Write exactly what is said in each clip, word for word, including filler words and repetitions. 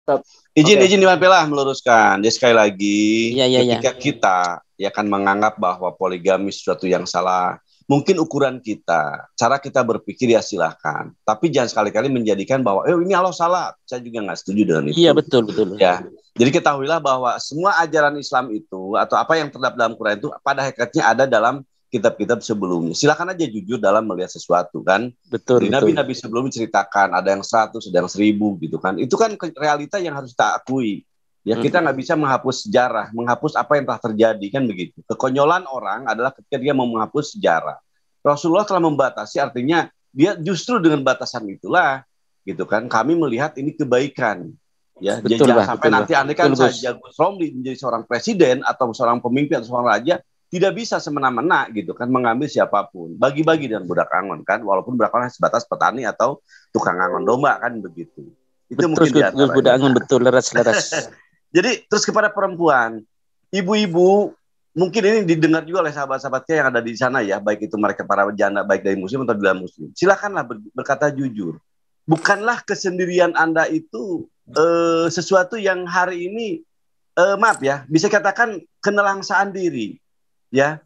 Izin, okay. izin Iwan Pela meluruskan. Jadi sekali lagi, ya, ya, ketika ya. kita ya akan menganggap bahwa poligami sesuatu yang salah, mungkin ukuran kita, cara kita berpikir ya silahkan. Tapi jangan sekali-kali menjadikan bahwa, eh ini Allah salah. Saya juga nggak setuju dengan itu. Iya betul betul. Ya, jadi ketahuilah bahwa semua ajaran Islam itu atau apa yang terdapat dalam Quran itu pada hakikatnya ada dalam kitab-kitab sebelumnya. Silakan aja jujur dalam melihat sesuatu kan. Betul, Jadi nabi-nabi sebelum menceritakan ada yang seratus, ada yang seribu gitu kan. Itu kan realita yang harus kita akui. Ya kita nggak bisa menghapus sejarah, menghapus apa yang telah terjadi kan begitu. Kekonyolan orang adalah ketika dia mau menghapus sejarah. Rasulullah telah membatasi, artinya dia justru dengan batasan itulah gitu kan. Kami melihat ini kebaikan. Ya, betul, jangan bah, sampai betul, nanti andai kan betul, saja Gus Romli menjadi seorang presiden atau seorang pemimpin atau seorang raja, tidak bisa semena-mena gitu kan mengambil siapapun, bagi-bagi dengan budak angon kan, walaupun budak angon sebatas petani atau tukang angon domba kan begitu. Itu betul, mungkin diantaranya. Budak angon betul leras-leras. Jadi terus kepada perempuan, ibu-ibu mungkin ini didengar juga oleh sahabat-sahabatnya yang ada di sana ya, baik itu mereka para janda baik dari muslim atau tidak muslim. Silakanlah berkata jujur. Bukanlah kesendirian Anda itu eh, sesuatu yang hari ini eh, maaf ya, bisa katakan kenelangsaan diri. Ya,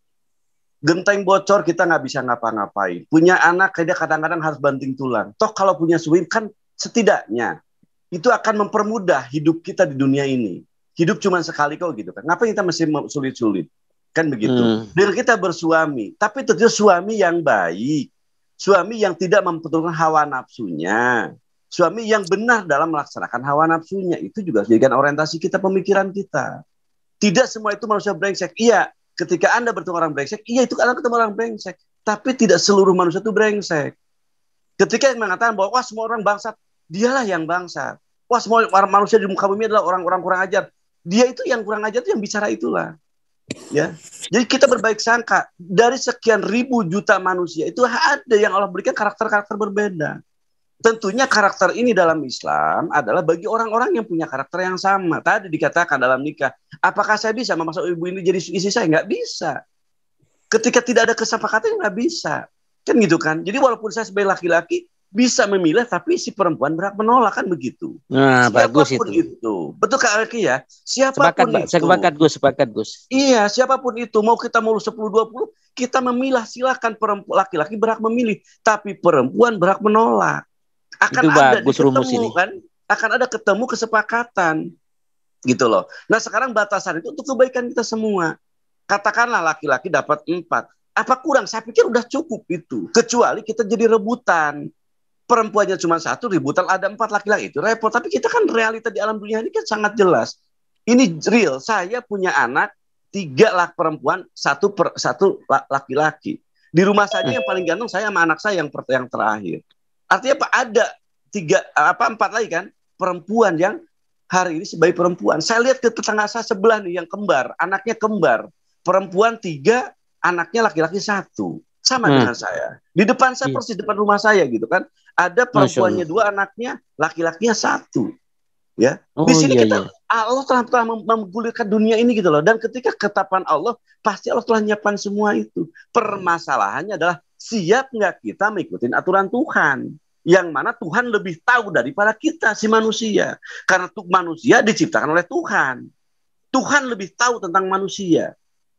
genteng bocor kita nggak bisa ngapa-ngapain. Punya anak dia kadang-kadang harus banting tulang. Toh kalau punya suami kan setidaknya itu akan mempermudah hidup kita di dunia ini. Hidup cuma sekali kok gitu kan. Ngapain kita mesti sulit-sulit? Kan begitu. Hmm. Dengan kita bersuami, tapi tentu suami yang baik, suami yang tidak memperturutkan hawa nafsunya, suami yang benar dalam melaksanakan hawa nafsunya. Itu juga jadikan orientasi kita, pemikiran kita. Tidak semua itu manusia brengsek. Iya. Ketika Anda bertemu orang brengsek, iya itu Anda ketemu orang brengsek. Tapi tidak seluruh manusia itu brengsek. Ketika yang mengatakan bahwa wah semua orang bangsat, dialah yang bangsat. Wah semua manusia di muka bumi adalah orang-orang kurang ajar. Dia itu yang kurang ajar itu yang bicara itulah. Ya. Jadi kita berbaik sangka. Dari sekian ribu juta manusia, itu ada yang Allah berikan karakter-karakter berbeda. Tentunya karakter ini dalam Islam adalah bagi orang-orang yang punya karakter yang sama. Tadi dikatakan dalam nikah, apakah saya bisa memasuk ibu ini jadi istri saya? Nggak bisa. Ketika tidak ada kesepakatan, nggak bisa. Kan gitu kan. Jadi walaupun saya sebagai laki-laki bisa memilih, tapi si perempuan berhak menolak kan begitu. Nah, bagus itu. itu. Betul Kak Aki ya? Siapapun sepakat, itu. Sepakat Gus, sepakat Gus. Iya, siapapun itu. Mau kita mau sepuluh dua puluh, kita memilah. Silakan perempuan, laki-laki berhak memilih. Tapi perempuan berhak menolak. Akan itu ada bagus ketemu, rumus ini kan akan ada ketemu kesepakatan gitu loh. Nah sekarang batasan itu untuk kebaikan kita semua. Katakanlah laki-laki dapat empat, apa kurang? Saya pikir udah cukup itu. Kecuali kita jadi rebutan, perempuannya cuma satu, rebutan ada empat laki-laki, itu repot. Tapi kita kan realita di alam dunia ini kan sangat jelas. Ini real. Saya punya anak tiga laki perempuan, satu per, satu laki-laki. Di rumah saja yang paling ganteng saya sama anak saya yang yang terakhir. Artinya apa? Ada tiga apa empat lagi kan perempuan yang hari ini sebagai perempuan. Saya lihat ke tetangga saya sebelah nih yang kembar, anaknya kembar, perempuan tiga, anaknya laki-laki satu, sama hmm. dengan saya. Di depan saya persis depan rumah saya gitu kan, ada perempuannya dua, anaknya laki-lakinya satu. Ya, oh, di sini iya, kita iya. Allah telah telah menggulirkan dunia ini gitu loh. Dan ketika ketetapan Allah, pasti Allah telah menyiapkan semua itu. Permasalahannya adalah siap nggak kita mengikuti aturan Tuhan? Yang mana Tuhan lebih tahu daripada kita si manusia. Karena tuh manusia diciptakan oleh Tuhan. Tuhan lebih tahu tentang manusia.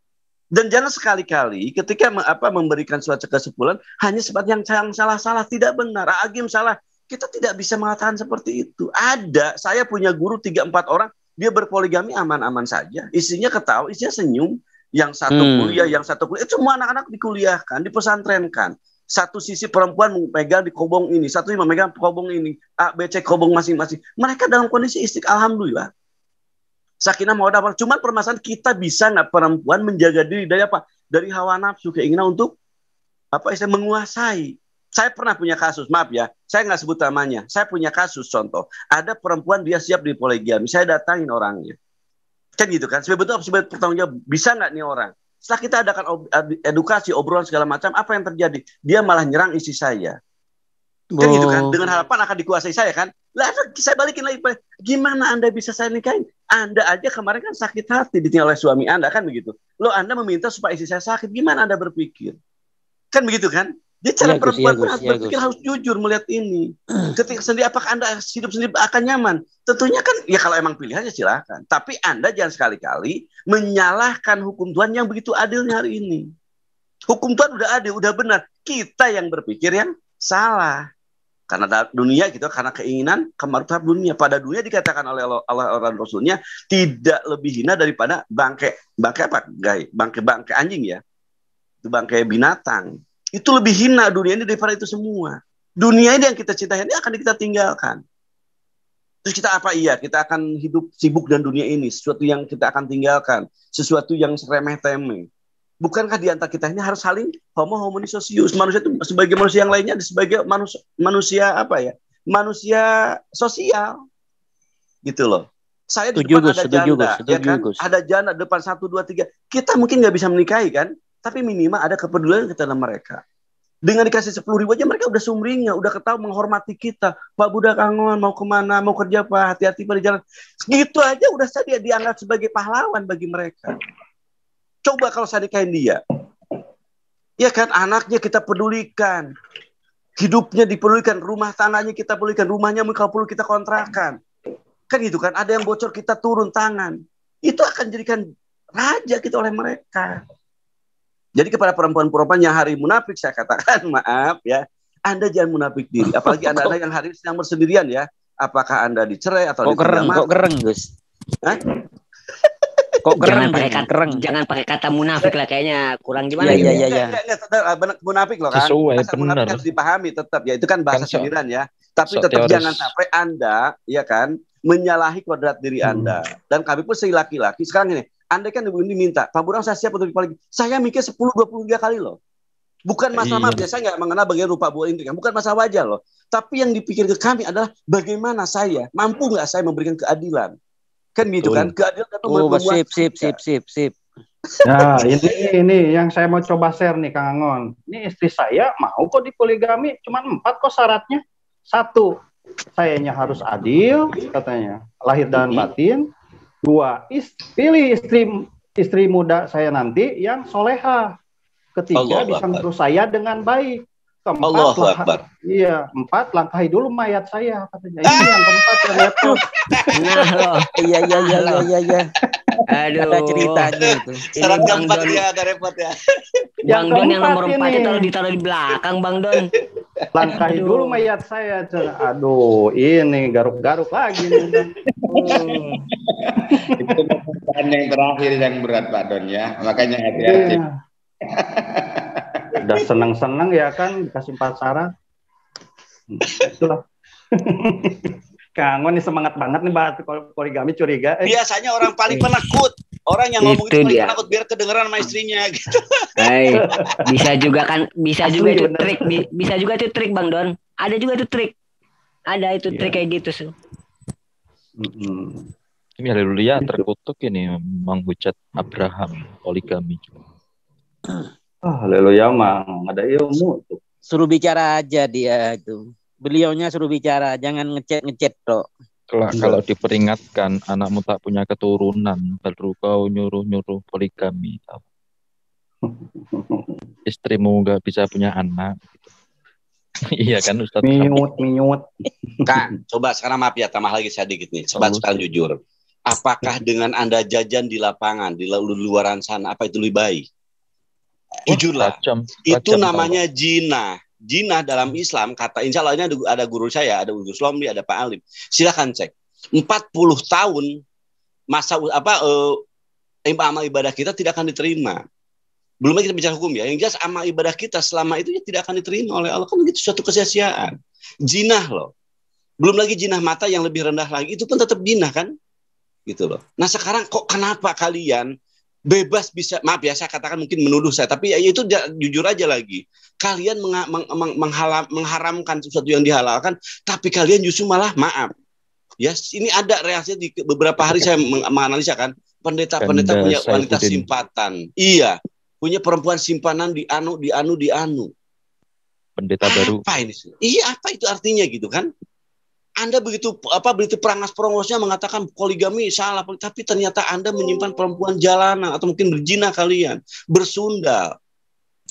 Dan jangan sekali-kali ketika apa memberikan suatu kesimpulan hanya sebab yang salah-salah, tidak benar. Agim salah. Kita tidak bisa mengatakan seperti itu. Ada, saya punya guru tiga empat orang, dia berpoligami aman-aman saja. Istrinya ketawa, istrinya senyum. Yang satu hmm. kuliah, yang satu kuliah. Itu semua anak-anak dikuliahkan, dipesantrenkan. Satu sisi perempuan memegang di kobong ini, satu memegang kobong ini, A, B, C, kobong masing-masing. Mereka dalam kondisi istiqomah, alhamdulillah. Sakinah mawaddah. Cuman permasalahan kita bisa nggak perempuan menjaga diri dari apa? Dari hawa nafsu, keinginan untuk apa? Saya menguasai. Saya pernah punya kasus, maaf ya, saya nggak sebut namanya. Saya punya kasus contoh, ada perempuan dia siap di poligami, saya datangin orangnya. Kan gitu kan, sebetulnya sebagai pertanggung jawab, bisa nggak nih orang? Setelah kita adakan edukasi, obrolan segala macam, apa yang terjadi? Dia malah nyerang istri saya. Kan oh. gitu kan, dengan harapan akan dikuasai saya kan. Lah saya balikin lagi, gimana Anda bisa saya nikahin? Anda aja kemarin kan sakit hati ditinggal oleh suami Anda, kan begitu. Lo Anda meminta supaya istri saya sakit, gimana Anda berpikir? Kan begitu kan? Dia cara Iya, Gus, perempuan iya, pun Gus, harus iya, berpikir, Gus. harus jujur melihat ini. Ketika sendiri, apakah Anda hidup sendiri akan nyaman? Tentunya kan, ya kalau emang pilihannya silakan. Tapi Anda jangan sekali-kali menyalahkan hukum Tuhan yang begitu adilnya hari ini. Hukum Tuhan udah adil, udah benar. Kita yang berpikir yang salah. Karena dunia gitu, karena keinginan kemarufan dunia. Pada dunia dikatakan oleh Allah orang Rasulnya tidak lebih hina daripada bangkai, bangkai apa? Bangkai bangkai anjing ya, itu bangkai binatang. Itu lebih hina dunia ini daripada itu semua. Dunia ini yang kita cintai ini akan kita tinggalkan. Terus kita apa? Iya, kita akan hidup sibuk dengan dunia ini, sesuatu yang kita akan tinggalkan, sesuatu yang remeh-temeh. Bukankah di antara kita ini harus saling homo homini socius, manusia itu sebagai manusia yang lainnya, sebagai manusia, manusia apa ya? Manusia sosial, gitu loh. Saya di Setuju, depan Gus, ada setuju, janda, Gus, ya setuju, kan? Gus. Ada janda depan satu dua tiga. Kita mungkin nggak bisa menikahi kan? Tapi minimal ada kepedulian kita dengan mereka. Dengan dikasih sepuluh ribu aja mereka udah sumringah, udah ketahui menghormati kita. Pak Budak Angon mau kemana, mau kerja Pak, hati-hati pada jalan. Gitu aja udah saya dianggap sebagai pahlawan bagi mereka. Coba kalau saya nikahin dia. Ya kan, anaknya kita pedulikan. Hidupnya dipedulikan, rumah tanahnya kita pedulikan, rumahnya kalau perlu kita kontrakan. Kan gitu kan, ada yang bocor kita turun tangan. Itu akan jadikan raja kita oleh mereka. Jadi kepada perempuan-perempuan yang hari munafik saya katakan, maaf ya, Anda jangan munafik diri. Apalagi Anda-Anda yang hari ini sedang bersendirian ya. Apakah Anda dicerai atau Kok kereng, kok kereng, Gus? Hah? Kok Jangan kereng, pakai jangan kata, kereng. jangan pakai kata munafik lah, kayaknya kurang gimana Iya, gitu. iya, iya, ya. iya. Enggak, enggak, enggak, benar, munafik loh kan. Sesuai, Masa munafik benar. harus dipahami tetap ya. Itu kan bahasa Kan so- sindiran ya. Tapi so tetap teoris. jangan sampai Anda, ya kan, menyalahi kodrat diri Anda. Dan kami pun sebagai laki-laki, sekarang ini, Anda kan ibu ini minta, Pak Burang saya siap untuk dipalagi. Saya mikir sepuluh dua puluh tiga kali loh. Bukan masalah, Iya. maaf ya, saya nggak mengenal bagian rupa buah ini kan. Bukan masalah wajah loh. Tapi yang dipikir ke kami adalah bagaimana saya, mampu nggak saya memberikan keadilan. Kan gitu Betul. kan, keadilan itu Oh, memuaskan sip, sip, kita. sip, sip, sip. Nah, ini ini yang saya mau coba share nih, Kang Angon. Ini istri saya mau kok dipoligami, cuman empat kok syaratnya. Satu, sayanya harus adil, katanya, lahir dan batin. Dua, is, pilih istri istri muda saya nanti yang soleha. Ketiga, Allahu bisa Akbar. ngurus saya dengan baik. Keempat, Allahu lah- Akbar. iya, empat, langkahi dulu mayat saya, katanya. Ini yang keempat yang repot. Nah loh, Iya, iya, iya, iya, iya, iya. aduh. Ada ceritanya itu. Ini Bang Don, agak repot ya. Bang Yang Don yang nomor keempat empat ini. itu taruh ditaruh di belakang, Bang Don. Langkahi Aduh. dulu mayat saya. Cen. Aduh, ini garuk-garuk lagi nih. Hmm. Itu pertanyaan yang terakhir yang berat Pak Don ya. Makanya hati-hati. Iya. Udah seneng-seneng ya kan dikasih empat syarat. Hmm, Itulah. Kangen nih semangat banget nih bahas poligami curiga. Eh, Biasanya orang paling penakut. Orang yang ngomong Itu itu paling dia. penakut biar kedengeran sama istrinya gitu. Hai, bisa juga kan, bisa Asli, juga itu bener. trik, bi- bisa juga itu trik Bang Don. Ada juga itu trik. Ada itu trik Iya. kayak gitu sih. mm-mm. Ini haleluya Gitu. terkutuk ini menghujat Abraham poligami. Ah, haleluya mang, ada ilmu tuh. Suruh bicara aja dia itu. Beliaunya suruh bicara, jangan ngecet-ngecet toh. Kelak Iya. kalau diperingatkan anakmu tak punya keturunan, baru kau nyuruh-nyuruh poligami. Tahu. Istrimu nggak bisa punya anak. Iya kan Ustadz? Miut, miut. Kang, coba sekarang maaf ya, tambah lagi saya dikit nih. Coba Bagus. sekarang jujur. Apakah dengan Anda jajan di lapangan, di lu- luaran sana, apa itu lebih baik? Jujurlah. Tajam, Itu tajam namanya jina. Jina dalam Islam, kata insya Allah ini ada, ada guru saya, ada Gus Lomli, ada Pak Alim. Silakan cek. empat puluh tahun masa u- apa eh, amal ibadah kita tidak akan diterima. Belum lagi kita bicara hukum ya. Yang jelas amal ibadah kita selama itu ya tidak akan diterima oleh Allah. Kan itu suatu kesia-siaan. Jinah loh. Belum lagi jinah mata yang lebih rendah lagi. Itu pun tetap jinah kan? Gitu loh. Nah sekarang kok kenapa kalian bebas bisa, maaf ya saya katakan mungkin menuduh saya, tapi ya itu ja- jujur aja lagi. Kalian mengha- meng- meng- menghalam- mengharamkan sesuatu yang dihalalkan, tapi kalian justru malah maaf. Ya, ini ada reaksi di beberapa hari saya meng- menganalisa kan, pendeta-pendeta Ganda punya wanita Saifuddin. simpatan. Iya, punya perempuan simpanan di anu, di anu, di anu. pendeta baru. Apa ini? Iya, apa itu artinya gitu kan? Anda begitu apa begitu perangas-perongosnya mengatakan poligami salah, tapi ternyata Anda menyimpan perempuan jalanan atau mungkin berzina kalian, bersundal.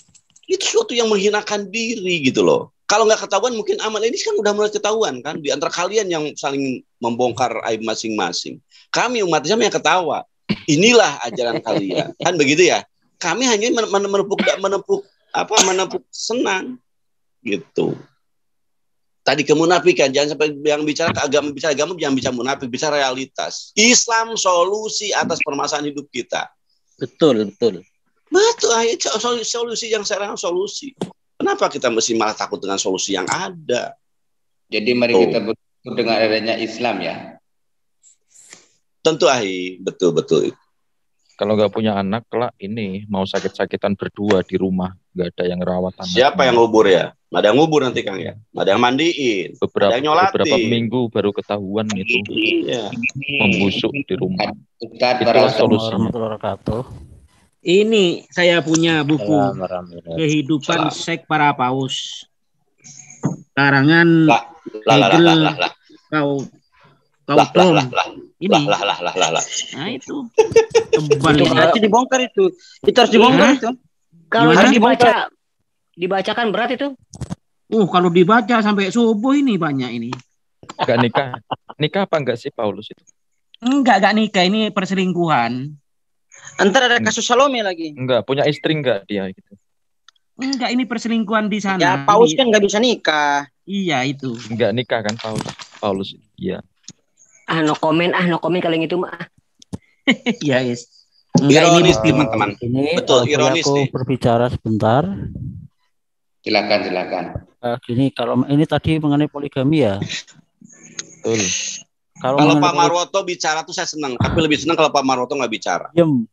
Itu sesuatu yang menghinakan diri gitu loh. Kalau nggak ketahuan mungkin aman. Ini kan udah mulai ketahuan kan. Di antara kalian yang saling membongkar aib masing-masing. Kami umat Islam yang ketawa. Inilah ajaran kalian. Kan begitu ya. Kami hanya menepuk, menepuk, apa, menepuk senang. Gitu. Tadi kemunafikan. Jangan sampai yang bicara ke agama, bicara agama jangan bicara munafik. Bicara realitas. Islam solusi atas permasalahan hidup kita. Betul, betul. Betul, solusi, solusi yang sekarang solusi. Kenapa kita mesti malah takut dengan solusi yang ada? Jadi mari Oh. kita bersyukur dengan adanya Islam ya. Tentu ahi, betul-betul. Kalau nggak punya anak, kelak ini mau sakit-sakitan berdua di rumah, nggak ada yang rawat anak. Siapa yang ngubur ya? Nggak ada yang ngubur nanti Kang ya. Nggak ada yang mandiin. Beberapa, ada yang nyolatin. beberapa minggu baru ketahuan itu Iya. membusuk di rumah. Ustaz, Itulah para ustaz. solusinya. Warahmatullahi wabarakatuh. Ini saya punya buku Assalamualaikum. Kehidupan Salam. Seks Para Paus. Karangan Lah, lah, lah, lah, lah, lah. kau kau Lah, lah, Tom. lah, lah. Ini. Lah, lah, lah, lah, lah, lah. Nah itu. Tebal Itu ini. berarti dibongkar itu. Itu harus dibongkar Hah? itu. Kalau Gimana? itu dibaca, dibacakan berat itu. Uh, kalau dibaca sampai subuh ini banyak ini. Nggak nikah. Nikah apa enggak sih Paulus itu? Enggak, enggak nikah, ini perselingkuhan. Ntar ada kasus Salome lagi. Enggak, punya istri enggak dia gitu. Enggak, ini perselingkuhan di sana. Ya Paus Ini- kan nggak bisa nikah. Iya itu. Enggak nikah kan Paulus. Paulus. Iya. Ah no comment, ah no comment kalau yang itu mah. Iya, yes. Enggak, ini Ironis bukti. teman-teman. Ini Betul, eh, boleh ironis aku nih. berbicara sebentar. Silakan, silakan. Eh, gini, kalau ini tadi mengenai poligami ya. Betul. Kalau, Kalau mengenai Pak Marwoto bicara tuh saya senang, tapi lebih senang kalau Pak Marwoto nggak bicara. poligami,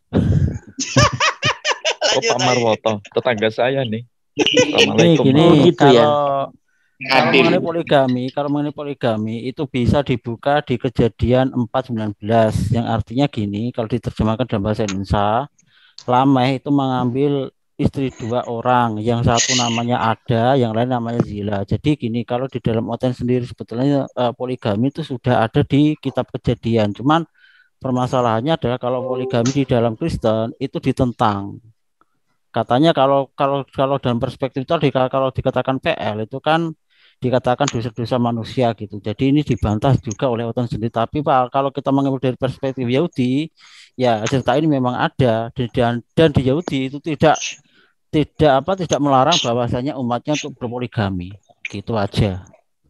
Oh, Lanjut, Pak Ahi. Marwoto, tetangga saya nih. ini Assalamualaikum. gini, Oh, gitu kalau ya. kalau Adil. mengenai poligami, kalau mengenai poligami itu bisa dibuka di Kejadian empat sembilan belas yang artinya gini, kalau diterjemahkan dalam bahasa Indonesia, Lameh itu mengambil istri dua orang, yang satu namanya Ada, yang lain namanya Zila. Jadi gini, kalau di dalam O T N sendiri sebetulnya eh, poligami itu sudah ada di kitab Kejadian. Cuman permasalahannya adalah kalau poligami di dalam Kristen itu ditentang. Katanya kalau kalau kalau dalam perspektif itu di- kalau dikatakan P L itu kan dikatakan dosa-dosa manusia gitu. Jadi ini dibantah juga oleh O T N sendiri. Tapi Pak, kalau kita mengambil dari perspektif Yahudi, ya cerita ini memang ada dan dan di Yahudi itu tidak tidak apa tidak melarang bahwasanya umatnya untuk berpoligami. Gitu aja.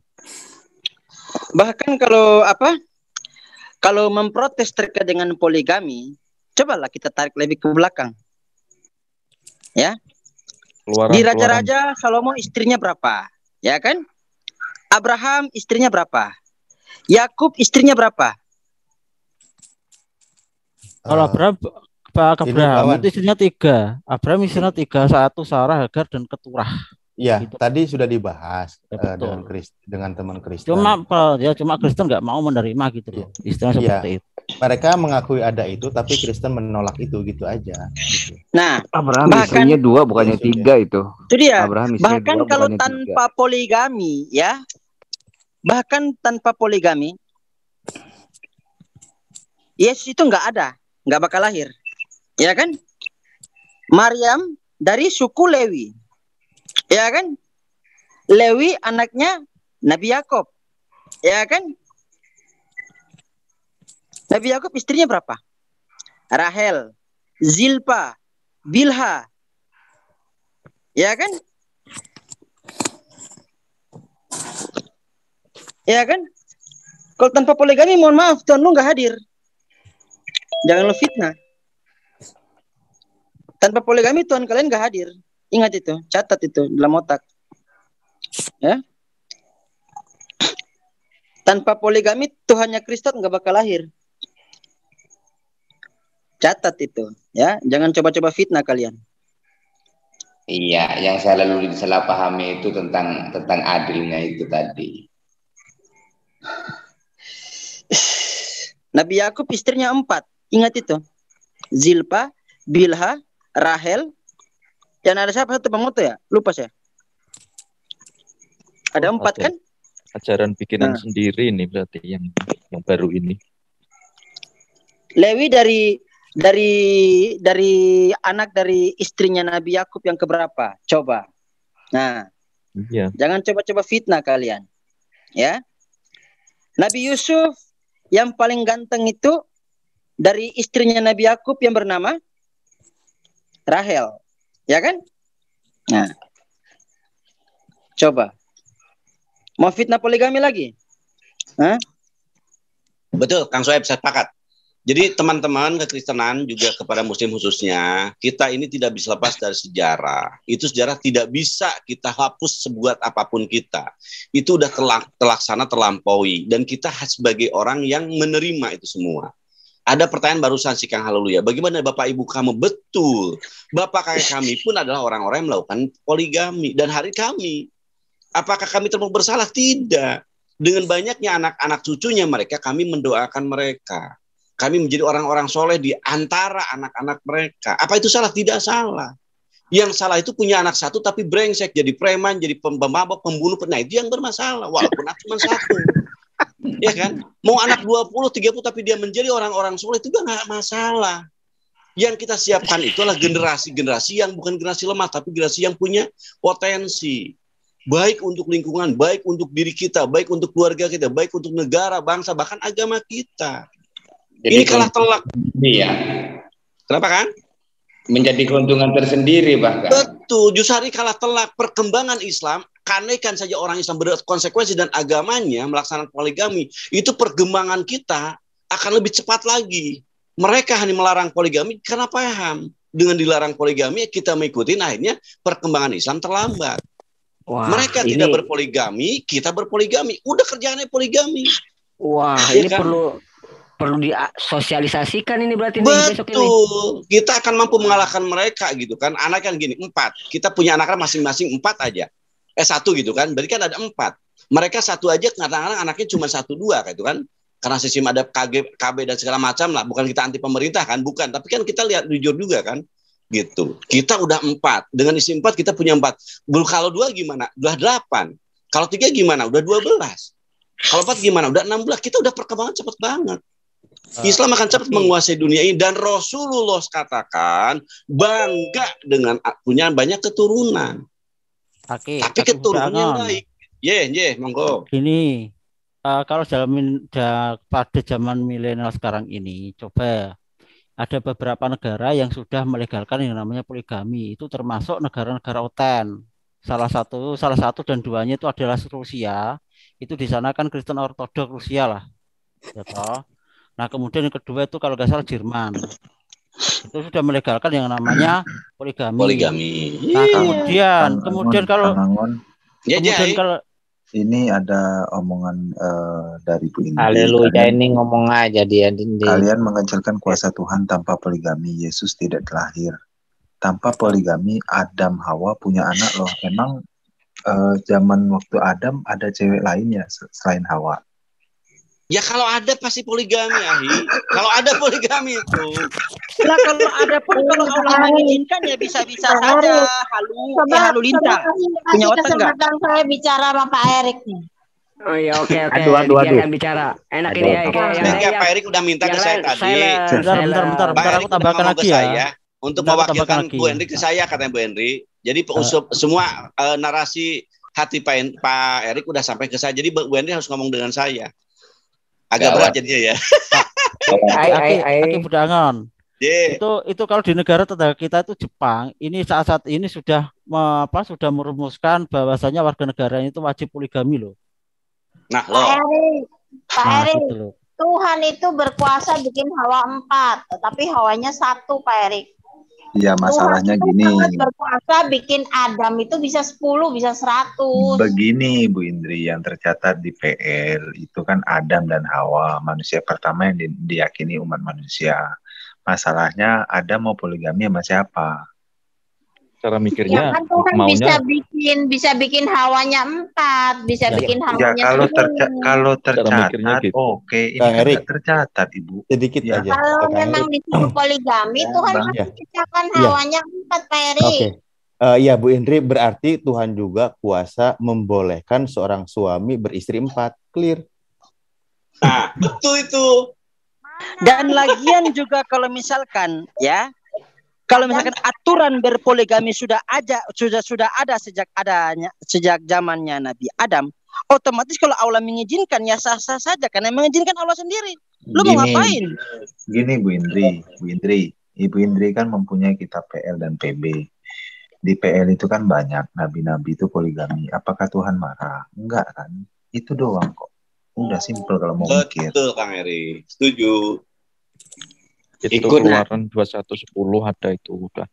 Bahkan kalau apa? Kalau memprotes terkait dengan poligami, cobalah kita tarik lebih ke belakang. Ya, Keluaran, di keluaran. Raja-Raja Salomo istrinya berapa? Ya kan? Abraham istrinya berapa? Yakub istrinya berapa? Kalau Eh, Abraham Pak ini Abraham kawan. itu istrinya tiga. Abraham istrinya tiga, satu Sarah, Hagar dan Keturah. Ya, Gitu. tadi sudah dibahas Ya, eh, betul. dengan Krist, dengan teman Kristen. Cuma Pak, ya cuma Kristen nggak mau menerima gitu loh. Istilahnya Iya. seperti itu. Mereka mengakui ada itu, tapi Kristen menolak itu gitu aja. Gitu. Nah, Abraham Bahkan- istrinya dua bukannya Iya, sudah. tiga itu. itu dia. Abraham istrinya Bahkan dua kalau bukannya tiga. tanpa poligami, ya, bahkan tanpa poligami, Yesus itu nggak ada, nggak bakal lahir, ya kan? Maryam dari suku Lewi, ya kan? Lewi anaknya Nabi Yakub, ya kan? Nabi Yakub istrinya berapa? Rahel, Zilpa, Bilha, ya kan? Ya kan? Kalau tanpa poligami, mohon maaf, Tuhan lu nggak hadir. Jangan lu fitnah. Tanpa poligami, Tuhan kalian nggak hadir. Ingat itu, catat itu dalam otak. Ya. Tanpa poligami, Tuhannya Kristus nggak bakal lahir. Catat itu, ya. Jangan coba-coba fitnah kalian. Iya, yang saya lalu disalahpahami itu tentang tentang adilnya itu tadi. Nabi Yakub istrinya empat. Ingat itu. Zilpa, Bilha, Rahel, dan ada siapa satu pengoto ya? Lupa saya. Ada Oh, empat ada. kan? Ajaran bikinan Nah. sendiri nih berarti yang yang baru ini. Lewi dari dari dari anak dari istrinya Nabi Yakub yang keberapa? Coba. Nah, Iya. jangan coba-coba fitnah kalian. Ya. Nabi Yusuf yang paling ganteng itu dari istrinya Nabi Yakub yang bernama Rahel. Ya kan? Nah. Coba. Mau fitnah poligami lagi? Hah? Betul, Kang Soeb, saya sepakat. Jadi teman-teman kekristenan juga kepada muslim khususnya, kita ini tidak bisa lepas dari sejarah. Itu sejarah tidak bisa kita hapus sebuat apapun kita. Itu udah telak, terlaksana, terlampaui. Dan kita sebagai orang yang menerima itu semua. Ada pertanyaan barusan si Kang Haleluya. Bagaimana Bapak Ibu kamu? Betul. Bapak kakek kami pun adalah orang-orang yang melakukan poligami. Dan hari kami. Apakah kami terbukti bersalah? Tidak. Dengan banyaknya anak-anak cucunya mereka, kami mendoakan mereka. Kami menjadi orang-orang soleh di antara anak-anak mereka. Apa itu salah? Tidak salah. Yang salah itu punya anak satu tapi brengsek, jadi preman, jadi pemabok, pembunuh. Nah itu yang bermasalah. Walaupun anak cuma satu. Ya kan? Mau anak dua puluh, tiga puluh tapi dia menjadi orang-orang soleh itu juga nggak masalah. Yang kita siapkan itu adalah generasi-generasi yang bukan generasi lemah, tapi generasi yang punya potensi. Baik untuk lingkungan, baik untuk diri kita, baik untuk keluarga kita, baik untuk negara, bangsa, bahkan agama kita. Jadi ini kalah telak. Iya. Kenapa kan? Menjadi keuntungan tersendiri bahkan. Betul, justru hari kalah telak. Perkembangan Islam, kandaikan saja orang Islam berkonsekuensi dan agamanya melaksanakan poligami, itu perkembangan kita akan lebih cepat lagi. Mereka hanya melarang poligami karena paham. Dengan dilarang poligami, kita mengikuti, akhirnya perkembangan Islam terlambat. Wah, Mereka ini... tidak berpoligami, kita berpoligami. Udah kerjaannya poligami. Wah, ya ini kan? perlu perlu disosialisasikan ini berarti nih, besok ini. Betul. Kita akan mampu mengalahkan mereka gitu kan. Anak kan gini, empat. Kita punya anaknya masing-masing empat aja. Eh satu gitu kan. Berarti kan ada empat. Mereka satu aja kadang-kadang anaknya cuma satu dua gitu kan. Karena sistem ada K G, K B dan segala macam lah. Bukan kita anti pemerintah kan. Bukan. Tapi kan kita lihat jujur juga kan. Gitu. Kita udah empat. Dengan isi empat kita punya empat. Kalau dua gimana? Udah delapan. Kalau tiga gimana? Udah dua belas. Kalau empat gimana? Udah enam belas. Kita udah perkembangan cepat banget. Islam akan cepat menguasai dunia ini. Dan Rasulullah katakan bangga dengan punya banyak keturunan. Oke, Tapi keturunannya baik. Ye, ye, monggo. Ini uh, kalau dalam da, pada zaman milenial sekarang ini, coba ada beberapa negara yang sudah melegalkan yang namanya poligami. Itu termasuk negara-negara oten. Salah satu, salah satu dan duanya itu adalah Rusia. Itu di sana kan Kristen Ortodoks Rusia lah. Ya toh? Nah kemudian yang kedua itu kalau nggak salah Jerman. Itu sudah melegalkan yang namanya poligami. Poligami. Nah kemudian, Kang kemudian Angon, kalau Kang Angon, Ya, kemudian ya. kalau ini ada omongan eh, dari Bu Indi. Haleluya, Kalian, ini ngomong aja dia. dia. kalian mengecilkan kuasa Tuhan tanpa poligami. Yesus tidak terlahir. Tanpa poligami, Adam Hawa punya anak loh. Emang eh, zaman waktu Adam ada cewek lain ya selain Hawa? Ya kalau ada pasti poligami, Ahi. Kalau ada poligami itu. Nah kalau ada pun kalau Allah mengizinkan ya bisa-bisa saja. Halu, eh, halu lintang. Punya otak enggak? Kesempatan saya bicara sama Pak Erik nih. Oh iya, oke oke. Aduh, aduh, aduh. Dibiarkan bicara. Enak ini ya. Kayak yang Enggak, Pak Erik udah minta ke saya tadi. bentar, bentar, bentar, Pak bentar Erik aku udah tambahkan ngomong ke lagi ya. saya untuk Bentar, aku tambahkan mewakilkan lagi. Bu Henry ke saya, katanya Bu Henry. Jadi uh, semua uh, narasi hati Pak, Pak Erik udah sampai ke saya. Jadi Bu Henry harus ngomong dengan saya. Agak berat jadinya ya. Aki, aki, aki Budangan. Yeah. Itu itu kalau di negara tetangga kita itu Jepang, ini saat-saat ini sudah me, apa sudah merumuskan bahwasanya warga negara itu wajib poligami loh. Nah, Pak Erik, Pak Nah, Erik, gitu loh. Tuhan itu berkuasa bikin Hawa empat, tetapi Hawanya satu, Pak Erik. Ya masalahnya Tuhan gini. itu berkuasa bikin Adam itu bisa sepuluh, bisa seratus. Begini Bu Indri, yang tercatat di P L itu kan Adam dan Hawa, manusia pertama yang di, diyakini umat manusia. Masalahnya Adam mau poligami sama siapa? Cara Ya mikirnya kan Tuhan maunya bisa bikin bisa bikin Hawanya empat, bisa Ya, bikin Ya Hawanya kalau terca sepuluh. kalau cara mikirnya tercatat, gitu. oke, ini Kang kan Erik, nggak tercatat Ibu. sedikit Ya, aja. Kalau Kang memang Erik. disuruh poligami, ya Tuhan Bang. pasti Ya, ciptakan ya. Hawanya empat, Pak Erik. Oke. Eh, ya Bu Indri, berarti Tuhan juga kuasa membolehkan seorang suami beristri empat. Clear. Nah, betul itu. Dan lagian juga kalau misalkan ya, kalau misalkan aturan berpoligami sudah ada sudah sudah ada sejak adanya sejak zamannya Nabi Adam, otomatis kalau Allah mengizinkan ya sah-sah saja karena mengizinkan Allah sendiri. Lu mau ngapain? Gini Bu Indri, Bu Indri, Ibu Indri kan mempunyai kitab P L dan P B. Di P L itu kan banyak nabi-nabi itu poligami. Apakah Tuhan marah? Enggak kan? Itu doang kok. Udah simpel kalau mau mikir. Betul Kang Eri, setuju. Itu Ikut, nah. keluaran dua puluh satu sepuluh ada itu udah.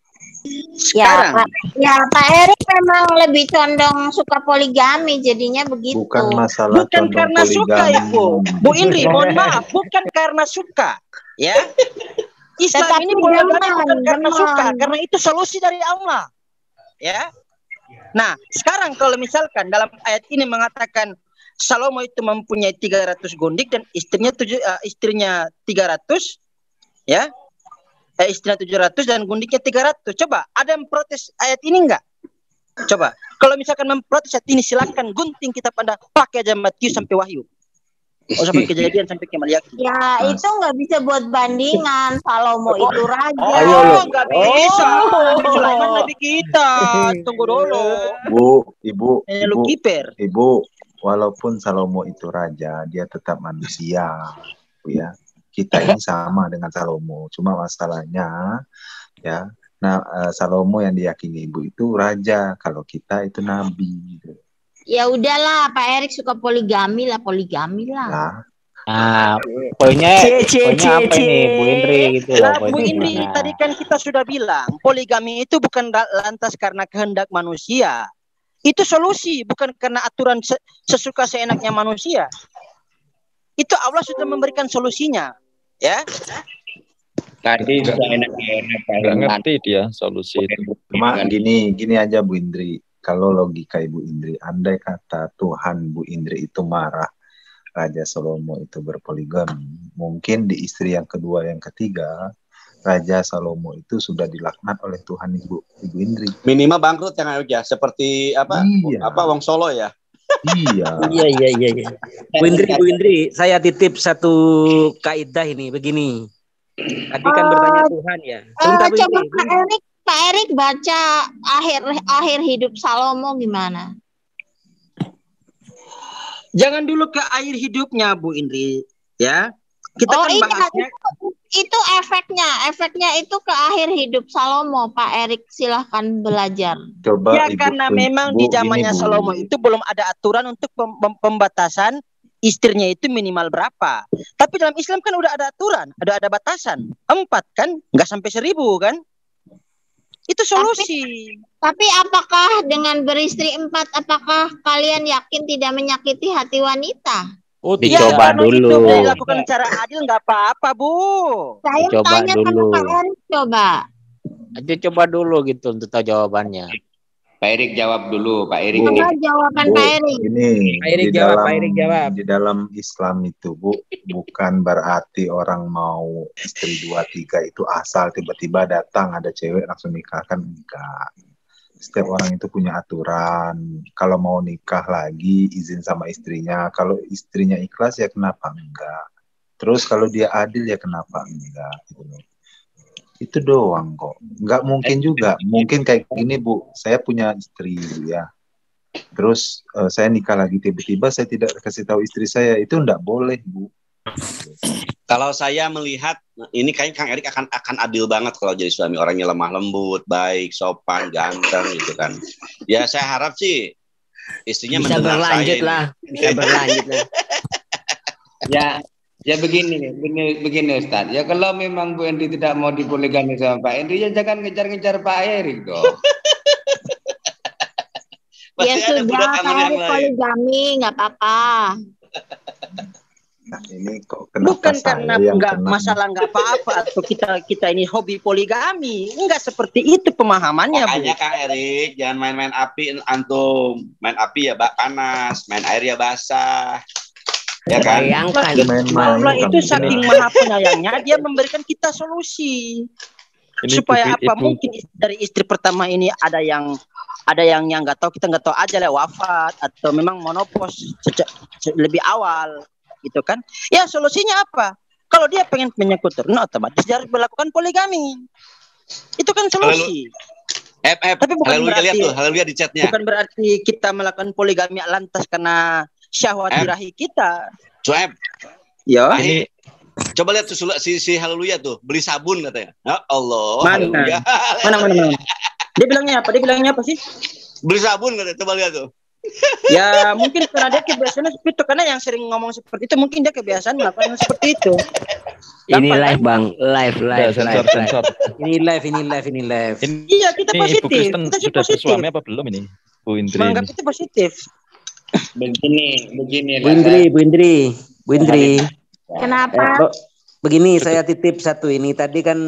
Ya, Pak, ya Pak Erik memang lebih condong suka poligami, jadinya begitu. Bukan masalah Bukan condong karena suka ya Bu. poligami. Bu Indri, mohon maaf, bukan karena suka. Ya. Islam Tetapi ini poligami demen, bukan karena demen. suka, karena itu solusi dari Allah. Ya. Nah, sekarang kalau misalkan dalam ayat ini mengatakan Salomo itu mempunyai tiga ratus gundik dan istrinya tujuh, uh, istrinya tiga ratus, ya. Eh, istrinya tujuh ratus dan gundiknya tiga ratus. Coba, ada yang protes ayat ini enggak? Coba, kalau misalkan memprotes ayat ini, silakan gunting kitab Anda, pakai aja Matius sampai Wahyu. Oh, sampai Kejadian sampai Kemaliaki. Ya, itu nggak bisa buat bandingan. Salomo itu raja. Oh, nggak bisa. Nabi Sulaiman Nabi kita. Tunggu dulu. Bu, Ibu, Eh, lu Ibu, kiper. Ibu, walaupun Salomo itu raja, dia tetap manusia, Bu ya. Kita ini sama dengan Salomo, cuma masalahnya ya, nah uh, Salomo yang diyakini Ibu itu raja, kalau kita itu nabi. Gitu. Ya udahlah, Pak Erik suka poligami lah, poligami lah. Nah, Nah, poinnya, C, C, poinnya apa C, ini, C. Bu Indri gitu loh. Nah, Bu Poinnya Indri, gimana? tadi kan kita sudah bilang, poligami itu bukan lantas karena kehendak manusia. Itu solusi, bukan karena aturan sesuka seenaknya manusia. Itu Allah sudah memberikan solusinya. Ya, Tadi sudah enak-enak Nggak ngerti dia solusi itu. cuma gini, gini aja Bu Indri. Kalau logika Ibu Indri, andai kata Tuhan Bu Indri itu marah, Raja Salomo itu berpoligami, mungkin di istri yang kedua, yang ketiga, Raja Salomo itu sudah dilaknat oleh Tuhan Ibu Ibu Indri. Minimal bangkrut ya, ya seperti apa? Iya. Apa Wong Solo ya? Iya. Iya, iya, iya, iya. Bu Indri, Bu Indri, saya titip satu kaidah ini, begini. Tadi kan Oh, bertanya Tuhan ya. Eh, Sebentar, Bu coba Indri. Pak Erik, Pak Erik baca akhir akhir hidup Salomo gimana? jangan dulu ke air hidupnya Bu Indri. Ya, kita Oh kan iya, bahasnya. itu, itu efeknya, efeknya itu ke akhir hidup Salomo. Pak Erik silahkan belajar. Coba Ya, Ibu, karena memang Bu, di ini, zamannya Bu. Salomo itu belum ada aturan untuk pem- pem- pembatasan istrinya itu minimal berapa. Tapi dalam Islam kan udah ada aturan, ada ada batasan. Empat kan, nggak sampai seribu kan? Itu solusi. Tapi apakah dengan beristri empat, apakah kalian yakin tidak menyakiti hati wanita? Oh, Ya, dicoba kalau itu dulu. dilakukan secara adil nggak apa-apa, Bu. Saya Dicoba tanya sama dulu. Pak Erik, coba. Aja coba dulu gitu untuk tahu jawabannya. Pak Erik jawab dulu, Pak Erik. Bu, Coba jawaban Bu, Pak Erik. ini Pak Erik di jawab, dalam Pak Erik jawab. di dalam Islam itu Bu, bukan berarti orang mau istri dua tiga itu asal tiba-tiba datang ada cewek langsung nikah, kan enggak. Setiap orang itu punya aturan. Kalau mau nikah lagi izin sama istrinya. Kalau istrinya ikhlas ya kenapa enggak. Terus kalau dia adil ya kenapa enggak. Gitu loh. Itu doang kok. Nggak mungkin juga. Mungkin kayak gini Bu, saya punya istri ya. Terus uh, saya nikah lagi tiba-tiba saya tidak kasih tahu istri saya, itu nggak boleh Bu. Kalau saya melihat ini kayaknya Kang Erik akan akan adil banget kalau jadi suami, orangnya lemah lembut, baik, sopan, ganteng gitu kan. Ya saya harap sih istrinya Bisa mendengar berlanjut saya lah, ini. bisa berlanjut lah. Ya, ya begini, begini, begini Ustaz. Ya kalau memang Bu Endri tidak mau dipoligami sama Pak Endri, ya jangan ngejar-ngejar Pak Erik dong. Ya Pasti ada sudah, budak Pak aman yang Erik lain. poligami, nggak apa-apa. Nah ini kok kenapa Bukan saya karena yang nggak kena? masalah nggak apa-apa atau kita kita ini hobi poligami, nggak seperti itu pemahamannya Bu. Makanya Kang Erik jangan main-main api antum. Main api ya bak panas, main air ya basah. Ya kan? Bayangkan. Main-main Allah itu kamu saking ya. maha penyayangnya, dia memberikan kita solusi. Ini Supaya Bu- apa? Ibu, Mungkin dari istri pertama ini ada yang ada yang yang nggak tahu, kita nggak tahu aja lah wafat atau memang monopos sejak se- lebih awal gitu kan. Ya solusinya apa? Kalau Kalau dia pengen punya keturunan, otomatis dia harus melakukan poligami. Itu kan solusi. F F. Tapi bukan Haleluya, berarti lihat tuh, haleluya di chatnya. bukan berarti kita melakukan poligami lantas karena syahwat F. birahi kita. Cuep. Ya. Ini coba lihat tuh si si haleluya tuh, beli sabun katanya. Ya Allah. Mana? Haleluya. Mana mana mana. Dia bilangnya apa? Dia bilangnya apa sih? Beli sabun katanya. Coba lihat tuh. Ya mungkin karena dia kebiasaan seperti itu, karena yang sering ngomong seperti itu mungkin dia kebiasaan melakukan seperti itu. Ini Gampang, live kan? bang, live live Udah, sensor, live, sensor. live. Ini live, ini live, ini live. Ini, Iya kita ini Ibu positif. Kristen Kita sih sudah positif. bersuami apa belum ini? Bu Indri Menganggap ini. itu positif. Begini, begini Bu Indri, Bu Indri, Bu Indri. Kenapa? Eh, kok begini, saya titip satu ini. Tadi kan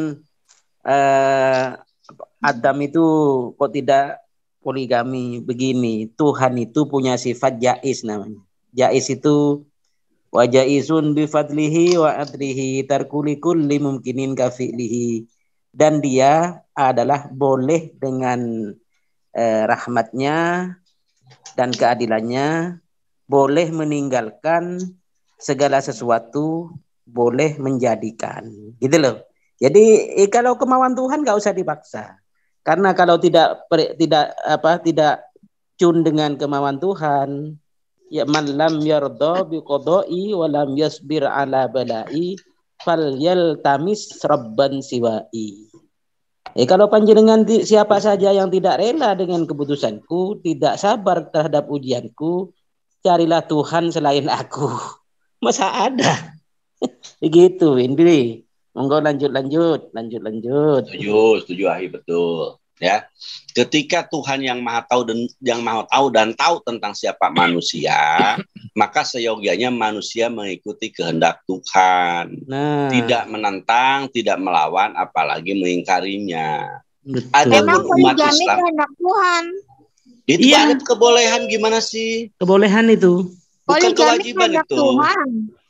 eh, Adam itu kok tidak poligami begini. Tuhan itu punya sifat jais namanya. Jais itu wa jaisun bi fadlihi wa adrihi tarkuli kulli mumkinin kafi'lihi. Dan dia adalah boleh dengan eh, rahmatnya dan keadilannya, boleh meninggalkan segala sesuatu, boleh menjadikan. Gitu loh. Jadi eh, kalau kemauan Tuhan nggak usah dipaksa. Karena kalau tidak tidak apa tidak cun dengan kemauan Tuhan, ya man lam yarda bi qada'i wa lam yasbir ala bala'i falyaltamis rabban siwa'i. Eh kalau panjenengan siapa saja yang tidak rela dengan keputusanku, tidak sabar terhadap ujianku, carilah Tuhan selain aku. Masa ada? Begitu, Indri. Monggo lanjut lanjut, lanjut lanjut. Setuju, setuju Ahi, betul. Ya, ketika Tuhan yang maha tahu dan yang maha tahu dan tahu tentang siapa manusia, maka seyogianya manusia mengikuti kehendak Tuhan, nah. tidak menentang, tidak melawan, apalagi mengingkarinya. Memang poligami kehendak Tuhan. Itu iya. Ada kebolehan gimana sih? Kebolehan itu. Bukan kewajiban itu. Tuhan.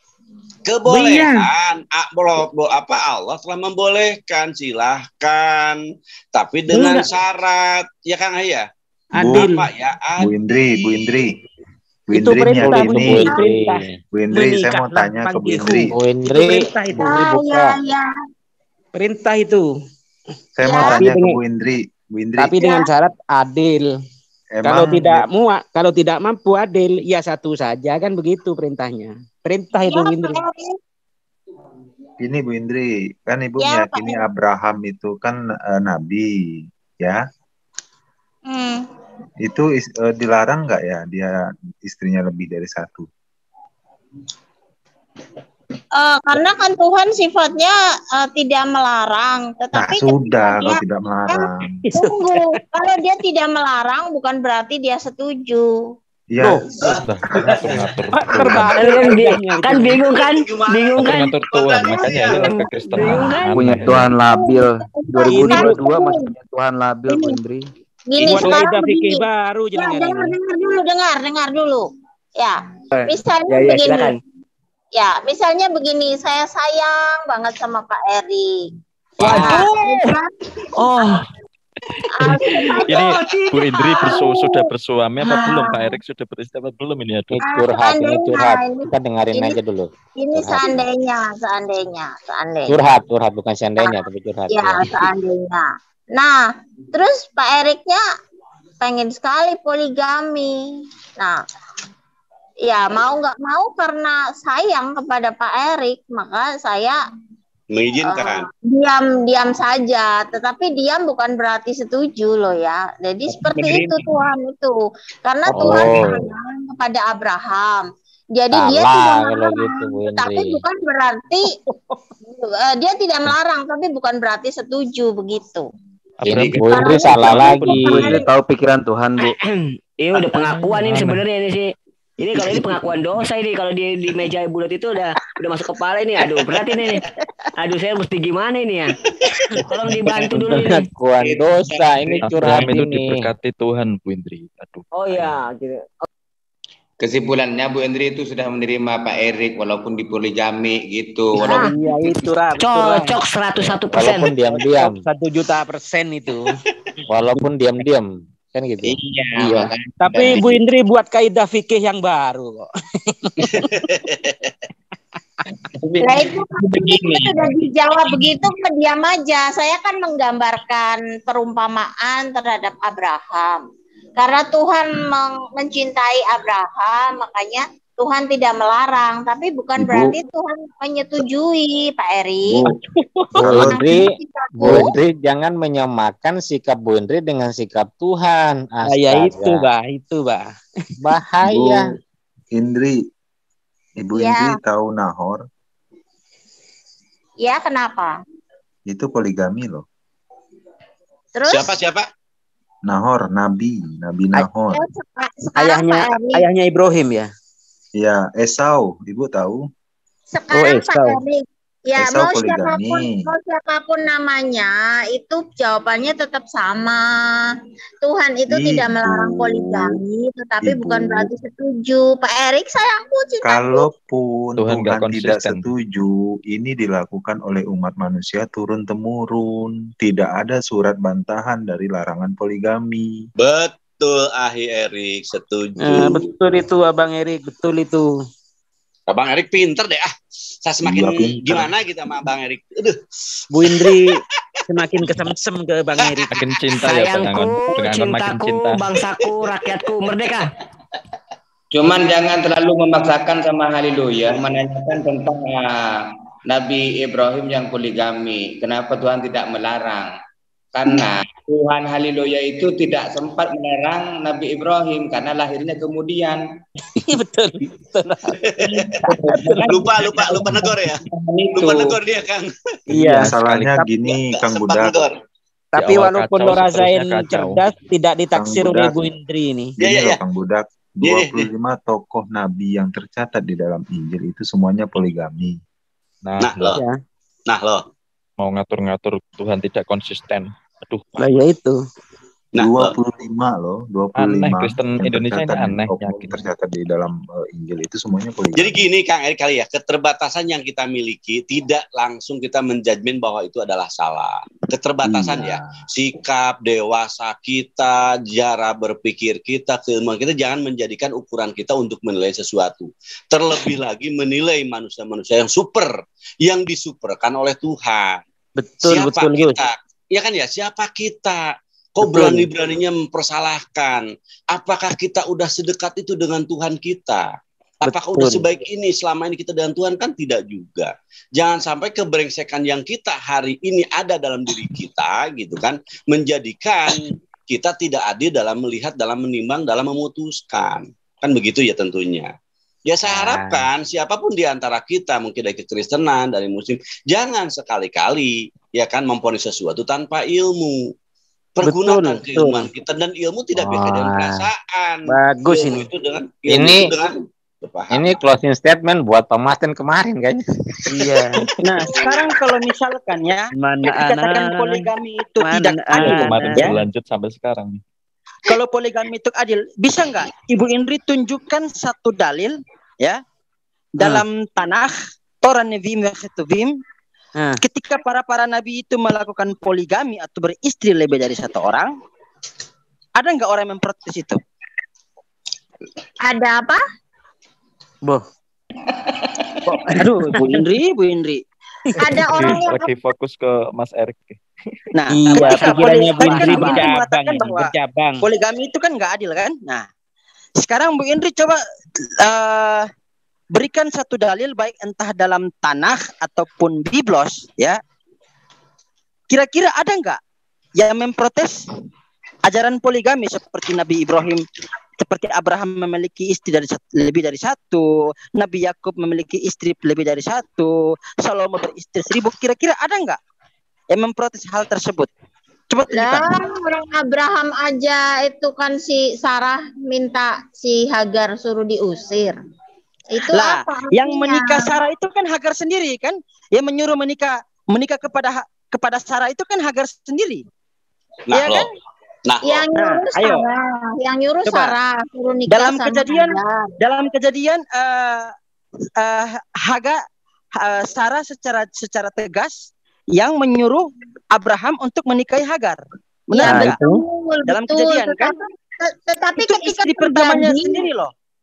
Kebolehan, oh, iya. Apa Allah telah membolehkan, silahkan, tapi dengan Enggak. syarat, ya Kang Ayah. Adil. Apa ya? Bu Indri, Bu Indri, Bu itu Indri, perintah, ini. Bu Indri. Bu Indri, saya mau tanya ke Bu Indri. Bu Indri, perintah itu. Ah, ya, ya. Perintah itu. Saya ya. mau tanya ke Bu Indri, Bu Indri. Tapi ya. dengan syarat adil. Emang, kalau tidak ya. muak, kalau tidak mampu adil, ya satu saja kan begitu perintahnya. Perintah itu ya, Bu Indri. Ini Bu Indri, kan Ibu ya, meyakini Pak. Abraham itu kan uh, nabi, ya? Hmm. Itu is, uh, dilarang nggak ya dia istrinya lebih dari satu? Uh, karena kan Tuhan sifatnya uh, tidak melarang, tetapi nah, sudah kalau dia, tidak melarang. Eh, tunggu, kalau dia tidak melarang bukan berarti dia setuju. Iya. Kan bingung kan? Bingung kan? Mengatur Tuhan, makanya ini warga Kristen. Kan? Punya Tuhan labil. dua ribu dua puluh dua masih punya Tuhan labil, Bu Indri. Gini, sekarang begini. Baru ya, dengar, dengar dulu, dengar, dengar dulu. Ya, misalnya ya, ya, begini. Silakan. Ya, misalnya begini, saya sayang banget sama Pak Eri. Waduh. Oh. Ini Bu Indri bersu, sudah bersuami apa belum? Pak Erik sudah beristri apa belum ini? Aduh. Ini curhat, ini curhat. Kita dengarin ini, aja dulu. Ini curhat. seandainya, seandainya, seandainya. Curhat, curhat bukan seandainya, tapi curhat. Ya, ya, seandainya. Nah, terus Pak Eriknya pengen sekali poligami. Nah, ya mau nggak mau karena sayang kepada Pak Erik, maka saya mengizinkan. Uh, diam diam saja, tetapi diam bukan berarti setuju loh ya. Jadi seperti Benerin. itu Tuhan itu, karena oh. Tuhan sayang kepada Abraham. Jadi Salah, dia tidak melarang, gitu, tapi bukan berarti uh, dia tidak melarang, tapi bukan berarti setuju begitu. Ini Bu Indri salah lagi. Bu Indri tahu pikiran Tuhan, Bu. Ini udah pengakuan ini sebenarnya ini sih. Ini kalau ini pengakuan dosa ini, kalau di di meja bulat itu udah udah masuk kepala ini. Aduh, berat ini nih. Aduh, saya mesti gimana ini ya? Tolong dibantu dulu ini. Pengakuan dosa ini curhat itu ini. Diberkati Tuhan, Bu Indri. Aduh. Oh iya, gitu. Kesimpulannya Bu Indri itu sudah menerima Pak Erik walaupun dipoligami gitu. Walaupun iya itu Rab. Cocok seratus satu persen. Walaupun diam-diam. Satu juta persen itu. Walaupun diam-diam. Kan gitu. Iya. iya. Tapi Bu Indri buat kaidah fikih yang baru kok. Nah itu begini. sudah dijawab begitu, diam aja. Saya kan menggambarkan perumpamaan terhadap Abraham. Karena Tuhan meng- mencintai Abraham, makanya Tuhan tidak melarang, tapi bukan Ibu. berarti Tuhan menyetujui, Pak Eri. Bu, Bu Kalau Indri, sikapku- Bu Indri jangan menyamakan sikap Bu Indri dengan sikap Tuhan. Nah, ya Astaga. itu, Bah, itu, Bah. Bahaya. Bu Indri, Ibu Ya. Indri tahu Nahor? Ya, kenapa? Itu poligami loh. Terus? Siapa siapa? Nahor, Nabi, Nabi Nahor. Ya, seka- sekarang Ayahnya Pak Eri, ayahnya Ibrahim ya. Ya, Esau, Ibu tahu? sekarang Oh, Pak Esau. Eri, ya Esau mau poligami. siapapun, mau siapapun namanya, itu jawabannya tetap sama. Tuhan itu tidak Ibu, melarang poligami, tetapi Ibu. bukan berarti setuju. Pak Erik, sayangku, cintaku. Kalaupun Tuhan nggak Tuhan tidak konsisten. setuju, ini dilakukan oleh umat manusia turun temurun. Tidak ada surat bantahan dari larangan poligami. Betul, Ahi Erik, setuju. Nah, betul itu Abang Erik, betul itu. Abang Erik pinter deh ah. Saya semakin Iya, pinter. gimana gitu sama Abang Erik. Aduh. Bu Indri semakin kesemsem ke Bang Erik. Makin cinta ya Bang Sayangku, Angon. Bang Angon makin cintaku, cinta. bangsaku, rakyatku, merdeka. Cuman jangan terlalu memaksakan sama haleluya, menanyakan tentang uh, Nabi Ibrahim yang poligami. Kenapa Tuhan tidak melarang? Karena Tuhan haleluya itu tidak sempat melarang Nabi Ibrahim karena lahirnya kemudian. betul, betul. lupa lupa lupa negor ya. Lupa negor dia Kang. Iya. Masalahnya gini, Kang Budak. Negor. Tapi Di awal walaupun kacau, lo rasain seterusnya kacau. cerdas, tidak ditaksir Kang oleh Budak. Bu Indri ini. Ya, Gini ya, loh ya. Kang Budak, Iya, iya, dua puluh lima tokoh nabi yang tercatat di dalam Injil itu semuanya poligami. Nah, Nah, loh, loh. Ya. Nah, loh. mau ngatur-ngatur Tuhan tidak konsisten. Aduh, Lah ya itu. Nah, dua loh. puluh lima loh, dua puluh lima Aneh, Kristen yang Indonesia ini tercatat, aneh, tokoh yakin. tercatat di dalam uh, Injil itu semuanya poligami. Jadi gini Kang Erik kali ya, keterbatasan yang kita miliki tidak langsung kita menjudgment bahwa itu adalah salah. Keterbatasan Iya. ya, sikap dewasa kita, cara berpikir kita, keilmuan kita jangan menjadikan ukuran kita untuk menilai sesuatu. Terlebih lagi menilai manusia-manusia yang super, yang disuperkan oleh Tuhan. Betul, Siapa betul, Gus. kita? Ya kan ya, siapa kita? Kok Betul. berani-beraninya mempersalahkan? Apakah kita udah sedekat itu dengan Tuhan kita? Apakah Betul. udah sebaik ini selama ini kita dengan Tuhan? Kan tidak juga. Jangan sampai kebrengsekan yang kita hari ini ada dalam diri kita gitu kan, menjadikan kita tidak adil dalam melihat, dalam menimbang, dalam memutuskan. Kan begitu ya tentunya. Ya saya harapkan siapapun di antara kita, mungkin dari kekristenan, dari muslim, jangan sekali-kali ya kan memponis sesuatu tanpa ilmu. Pergunakan Betul, keilmuan kita, dan ilmu tidak beda dengan Wah. perasaan. Bagus Ilmu ini. itu dengan ilmu Ini- itu dengan berpaham. Ini closing statement buat Pak Martin kemarin kayaknya. Iya. Nah, sekarang kalau misalkan ya Mana dikatakan anak? poligami itu Mana tidak adil, kemarin ya. berlanjut sampai sekarang. Kalau poligami itu adil, bisa nggak Ibu Indri tunjukkan satu dalil ya dalam tanah Torah Nevim Ketuvim Hmm. ketika para para nabi itu melakukan poligami atau beristri lebih dari satu orang, ada nggak orang yang memprotes itu? Ada apa? Boh. Aduh, Bu Indri, Bu Indri. Ada orang yang Lagi fokus ke Mas Erik. Nah, Iya, ketika pikirannya poli- Bu tadi kan Indri Bu Indri bercabang mengatakan ini, bahwa bercabang. poligami itu kan nggak adil kan? Nah, sekarang Bu Indri coba eh, berikan satu dalil baik entah dalam tanah ataupun biblos ya. Kira-kira ada nggak yang memprotes ajaran poligami seperti Nabi Ibrahim, seperti Abraham memiliki istri dari sat- lebih dari satu, Nabi Yakub memiliki istri lebih dari satu, Salomo beristri seribu. Kira-kira ada nggak yang memprotes hal tersebut? Coba tunjukkan. Lah, orang Abraham aja itu kan si Sarah minta si Hagar suruh diusir. Itu Lah, apa yang artinya? menikah Sarah itu kan Hagar sendiri kan? Yang menyuruh menikah menikah kepada kepada Sarah itu kan Hagar sendiri. Nah, Iya loh. kan? Nah, Yang Nah, nyuruh ayo. Sarah, yang nyuruh Coba. Sarah suruh nikah Dalam sama kejadian Hagar. dalam kejadian eh eh, Hagar eh, Sarah secara secara tegas yang menyuruh Abraham untuk menikahi Hagar. Benar Ya, nggak? betul, Dalam betul. kejadian kan? Tetapi, te- tetapi Itu ketika istri pertamanya terjadi, sendiri loh.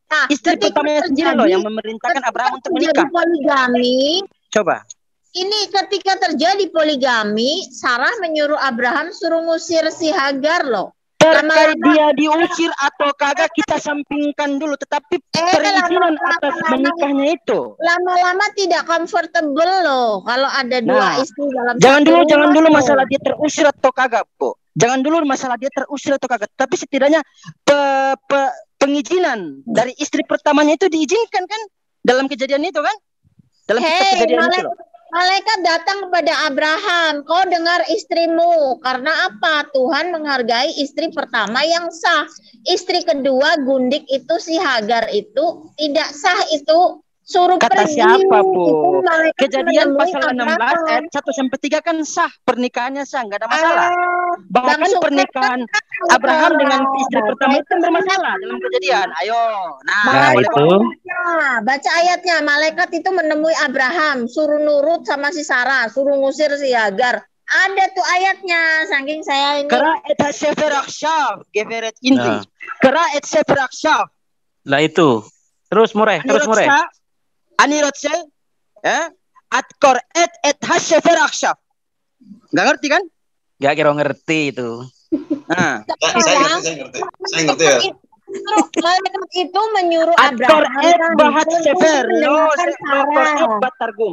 Nah, istri pertamanya sendiri loh yang memerintahkan Abraham untuk menikah. Poligami. Coba. Ini ketika terjadi poligami, Sarah menyuruh Abraham suruh ngusir si Hagar loh. Terkait dia diusir atau kagak kita sampingkan dulu, tetapi Eh, perizinan lama-lama- atas lama- menikahnya itu. Lama-lama tidak comfortable loh kalau ada dua Nah, istri dalam jangan satu dulu rumah jangan dulu tuh. masalah dia terusir atau kagak, Bu. Jangan dulu masalah dia terusir atau kagak, tapi setidaknya pe- pe- pengizinan dari istri pertamanya itu diizinkan kan dalam kejadian itu kan? Dalam kitab Hei, kejadian itu malaikat, loh. malaikat datang kepada Abraham, kau dengar istrimu. Karena apa? Tuhan menghargai istri pertama yang sah. Istri kedua, gundik itu si Hagar itu tidak sah, itu suruh Kata pergi. siapa, Itu Bu? malaikat Kejadian menemui pasal enam belas Abraham. ayat satu sampai tiga kan sah, pernikahannya sah, nggak ada masalah. Ah, Bahkan langsung pernikahan Abraham dengan istri pertama itu bermasalah dalam kejadian. Ayo, nah, Nah, boleh itu Nah, baca ayatnya, malaikat itu menemui Abraham, suruh nurut sama si Sarah, suruh ngusir si Hagar. Ada tuh ayatnya, saking saya ini. Kera et sefer akhshav, geferet indri. Nah. Kera et sefer akhshav. Lah itu. Terus Mureh, terus Mureh. Ani rotse, ya, at kor et et hashefer akhshav. Nggak ngerti kan? Gak kira ngerti itu. Nah, Saya ngerti, saya ngerti. Saya ngerti ya. Malaikat itu menyuruh at kor Abraham et kan, bahat untuk sefer, lo mendengarkan se- lo kor et Sarah. batargum.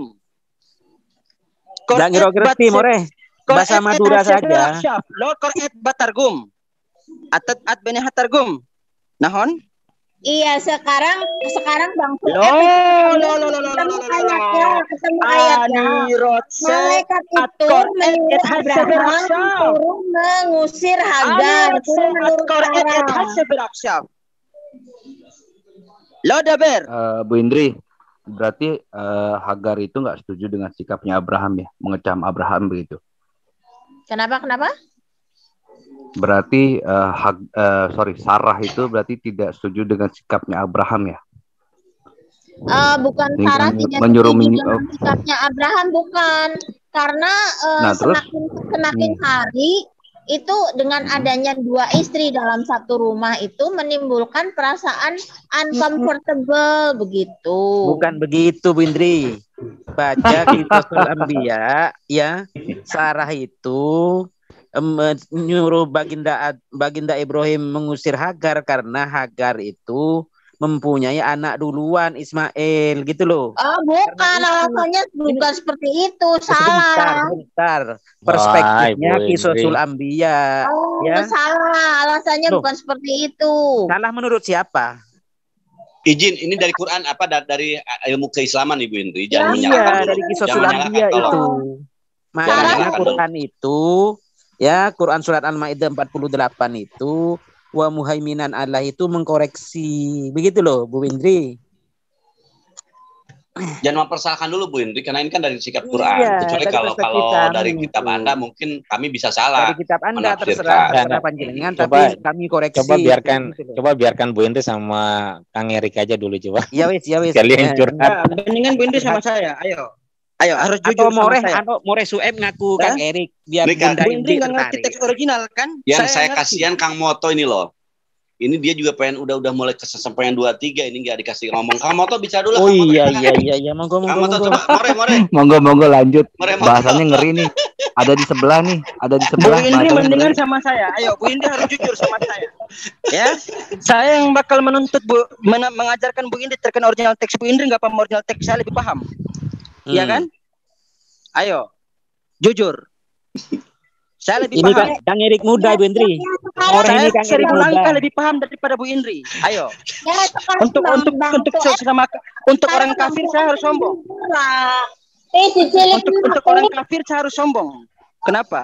Gak kira ngerti Mureh. Bahasa Madura saja. Lo kor et batargum. Atat at bene hatargum. Nahon? Iya, sekarang sekarang Bang Fuad Lo ketemu lo lo lo lo lo ketemu lo lo ayatnya, lo. ketemu ayatnya. Ani rotse Malaikat at itu kor et menyuruh et hashefer Abraham akhshav. suruh mengusir Ani Hagar, rotse suruh at menurut kor et et Sarah. hashefer akhshav. Lo daber. Eh, Bu Indri, berarti eh, Hagar itu nggak setuju dengan sikapnya Abraham ya, mengecam Abraham begitu. Kenapa? Kenapa? Berarti eh, Hag- eh, sorry Sarah itu berarti tidak setuju dengan sikapnya Abraham ya. Eh, bukan Ini Sarah kan tidak menyuruh setuju menyi- dengan sikapnya Abraham, bukan. Karena eh, Nah, terus? semakin semakin hari itu dengan adanya dua istri dalam satu rumah itu menimbulkan perasaan uncomfortable begitu. Bukan begitu, Bu Indri. Baca Kitabul Anbiya ya. Sarah itu em, menyuruh Baginda Baginda Ibrahim mengusir Hagar karena Hagar itu mempunyai anak duluan Ismail gitu loh. Oh, bukan, alasannya bukan seperti itu, Sebentar, salah. sebentar. Perspektifnya Wah, Ibu Qisosul Indri. Anbiya Oh, ya. salah, alasannya Loh. bukan seperti itu. Salah menurut siapa? Izin, ini dari Quran apa da- dari ilmu keislaman Ibu Indri? Jangan Ya, menyalahkan Iya, dulu. dari Qisosul Jangan menyalahkan, Anbiya tolong. itu. Jangan Makanya menyalahkan dulu. Quran itu ya, Quran surat Al-Maidah empat puluh delapan itu wa muhaiminan Allah itu mengkoreksi. Begitu loh, Bu Indri. Jangan mempersalahkan dulu Bu Indri, karena ini kan dari sikap Quran. Iya, Kecuali dari kalau perspektif kalau kami dari kitab itu. Anda mungkin kami bisa salah Dari kitab Anda menafsirkan. terserah, terserah Nah, panjenengan, coba- tapi kami koreksi. Coba biarkan Gitu loh. coba biarkan Bu Indri sama Kang Erik aja dulu coba. Ya wis, ya wis. Kalian Ya. curhat. Ya, bandingan Bu Indri sama saya. Ayo. Ayo, harus Atau jujur sama Moreh, saya. atau Moreh Sueb ngaku Hah? Kang Erik biar Ini kan, Bunda Bu Indri Indri nggak ngerti tertarik. teks original kan? Yang saya, ngerti. kasihan Kang Moto ini loh. Ini dia juga pengen udah udah mulai kesesampaian dua tiga ini nggak dikasih ngomong. Kang Moto bicara dulu. Oh Kang Moto, iya silakan. iya iya iya monggo Kang monggo Moto monggo. coba more more. Monggo monggo lanjut. More, Moto. Bahasanya ngeri nih. Ada di sebelah nih, ada di Bu sebelah. Indri bahasanya mendingan ngeri. sama saya. Ayo, Bu Indri harus jujur sama saya. Ya, saya yang bakal menuntut Bu, men- mengajarkan Bu Indri terkena original teks Bu Indri nggak paham original teks, saya lebih paham. Iya Hmm. kan? Ayo, jujur. Saya lebih Ini paham. Kang, Kang Erik muda, Bu Indri. Moreh Saya ini Kang Erik seribu muda. langkah lebih paham daripada Bu Indri. Ayo. Ya, sekarang Untuk Bang- untuk Bang untuk Fuad, sesama untuk orang sekarang kafir Bang saya Fuad harus sombong. jujur lah. Eh, dicilik Untuk dulu. untuk orang kafir saya harus sombong. Kenapa?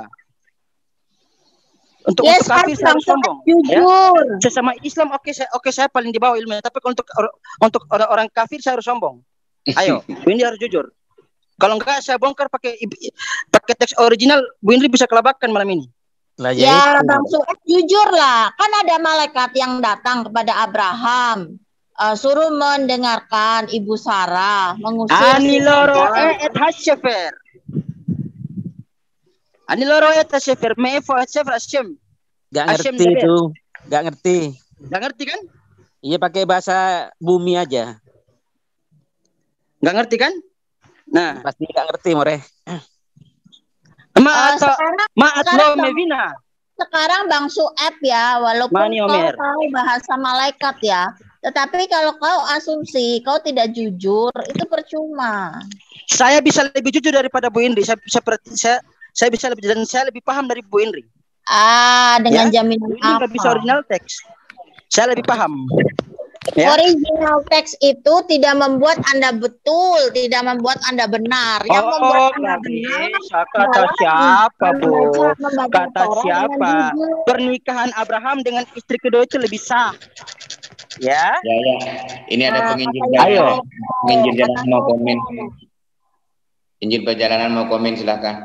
Untuk Ya, untuk kafir sekarang saya Bang harus Fuad sombong. jujur. Ya. Sesama Islam oke saya oke saya paling di bawah ilmunya, tapi untuk or- untuk orang-orang kafir saya harus sombong. Ayo, Bu Indri harus jujur. Kalau enggak saya bongkar pakai pakai teks original, Bu Indri bisa kelabakan malam ini. Lah Ya, itu. Bang Sueb jujur lah. Kan ada malaikat yang datang kepada Abraham. Eh, suruh mendengarkan Ibu Sarah mengusir si Ani loro Hagar. et hasyefer. Ani loro et hasyefer me fo hasyefer Hashem. Gak Hashem ngerti Daber. itu. Gak ngerti. Enggak ngerti kan? Iya pakai bahasa bumi aja. Nggak ngerti kan? Nah, pasti nggak ngerti, More. Uh, sekarang, sekarang, bang, sekarang Bang Sueb ya, walaupun Mani, kau Omer. tahu bahasa malaikat ya, tetapi kalau kau asumsi, kau tidak jujur, itu percuma. Saya bisa lebih jujur daripada Bu Indri. Saya, seperti saya, saya bisa lebih dan saya lebih paham dari Bu Indri. Ah, dengan ya? jaminan Bu Indri apa? nggak bisa original teks. Saya lebih paham. Ya? Original teks itu tidak membuat Anda betul, tidak membuat Anda benar. Yang oh, membuat Anda gak benar bisa. Kata siapa, Bu? membaca, membaca Kata Torah siapa? Pernikahan Abraham dengan istri kedua itu lebih sah. Ya? Ya, ya. Ini ada Nah, penginjil katanya jalanan. Ayo. Penginjil jalanan kata mau Toto. komen. Penginjil perjalanan mau komen, silakan.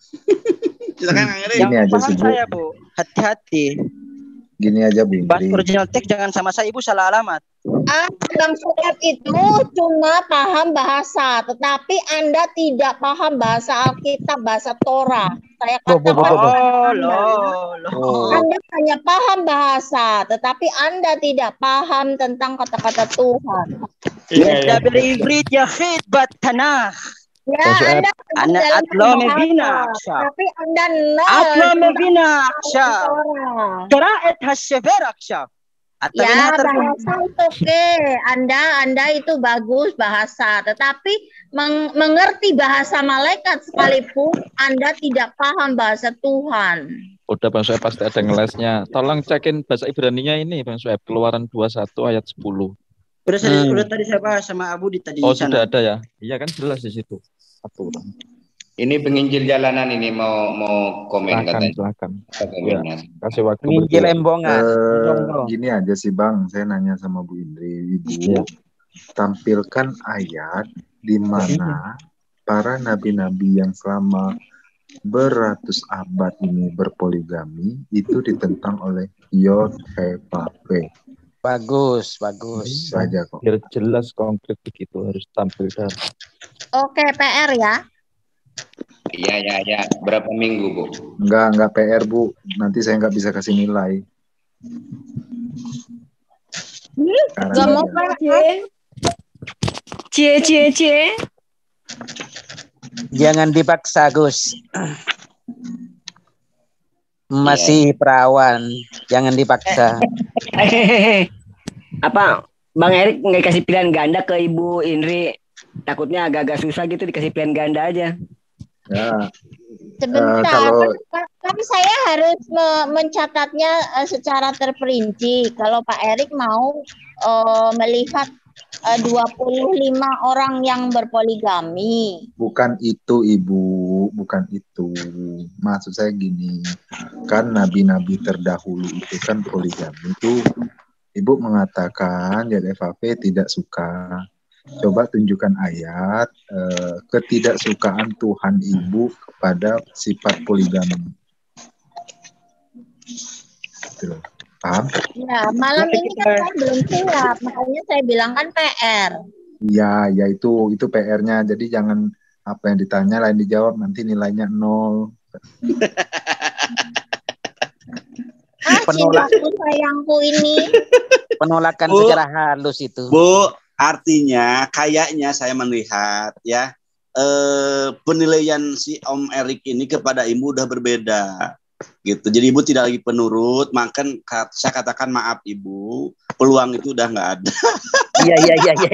Silakan Kang Erik. Gini aja sih, Bu. Saya, Bu. Hati-hati. Gini aja, Bu Bahas Indri. original teks jangan sama saya, Ibu salah alamat. Ah, Bang Sueb itu cuma paham bahasa, tetapi Anda tidak paham bahasa Alkitab, bahasa Torah. Saya katakan Oh, Anda, loh, loh. Anda hanya paham bahasa, tetapi Anda tidak paham tentang kata-kata Tuhan. Ya, beribrit ya khidbat tanah. Ya, Anda Anda atlo mebina aksha. tapi Anda nol. Atlo mebina aksha. Qira'at hasyafer aksha. Ya, bahasa itu oke. Anda Anda itu bagus bahasa, tetapi meng mengerti bahasa malaikat sekalipun Anda tidak paham bahasa Tuhan. Udah Bang Sueb pasti ada ngelesnya. Tolong cekin bahasa Ibraninya ini Bang Sueb, Keluaran dua puluh satu ayat sepuluh. Udah, saya, Hmm. udah tadi saya bahas sama Abu di tadi Oh, sana. sudah ada ya? Iya kan jelas di situ. Satu. Ini penginjil jalanan ini mau mau komen Silakan, katanya. silakan. Ya. Kasih waktu. Penginjil embongan. Uh, gini aja sih Bang, saya nanya sama Bu Indri, Ibu, ya. tampilkan ayat di mana para nabi-nabi yang selama beratus abad ini berpoligami itu ditentang oleh Yod He Vav He. Bagus, bagus. Saja kok. Biar jelas konkret begitu harus tampilkan. Oke, P R ya. Iya, ya, ya. Berapa minggu, Bu? Enggak, enggak P R, Bu. Nanti saya nggak bisa kasih nilai. Gak mau P R. Cie, cie, cie. Jangan dipaksa, Gus. Masih perawan, jangan dipaksa. Hehehe. Apa Bang Erik nggak kasih pilihan ganda ke Ibu Indri? Takutnya agak-agak susah gitu dikasih pilihan ganda aja. Ya. Sebentar, Uh, kalau kan, kan saya harus me mencatatnya uh, secara terperinci. Kalau Pak Erik mau uh, melihat uh, dua puluh lima orang yang berpoligami. bukan itu Ibu, bukan itu. Maksud saya gini, kan nabi-nabi terdahulu itu kan poligami itu. Ibu mengatakan Yod He Vav He tidak suka. Coba tunjukkan ayat eh, ketidaksukaan Tuhan Ibu kepada sifat poligami. Gitu. Paham? Ya, malam ini kan saya belum siap, makanya saya bilang kan P R. Ya, ya itu itu P R-nya. Jadi jangan apa yang ditanya lain dijawab nanti nilainya nol. Ah, cintaku sayangku ini. Penolakan Bu, secara halus itu. Bu, artinya kayaknya saya melihat ya eh, penilaian si Om Erik ini kepada Ibu udah berbeda gitu. Jadi Ibu tidak lagi penurut, maka saya katakan maaf Ibu, peluang itu udah nggak ada. Iya iya iya iya.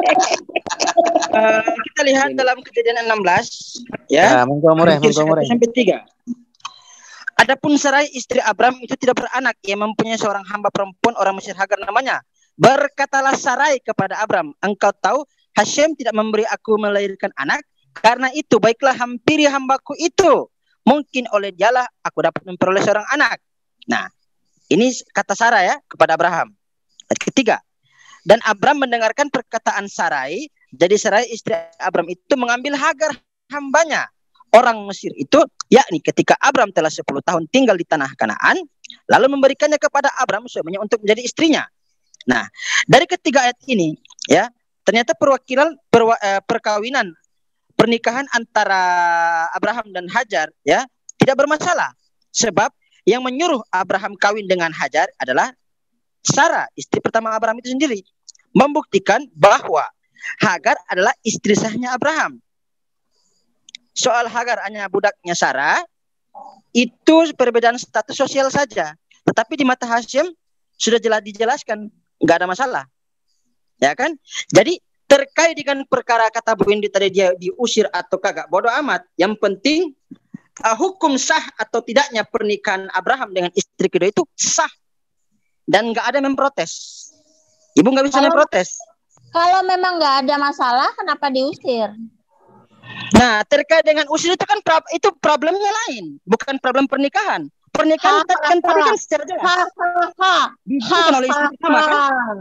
Uh, kita lihat dalam Kejadian enam belas ya. Nah, monggo More, monggo More. Sampai tiga. Adapun Sarai istri Abram itu tidak beranak, ia mempunyai seorang hamba perempuan orang Mesir Hagar namanya. Berkatalah Sarai kepada Abram, engkau tahu Hashem tidak memberi aku melahirkan anak, karena itu baiklah hampiri hambaku itu. Mungkin oleh dialah aku dapat memperoleh seorang anak. Nah, ini kata Sarai ya kepada Abraham. Ayat ketiga. Dan Abram mendengarkan perkataan Sarai, jadi Sarai istri Abram itu mengambil Hagar hambanya. Orang Mesir itu, yakni ketika Abram telah sepuluh tahun tinggal di tanah Kanaan, lalu memberikannya kepada Abram suaminya untuk menjadi istrinya. Nah, dari ketiga ayat ini, ya, ternyata perwakilan perwa, eh, perkawinan pernikahan antara Abraham dan Hajar, ya, tidak bermasalah, sebab yang menyuruh Abraham kawin dengan Hajar adalah Sarah, istri pertama Abraham itu sendiri, membuktikan bahwa Hagar adalah istri sahnya Abraham. Soal Hagar hanya budaknya Sarah, itu perbedaan status sosial saja. Tetapi di mata Hasyim sudah jelas dijelaskan, nggak ada masalah. Ya kan? Jadi terkait dengan perkara kata Bu Indi tadi dia diusir atau kagak, bodoh amat. Yang penting uh, hukum sah atau tidaknya pernikahan Abraham dengan istri kedua itu sah. Dan nggak ada memprotes. Ibu nggak bisa Kalau- memprotes. Kalau memang nggak ada masalah, kenapa diusir? Nah, terkait dengan usir itu kan prob- itu problemnya lain, bukan problem pernikahan. Pernikahan Ha, kan tadi kan ha, secara jelas ha, ha, ha. dibutuhkan oleh istri pertama kan?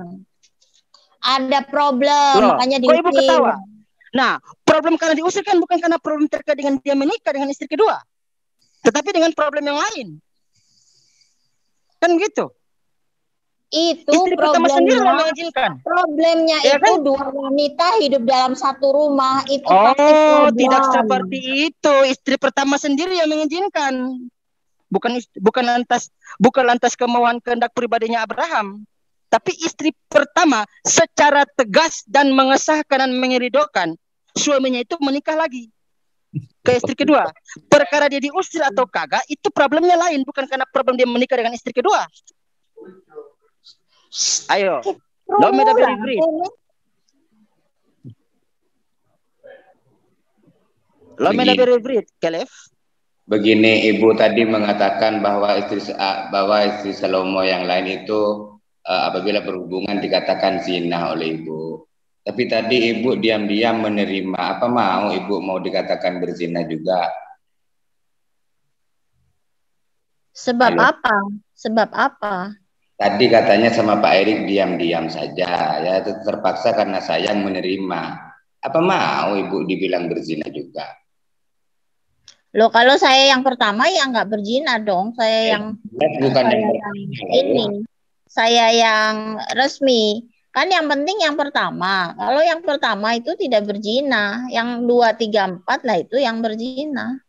Ada problem, Loh, makanya kok ibu diusir. ketawa? Nah, problem karena diusir kan bukan karena problem terkait dengan dia menikah dengan istri kedua, tetapi dengan problem yang lain. Kan gitu. Itu Istri pertama sendiri yang problemnya. mengizinkan. Problemnya Ya itu kan? dua wanita hidup dalam satu rumah itu pasti Oh, problem. tidak seperti itu. Istri pertama sendiri yang mengizinkan. Bukan ist- bukan lantas bukan lantas kemauan kehendak pribadinya Abraham. Tapi istri pertama secara tegas dan mengesahkan dan mengiridokan suaminya itu menikah lagi ke istri kedua. Perkara dia diusir atau kagak itu problemnya lain, bukan karena problem dia menikah dengan istri kedua. Ayo, lo meda beri beri. Lo meda Begini. beri beri, Kelef. Begini, Ibu tadi mengatakan bahwa istri bahwa istri Salomo yang lain itu uh, apabila berhubungan dikatakan zina oleh Ibu. Tapi tadi Ibu diam-diam menerima. Apa mau Ibu mau dikatakan berzina juga? Sebab Halo. apa? Sebab apa? Tadi katanya sama Pak Erik diam-diam saja. Ya itu terpaksa karena sayang menerima. Apa mau Ibu dibilang berzina juga? Loh, kalau saya yang pertama ya nggak berzina dong. Saya yang Bukan saya yang yang ini, saya yang resmi. Kan yang penting yang pertama. Kalau yang pertama itu tidak berzina, yang dua, tiga, empat lah itu yang berzina.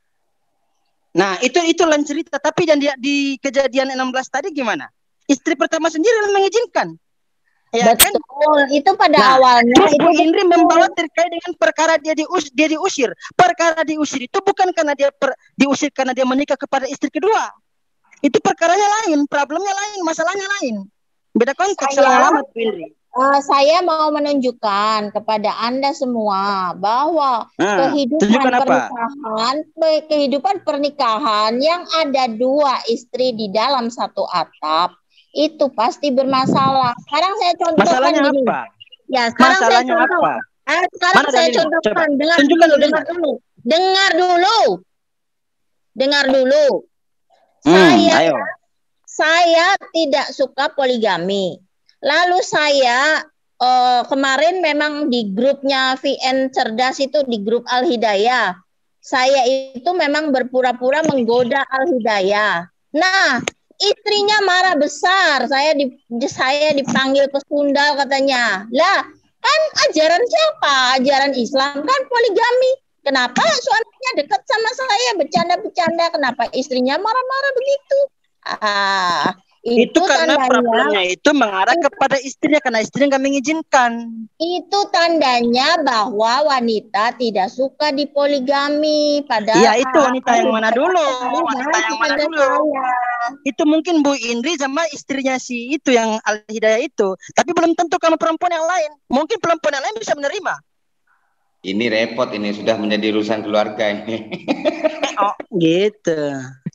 Nah, itu itu lain cerita. Tapi dan di, di kejadian enam belas tadi gimana? Istri pertama sendiri yang mengizinkan. Ya kan? Betul, itu pada Nah, awalnya terus itu Bu Indri betul. membawa terkait dengan perkara dia dius dia diusir. Perkara diusir itu bukan karena dia per, diusir karena dia menikah kepada istri kedua. Itu perkaranya lain, problemnya lain, masalahnya lain. Beda konteks, Saya- salah alamat Bu Indri. Eh, saya mau menunjukkan kepada Anda semua bahwa Nah, kehidupan tunjukkan apa? pernikahan, pe- kehidupan pernikahan yang ada dua istri di dalam satu atap itu pasti bermasalah. Sekarang saya contohkan Masalahnya gini. apa? Ya, sekarang Masalahnya saya contoh. apa? Eh, sekarang Mana saya dalilnya? contohkan. Coba, Dengar tunjukkan dulu, dalilnya. dengar dulu. Dengar dulu. Dengar dulu. Hmm, Saya ayo. saya tidak suka poligami. Lalu saya eh, kemarin memang di grupnya V N Cerdas itu di grup Al Hidayah. Saya itu memang berpura-pura menggoda Al Hidayah. Nah, istrinya marah besar. Saya di saya dipanggil ke Sundal katanya. Lah, kan ajaran siapa? Ajaran Islam kan poligami. Kenapa suaminya dekat sama saya bercanda-bercanda? Kenapa istrinya marah-marah begitu? Ah, itu, Itu karena tandanya problemnya itu mengarah kepada istrinya karena istrinya nggak mengizinkan. itu tandanya bahwa wanita tidak suka dipoligami. Padahal Iya, itu wanita yang mana dulu? Wanita yang mana kepada dulu? saya. Itu mungkin Bu Indri sama istrinya si itu yang Al Hidayah itu. Tapi belum tentu kalau perempuan yang lain. Mungkin perempuan yang lain bisa menerima. Ini repot, ini sudah menjadi urusan keluarga ini. Oh, gitu.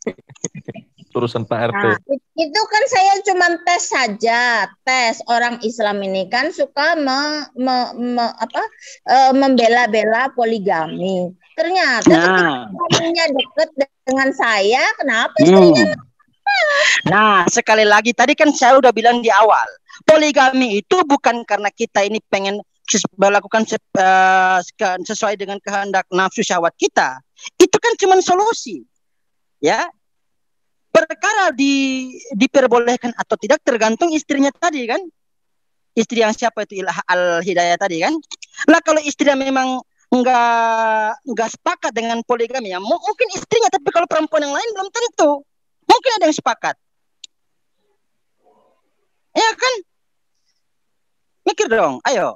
Urusan Pak R T. Nah, itu kan saya cuma tes saja, tes orang Islam ini kan suka me, me, me- apa, eh, membela-bela poligami. Ternyata Nah. ketika suaminya deket dengan saya, kenapa istrinya Hmm. Nah, sekali lagi tadi kan saya udah bilang di awal, poligami itu bukan karena kita ini pengen ses- melakukan se- eh, ke- sesuai dengan kehendak nafsu syahwat kita. Itu kan cuma solusi. Ya. Perkara di diperbolehkan atau tidak tergantung istrinya tadi kan. Istri yang siapa itu Ilah Al Hidayah tadi kan. Lah kalau istrinya memang enggak enggak sepakat dengan poligami ya mu- mungkin istrinya, tapi kalau perempuan yang lain belum tentu. Mungkin ada yang sepakat. Ya kan? Mikir dong, ayo.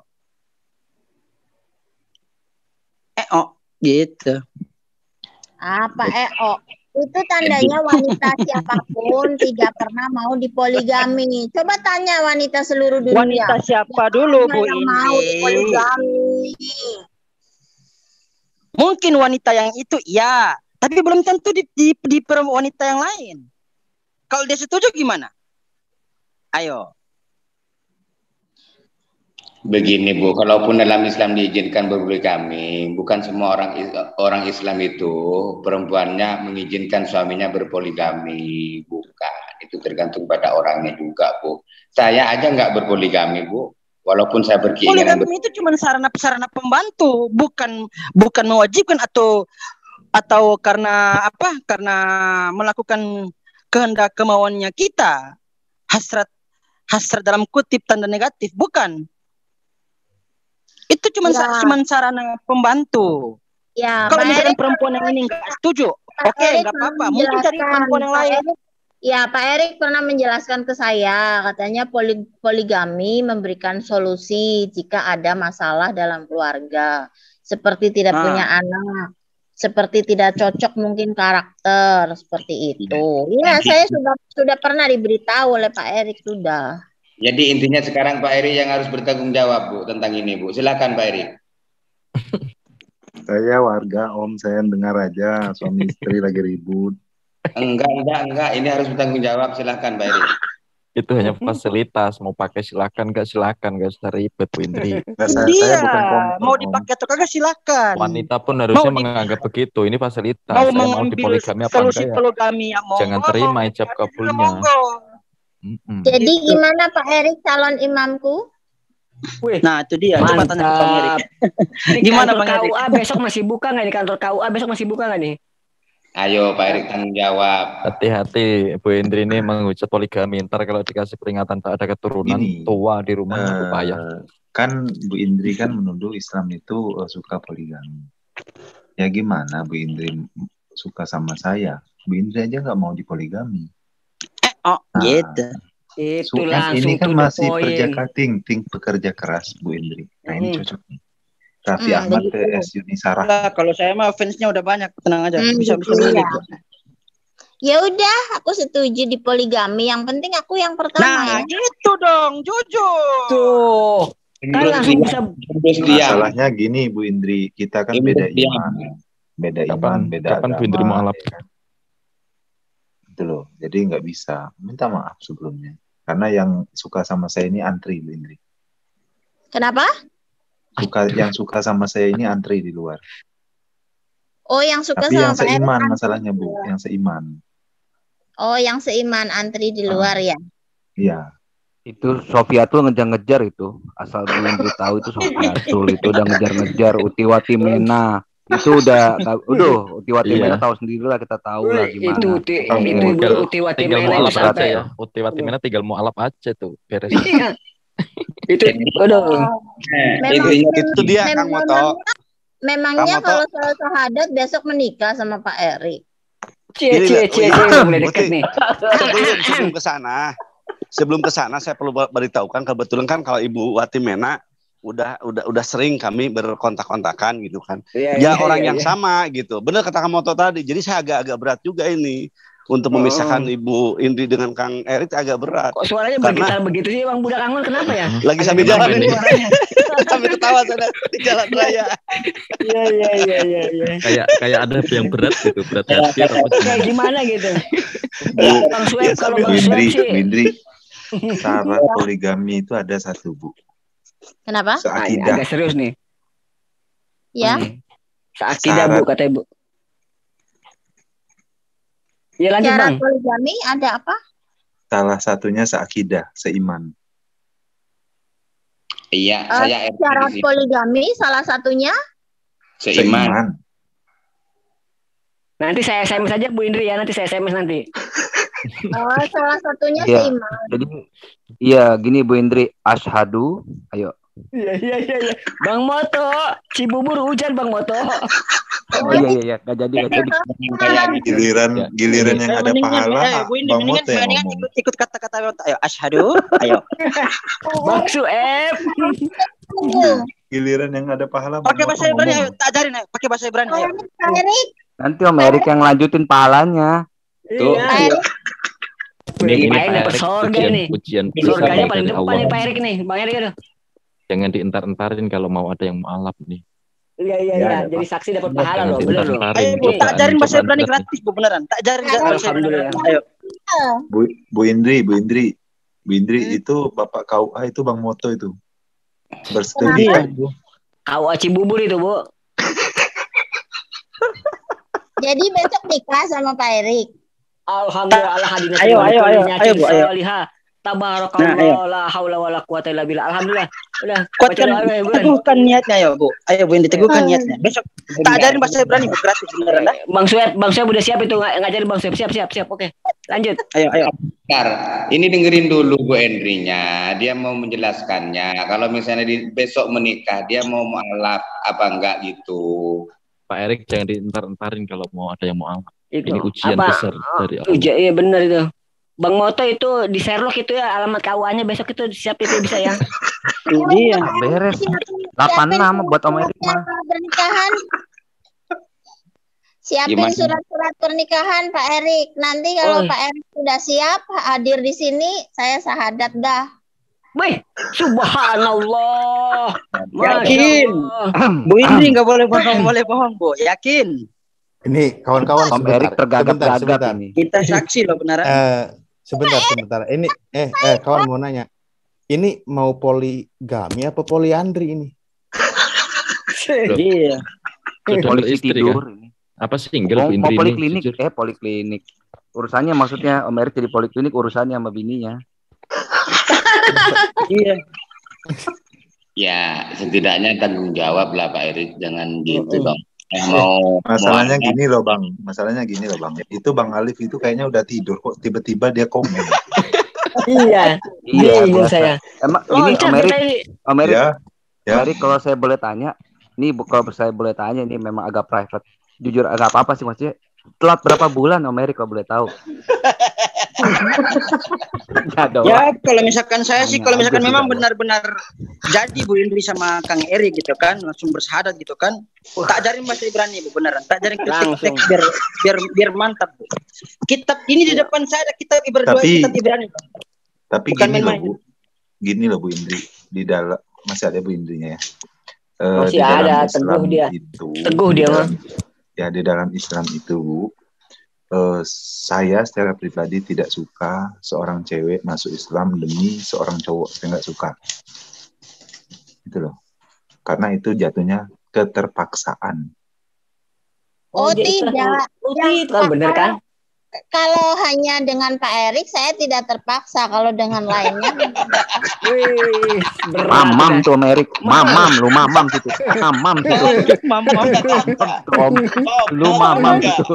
Eh, oh, gitu. Apa E O? Itu tandanya wanita siapapun tidak pernah mau dipoligami. Coba tanya wanita seluruh dunia. Wanita siapa dulu, Bu yang mau Indri? dipoligami? Mungkin wanita yang itu iya, tapi belum tentu di, di, di per- wanita yang lain. Kalau dia setuju gimana? Ayo. Begini Bu, kalaupun dalam Islam diizinkan berpoligami, bukan semua orang orang Islam itu perempuannya mengizinkan suaminya berpoligami, bukan. Itu tergantung pada orangnya juga Bu. Saya aja nggak berpoligami Bu, walaupun saya berkeinginan. Poligami itu cuma sarana-sarana pembantu, bukan bukan mewajibkan atau atau karena apa? Karena melakukan kehendak kemauannya kita, hasrat hasrat dalam kutip tanda negatif, bukan. Itu cuma Ya. cuma sarana pembantu. Ya, Kalau Pak misalkan Erik, perempuan yang ini nggak setuju, Pak oke Erik nggak pernah apa-apa. Mungkin cari menjelaskan, perempuan yang Pak lain. Erik- Ya, Pak Erik pernah menjelaskan ke saya, katanya poli- poligami memberikan solusi jika ada masalah dalam keluarga, seperti tidak Ah. punya anak, seperti tidak cocok mungkin karakter, seperti itu. Iya, saya sudah sudah pernah diberitahu oleh Pak Erik sudah. Jadi intinya sekarang Pak Eri yang harus bertanggung jawab Bu tentang ini Bu. Silakan Pak Eri. Saya warga Om, saya dengar aja suami istri lagi ribut. Enggak, enggak, enggak. Ini harus bertanggung jawab. Silakan Pak Eri. Itu hanya fasilitas, mau pakai silakan, nggak silakan, nggak usah ribet Bu Indri. Nggak, saya, Dia saya bukan komentar, mau Om. dipakai atau kagak silakan. Wanita pun harusnya Mau di- menganggap begitu. Ini fasilitas. Mau Saya mau mengambil dipoligami apa solusi enggak ya? poligami ya monggo. Jangan terima ijab kabulnya. Monggo. Mm-mm. Jadi Gitu. gimana Pak Erik calon imamku? Wih, Nah itu dia. Coba tanya ke Bang Erik. mantap. Ini Gimana kantor Bang K U Erik? A besok masih buka nggak nih kantor K U A besok masih buka nggak nih? Ayo Pak Erik tanggung jawab. Hati-hati, Bu Indri ini menghujat poligami. Ntar kalau dikasih peringatan tak ada keturunan, Gini, tua di rumah, eh, aduh payah. kan Bu Indri kan menuduh Islam itu eh, suka poligami. Ya gimana Bu Indri suka sama saya? Bu Indri aja nggak mau dipoligami. Oh Nah, gitu. Itu Su- kan langsung ini kan to the masih point. perjaka ting ting pekerja keras Bu Indri. Nah ini Hmm. cocok nih. Raffi Hmm, Ahmad begitu. ke S Yuni Sarah. Lah, kalau saya mah fansnya udah banyak, tenang aja. Hmm, Bisa bisa gitu beli. ya. Ya udah, aku setuju di poligami. Yang penting aku yang pertama Nah, ya. gitu dong, jujur. Tuh, kan Terus langsung diam. bisa Terus diam. Masalahnya gini Bu Indri, kita kan Terus beda diam. iman, beda Kapan, iman, beda kapan Bu Indri agama. mualaf? Ya kan? Gitu loh. Jadi nggak bisa. Minta maaf sebelumnya. Karena yang suka sama saya ini antri Bu Indri. Kenapa? Suka yang suka sama saya ini antri di luar. Oh, yang suka Tapi sama yang Pak Erik seiman antri masalahnya di Bu, luar. yang seiman. Oh, yang seiman antri di luar ya. Iya. Itu Sofia tuh ngejar-ngejar itu. Asal Bu Indri tahu itu Sofia Tul itu udah ngejar-ngejar Utiwati Mena. Itu udah udah Utiwati Iya. Mena tahu sendiri lah, kita tahu lah Wih, gimana. itu ti- Bang itu Erik. ibu Tinggal, Utiwati tinggal Mena mualaf itu aja sampai ya. Utiwati Mena tinggal mualaf aja tuh. Beres. Iya. Itu aduh. Memang Itu dia Kang memang- Moto. memangnya Kang Moto. kalau saya syahadat besok menikah sama Pak Erik. Cie Ini cie lah, cie oh, cie iya. udah mulai dekat Oke. nih. Sebelum sebelum ke sana, sebelum ke sana saya perlu beritahukan kebetulan kan kalau Ibu Wati Mena udah udah udah sering kami berkontak-kontakan gitu kan. Iya, Ya iya, orang iya, yang iya. sama gitu. Benar kata Kang Moto tadi. Jadi saya agak-agak berat juga ini untuk memisahkan Oh. Ibu Indri dengan Kang Erik agak berat. Kok suaranya Karena- bergetar begitu sih Bang Budak Angon kenapa ya? Lagi Agak sambil gimana jalan ini. suaranya? Sambil ketawa sana di jalan raya. Iya iya iya iya iya. Kayak kayak ada yang berat gitu, berat hati atau apa Kayak gimana gitu. Bu, Bang ya Sueb kalau sambil Bang Sueb Indri, sih. Indri, syarat poligami itu ada satu Bu, Kenapa? Ah, ini seakidah. agak serius nih. Ya. Hmm. Seakidah Bu Syarat. katanya Bu. Ya lanjut Syarat Bang. poligami ada apa? Salah satunya seakidah, seiman. Iya, Eh, saya R T syarat di sini. poligami salah satunya Seiman. Nanti saya S M S aja Bu Indri ya, nanti saya S M S nanti. eh, salah satunya Iya. seiman. Jadi iya gini Bu Indri, asyhadu, ayo Iya iya iya iya. Bang Moto, Cibubur hujan Bang Moto. Oh iya iya iya, nggak jadi nggak jadi. Giliran giliran yang Eh, ada mendingan, pahala, eh, Bu Indri, Bang mendingan, Moto yang mendingan ngomong. ikut, ikut kata-kata ayo asyhadu, ayo. Bang Sueb. Giliran yang ada pahala, Bang Pakai Moto bahasa Ibrani, ayo, ngomong. tak ajarin ayo, pakai bahasa Ibrani ayo. Pak Erik, Nanti Om Erik yang lanjutin pahalanya. Tuh. Pak Erik, Ini Ini Pak Pak Erik dapat Erik sorga ujian, nih. ujian Sorganya besar paling dari depan Allah. nih Pak Erik nih. Bang Erik aduh. Jangan dientar-entarin kalau mau ada yang mualaf nih. Iya iya Ya, iya. ya, Jadi Pak. saksi dapat Jangan pahala loh, bener loh. dientar-entarin. Ayo Bu, Nih. tak ajarin bahasa Cobaan Ibrani berat nih. gratis Bu, beneran. Tak ajarin bahasa Ibrani Alhamdulillah. gratis. Ayo. Bu, Bu Indri, Bu Indri, Bu Indri Hmm. itu Bapak K U A itu Bang Moto itu. Bersetuju Iya. Pak, Bu. Kau Cibubur itu Bu. jadi besok nikah sama Pak Erik. Alhamdulillah ala hadina Ayo, ayo, ayo, ayo, Bu, ayo. Salihah. Nah, Tabarakallah ayo. la haula wala quwata illa billah. Alhamdulillah. Udah baca Kuatkan, doa ya, Bulan. teguhkan niatnya ya Bu. Ayo Bu Indri, teguhkan niatnya. Besok tak ajarin bahasa Ibrani Bu, gratis beneran dah. Bang Sueb, Bang Sueb udah siap itu ng- ngajarin Bang Sueb. Siap siap siap. Oke. Lanjut. Ayo, ayo. Bentar, ini dengerin dulu Bu Endrinya. Dia mau menjelaskannya. Kalau misalnya di, besok menikah, dia mau mualaf apa enggak gitu. Pak Erik jangan dientar-entarin kalau mau ada yang mualaf. Itu. Ini ujian Apa? besar dari Allah. Uja, iya benar itu. Bang Moto itu di Sherlock itu ya alamat K U A-nya besok itu siap itu bisa ya. Iya. Beres. delapan enam buat Om Erik mah. Pernikahan. Siapin Gimana? surat-surat pernikahan Pak Erik. Nanti kalau Oh. Pak Erik sudah siap hadir di sini, saya sahadat dah. Wih, subhanallah. Yakin. Bu Indri nggak boleh bohong, boleh bohong Bu. Yakin. Ini kawan-kawan Om sebentar. Erik tergagap-gagap sebentar, ini. Kita saksi loh beneran. Eh, sebentar, sebentar. Ini eh eh kawan mau nanya. Ini mau poligami apa poliandri ini? Iya. Sudah Polisi beristri tidur kan? ini. Apa single Mau, Bu mau Indri poliklinik, ini? Jujur. eh poliklinik. Urusannya maksudnya Om Erik jadi poliklinik urusannya sama bininya. Iya. Ya, setidaknya tanggung jawab lah Pak Erik. Jangan gitu dong. Yang mau Masalahnya mau- gini loh Bang, masalahnya gini loh Bang. Itu Bang Alif itu kayaknya udah tidur kok tiba-tiba dia komen. Iya. Iya, Bingung biasa. saya. Emang ini Loncat Om Erik, kita ini. Om Erik, Ya, Om ya. Erik kalau saya boleh tanya, nih bu- kalau saya boleh tanya ini memang agak private. Jujur agak apa-apa sih maksudnya. Telat berapa bulan Om Erik kalau boleh tahu? Ya dong. Ya kalau misalkan saya sih, Tanya kalau misalkan aja memang sudah. benar-benar jadi Bu Indri sama Kang Eri gitu kan, langsung bersahadat gitu kan, tak ajarin bahasa Ibrani Bu beneran, tak ajarin Langsung. teks biar biar biar mantap Bu. Kitab ini di depan saya ada kitab berdua Tapi- kitab Ibrani. Bang. Tapi Bukan gini loh main-main. Bu, gini loh Bu Indri, di dalam masih ada Bu Indrinya ya. Eh, Masih di dalam ada, Islam teguh dia. Itu, Teguh di dia, dalam- Ya di dalam Islam itu, Bu, eh, saya secara pribadi tidak suka seorang cewek masuk Islam demi seorang cowok. Saya nggak suka. Itu loh. Karena itu jatuhnya keterpaksaan. Oh, dia ikhlas, tidak. Bu. Oh, tidak kan bener kan? Kalau hanya dengan Pak Erik saya tidak terpaksa. Kalau dengan lainnya Wih, berat. Mamam dah. tuh Om Erik, mamam lu mamam situ, mamam situ. Mamam. Om, lu mamam situ.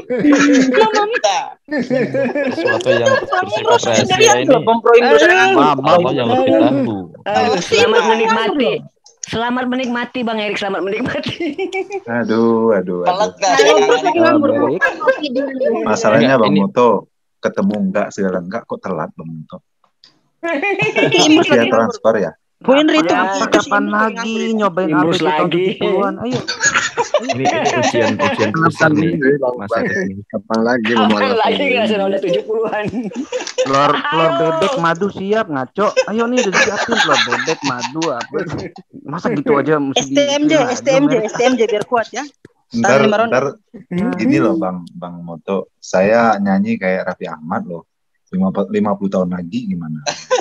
Sesuatu yang bersifat rahasia Sendirian ini. loh Bang Pro Indo saya. Mamam. Allah yang lebih tahu. Aduh, selamat menikmati. Selamat menikmati Bang Erik, selamat menikmati. Aduh, aduh, aduh. Om Erik, kopi dulu. Masalahnya Enggak, Bang ini- Moto ketemu enggak segala enggak kok telat Bang Moto. Imus Dia lagi. transfer ya. Bu Indri itu apa itu sih kapan imus lagi nganggur. nyobain Imus A B C tahun lagi. tujuh puluhan? Ayo. Ini ujian ujian besar nih Mas Erik ini. Kapan lagi Kapan lagi ngerasa udah tujuh puluhan? Telur telur bebek madu siap ngaco. Ayo nih udah disiapin telur bebek madu apa. Masa gitu aja mesti S T M J, dikirim aja, S T M J, Om Erik. S T M J biar kuat ya. Ntar, lima ronde. ntar gini loh Bang Bang Moto, saya nyanyi kayak Raffi Ahmad loh. lima puluh tahun lagi gimana?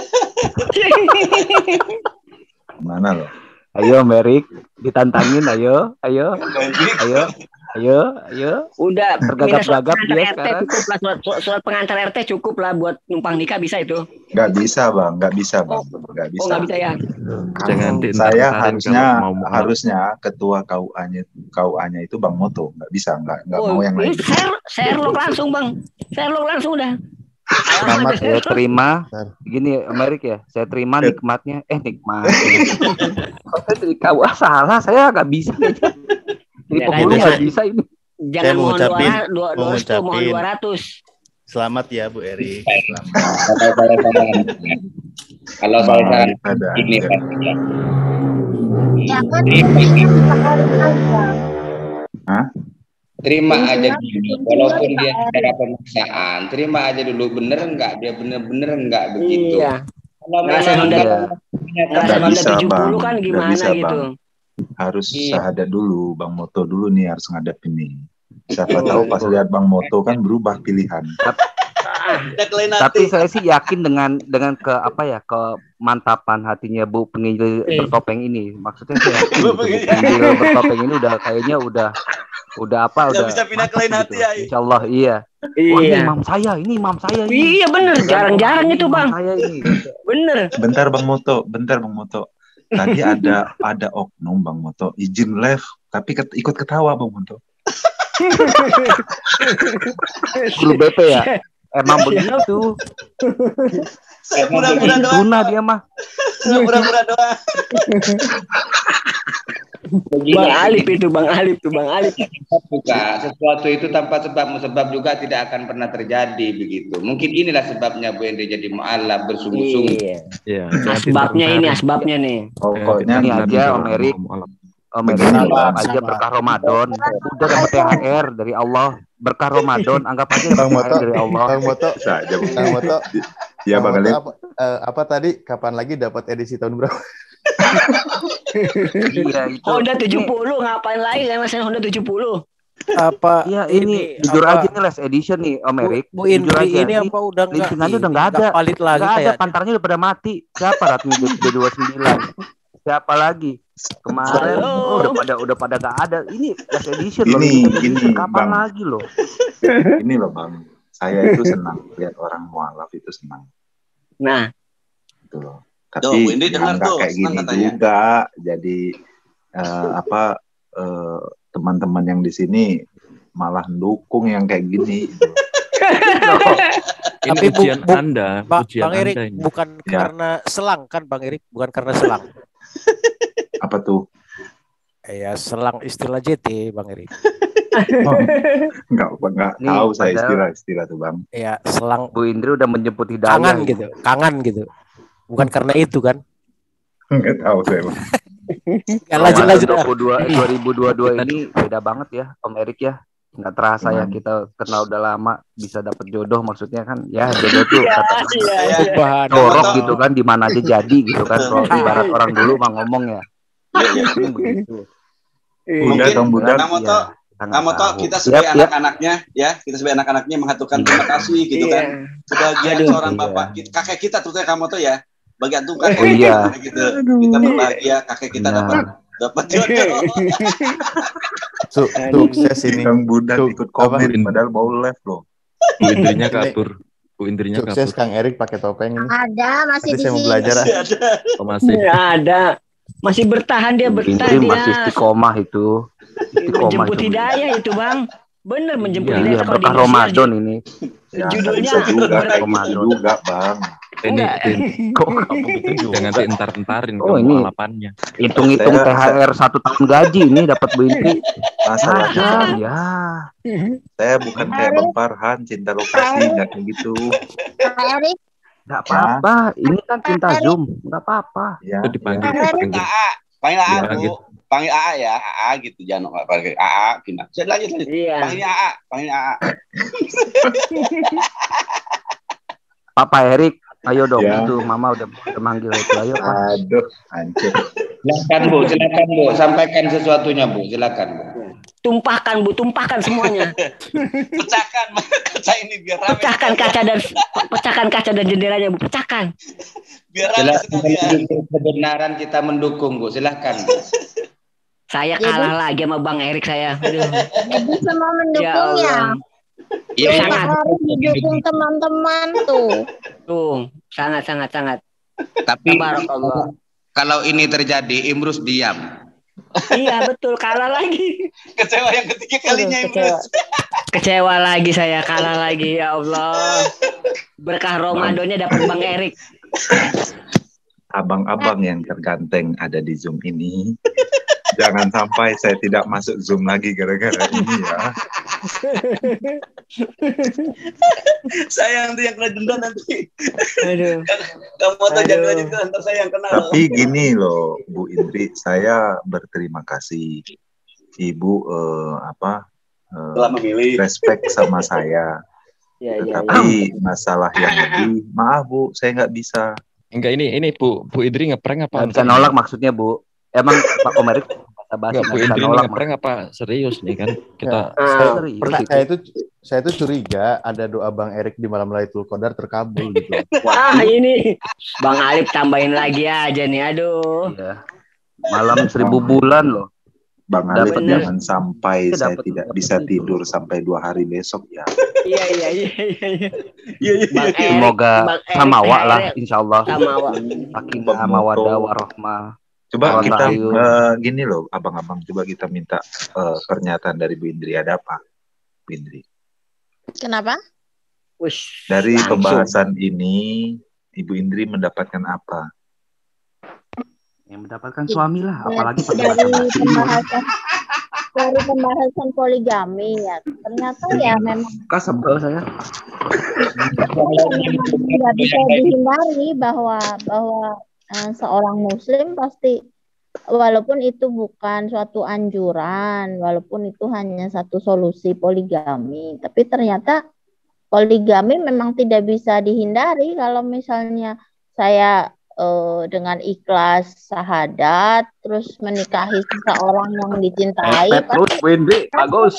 Gimana loh? Ayo Om Erik, ditantangin ayo, ayo, ayo, ayo, ayo. Udah minta surat Tergagap-gagap pengantar dia R T sekarang. cukup lah, surat, surat, surat pengantar R T cukup lah buat numpang nikah bisa itu. Nggak bisa Bang, nggak bisa Bang, nggak Oh bisa. nggak bisa ya? Jangan Saya diintar-intarin harusnya kalau mau mualaf. harusnya ketua K U A-nya K U A-nya itu Bang Moto, nggak bisa, nggak nggak Oh, mau yang ini lain. share, Sherlock langsung Bang, Sherlock langsung udah. Selamat saya terima. Gini Amerik ya, saya terima nikmatnya. Eh nikmat. Kok wah salah, saya nggak bisa. Jadi Ya, pemulung kan, nggak bisa ini. Jangan mohon mengucapin, dua mau ratus, mohon ngucapin. dua ratus. Selamat ya Bu Eri. Kalau saya saran ini Pak. Hah? Terima aja dulu, walaupun dia secara pemaksaan, terima aja dulu, bener enggak dia bener-bener enggak begitu. Iya. Kalau Ngerasain memang Honda, dia ngerasain Nggak Honda bisa, tujuh puluh Bang. kan Nggak gimana bisa, gitu. Bang. Harus Iya. syahadat dulu, Bang Moto dulu nih harus ngadepin nih. Siapa Oh. tahu pas lihat Bang Moto kan berubah pilihan. Tapi saya sih yakin dengan dengan ke apa ya kemantapan hatinya Bu penginjil Eh. bertopeng ini. Maksudnya saya yakin gitu, Bu penginjil bertopeng ini udah kayaknya udah udah apa Nggak udah bisa pindah ke lain hati, gitu. ya. Insya Allah iya. Wah ini Iya. imam saya, ini imam saya ini. Iya bener, Gitu kan. jarang-jarang Wah, ini itu imam Bang. Saya ini. Bener. Bentar Bang Moto, bentar Bang Moto. Tadi ada ada oknum Bang Moto izin live tapi ket, ikut ketawa Bang Moto. Guru B P ya. Emang begitu. Pura-pura doang. Tuna dia mah. Pura-pura doang. Bang Alif itu, Bang Alif tuh, Bang Alif. Juga sesuatu itu tanpa sebab musabab juga tidak akan pernah terjadi begitu. Mungkin inilah sebabnya Bu Hendri jadi mu'alaf bersungguh-sungguh. Iya. Iya. Asbabnya ini, asbabnya nih. Pokoknya Ini aja Om Erik. Om Erik anggap aja berkah Ramadan. Udah dapat T H R dari Allah. Berkah Ramadan anggap aja Bang dapat T H R Moto, dari Allah. Bang Moto, saja Bang Bang Moto. Ya Bang Bang Moto, Alif. apa, eh, apa tadi? Kapan lagi dapat edisi tahun berapa? Iya itu. Honda tujuh puluh ngapain lagi kan masih Honda tujuh puluh? Apa Iya ini, jujur apa, aja nih last edition nih Om Bu, Erik. Bu Jujur Indri aja. ini apa udah enggak Lintingannya udah ini, nggak ada. nggak valid lagi Nggak ada, kayak pantarnya udah pada mati. Siapa Ratmi B dua puluh sembilan? Siapa lagi? Kemarin Halo. oh, udah pada udah pada nggak ada. Ini last edition loh. Ini, limited ini, edition. Kapan Bang. lagi loh? Ini loh Bang. Saya itu senang lihat orang mualaf itu senang. Nah, Gitu loh. Tuh, Tapi Bu Indi ya dengar nggak tuh, kayak senang gini katanya. juga. Jadi eh, apa eh, teman-teman yang di sini malah mendukung yang kayak gini. Gitu. Ini Tapi Bu- ujian Bu- Anda, Ba- ujian Bang Erik Anda ini. bukan Ya. karena selang kan Bang Erik, bukan karena selang. Apa tuh? Ya selang istilah J T Bang Erik. Oh, nggak nggak Nih, tahu saya padahal- istilah-istilah tuh Bang. Ya selang Bu Indri udah menjemput hidayah. kangen ini. gitu, kangen gitu. Bukan karena itu kan. Nggak tahu saya Bang. Ya, lanjut lanjut. dua ribu dua dua ribu dua puluh dua ini beda banget ya Om Erik ya. Nggak terasa ya Gimana? kita kenal udah lama bisa dapet jodoh maksudnya kan ya jodoh tuh kata iya. Subhanallah. jorok gitu kan di mana aja jadi gitu kan kalau ibarat orang dulu mah ngomong ya. Ini begitu. Udah Iya. Bang Budak. Kang Moto, Iya, kita nggak Kang Moto, tahu. kita sebagai Siap, siap. anak-anaknya, ya, kita sebagai anak-anaknya mengaturkan terima kasih gitu Iya. kan. Kebahagiaan Aduh. seorang Iya. bapak, kita, kakek kita terutama Kang Moto ya, bagi antum kakek Oh, iya. gitu. Kita berbahagia, kakek kita Iya. dapat dapat jodoh. Su sukses ini. Kang Budak Su- ikut komen apa? padahal mau live loh. Bu Indrinya Ini- kabur. Bu Indrinya Sukses kabur. Kang Erik pakai topeng ini. Ada masih Nanti di saya mau sini. belajar. ah. Masih ada. Oh, masih. Nggak ada. Masih bertahan dia, bertahan Indri dia. masih istiqomah itu. Istiqomah Menjemput itu. hidayah itu, Bang. Bener menjemput Iya, hidayah Iya kalau di berkah Indonesia. Ramadan ini. Ya, Judulnya bisa juga, berat. bisa juga Bang. Ini, Enggak. ini Kok kamu gitu juga? jangan dientar-entarin Oh, kamu ini. alapannya. Hitung-hitung Saya- T H R satu tahun gaji ini dapat Bu Indri. Masalahnya Ada ya. saya bukan kayak Bang Farhan cinta lokasi nggak kayak gitu. Pak Erik, Nggak apa-apa. Ini kan cinta Zoom. Nggak apa-apa. Ya, Itu dipanggil, Pak Erik. dipanggil. A A, panggil A A Dipanggil. Bu. Panggil A A ya, A A gitu, jangan panggil A A pindah. Saya lanjut lanjut. Iya. Panggilnya A A, panggilnya A A. Papa Erik, ayo dong Ya. itu Mama udah, udah manggil itu. Ayo Pak. Aduh, hancur. Silakan Bu, silakan Bu, sampaikan sesuatunya Bu, silakan Bu. Tumpahkan, Bu, tumpahkan semuanya. Pecahkan kaca ini biar ramai. Pecahkan kaca dan pecahkan kaca dan jendelanya, Bu. Pecahkan. Biar ramai Silakan sekalian. untuk kebenaran kita mendukung Bu, silakan Bu. Saya Jadi- kalah lagi sama Bang Erik saya. Aduh. jadi semua Ya mendukung ya. Allah. Iya, Tuh, sangat. Pak Erik didukung teman-teman tuh. Tuh, sangat sangat sangat. Tapi Tabarakallah. kalau ini terjadi, Imrus diam. Iya betul, kalah lagi. Kecewa yang ketiga kalinya Aduh, kecewa. Imrus. Kecewa lagi saya, kalah lagi ya Allah. Berkah Ramadannya dapat Bang Erik. Abang-abang yang terganteng ada di Zoom ini. Jangan sampai saya tidak masuk Zoom lagi gara-gara ini ya. Saya nanti yang kena denda nanti. Aduh. Kamu mau jangan lanjutkan, ntar saya yang kena. Tapi gini loh, Bu Indri, saya berterima kasih Ibu eh, apa eh, telah memilih respect sama saya. Ya, ya, Tetapi ya. masalah yang lebih, maaf Bu, saya nggak bisa. Enggak, ini ini Bu Bu Indri ngeprank apa? Nggak bisa nolak maksudnya Bu. Emang Pak Om Erik Enggak, Bu Indri ini ngeprank apa serius nih kan? Kita Ya, saya, serius. saya itu saya itu curiga ada doa Bang Erik di malam Lailatul Qadar terkabul gitu. Wah, ini Bang Alip tambahin lagi aja nih, aduh. Iya. Malam seribu bulan loh. Bang Alif Bener. jangan sampai Saya saya dapet- tidak dapet bisa itu. tidur sampai dua hari besok ya. Iya, iya, iya, iya, iya. Iya, iya. Bang Erik, Semoga Bang Erik, samawa lah Erik. insyaallah. Samawa. Sakinah Bang mawaddah Moto. warahmah. Coba Orang kita Rahayu. eh, gini loh, abang-abang, coba kita minta eh, pernyataan dari Bu Indri. Ada apa, Bu Indri? Kenapa? Wush, Dari langsung. pembahasan ini, Ibu Indri mendapatkan apa? Yang mendapatkan suami lah, apalagi dari penjelasan pembahasan dari pembahasan poligami ya ternyata ya memang Kak sebel saya. nggak bisa dihindari bahwa bahwa eh, seorang muslim pasti walaupun itu bukan suatu anjuran, walaupun itu hanya satu solusi poligami, tapi ternyata poligami memang tidak bisa dihindari kalau misalnya saya eh, dengan ikhlas syahadat terus menikahi seseorang yang dicintai Pepet terus Bu Indri, bagus.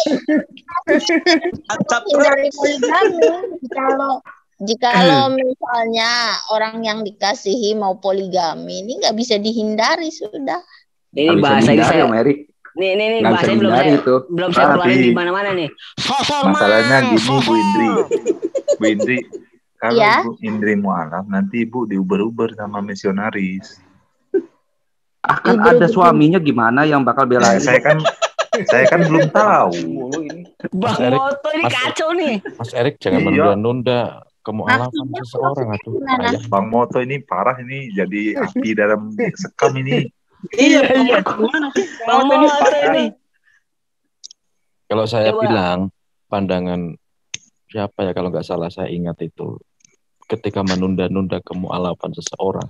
hindari poligami. Kalau jikalau misalnya orang yang dikasihi mau poligami ini nggak bisa dihindari sudah. Ini Nggak bisa bahasa ini dihindari, saya. Om Erik. Nih, nih, nih Nggak bisa bahasanya belum dihindari saya itu. belum saya Tapi- keluarin di mana-mana nih. Masalahnya gini, Bu Indri. Bu Indri, kalau Ya. Ibu Indri mualaf, nanti Ibu diuber-uber sama misionaris. Akan Ibu- ada suaminya gimana yang bakal Nah, belain? saya kan saya kan belum tahu. Bang Mas Erik, Moto ini Mas- kacau nih. Mas Erik jangan Iya. menunda-nunda kemualafan Maksudnya seseorang maksudnya aduh. gimana? Ayah. Bang Moto ini parah ini, jadi api dalam sekam ini. Iya, iya. Bang Moto ini. Kalau saya Coba. bilang pandangan siapa ya kalau nggak salah saya ingat itu ketika menunda-nunda kemualafan seseorang.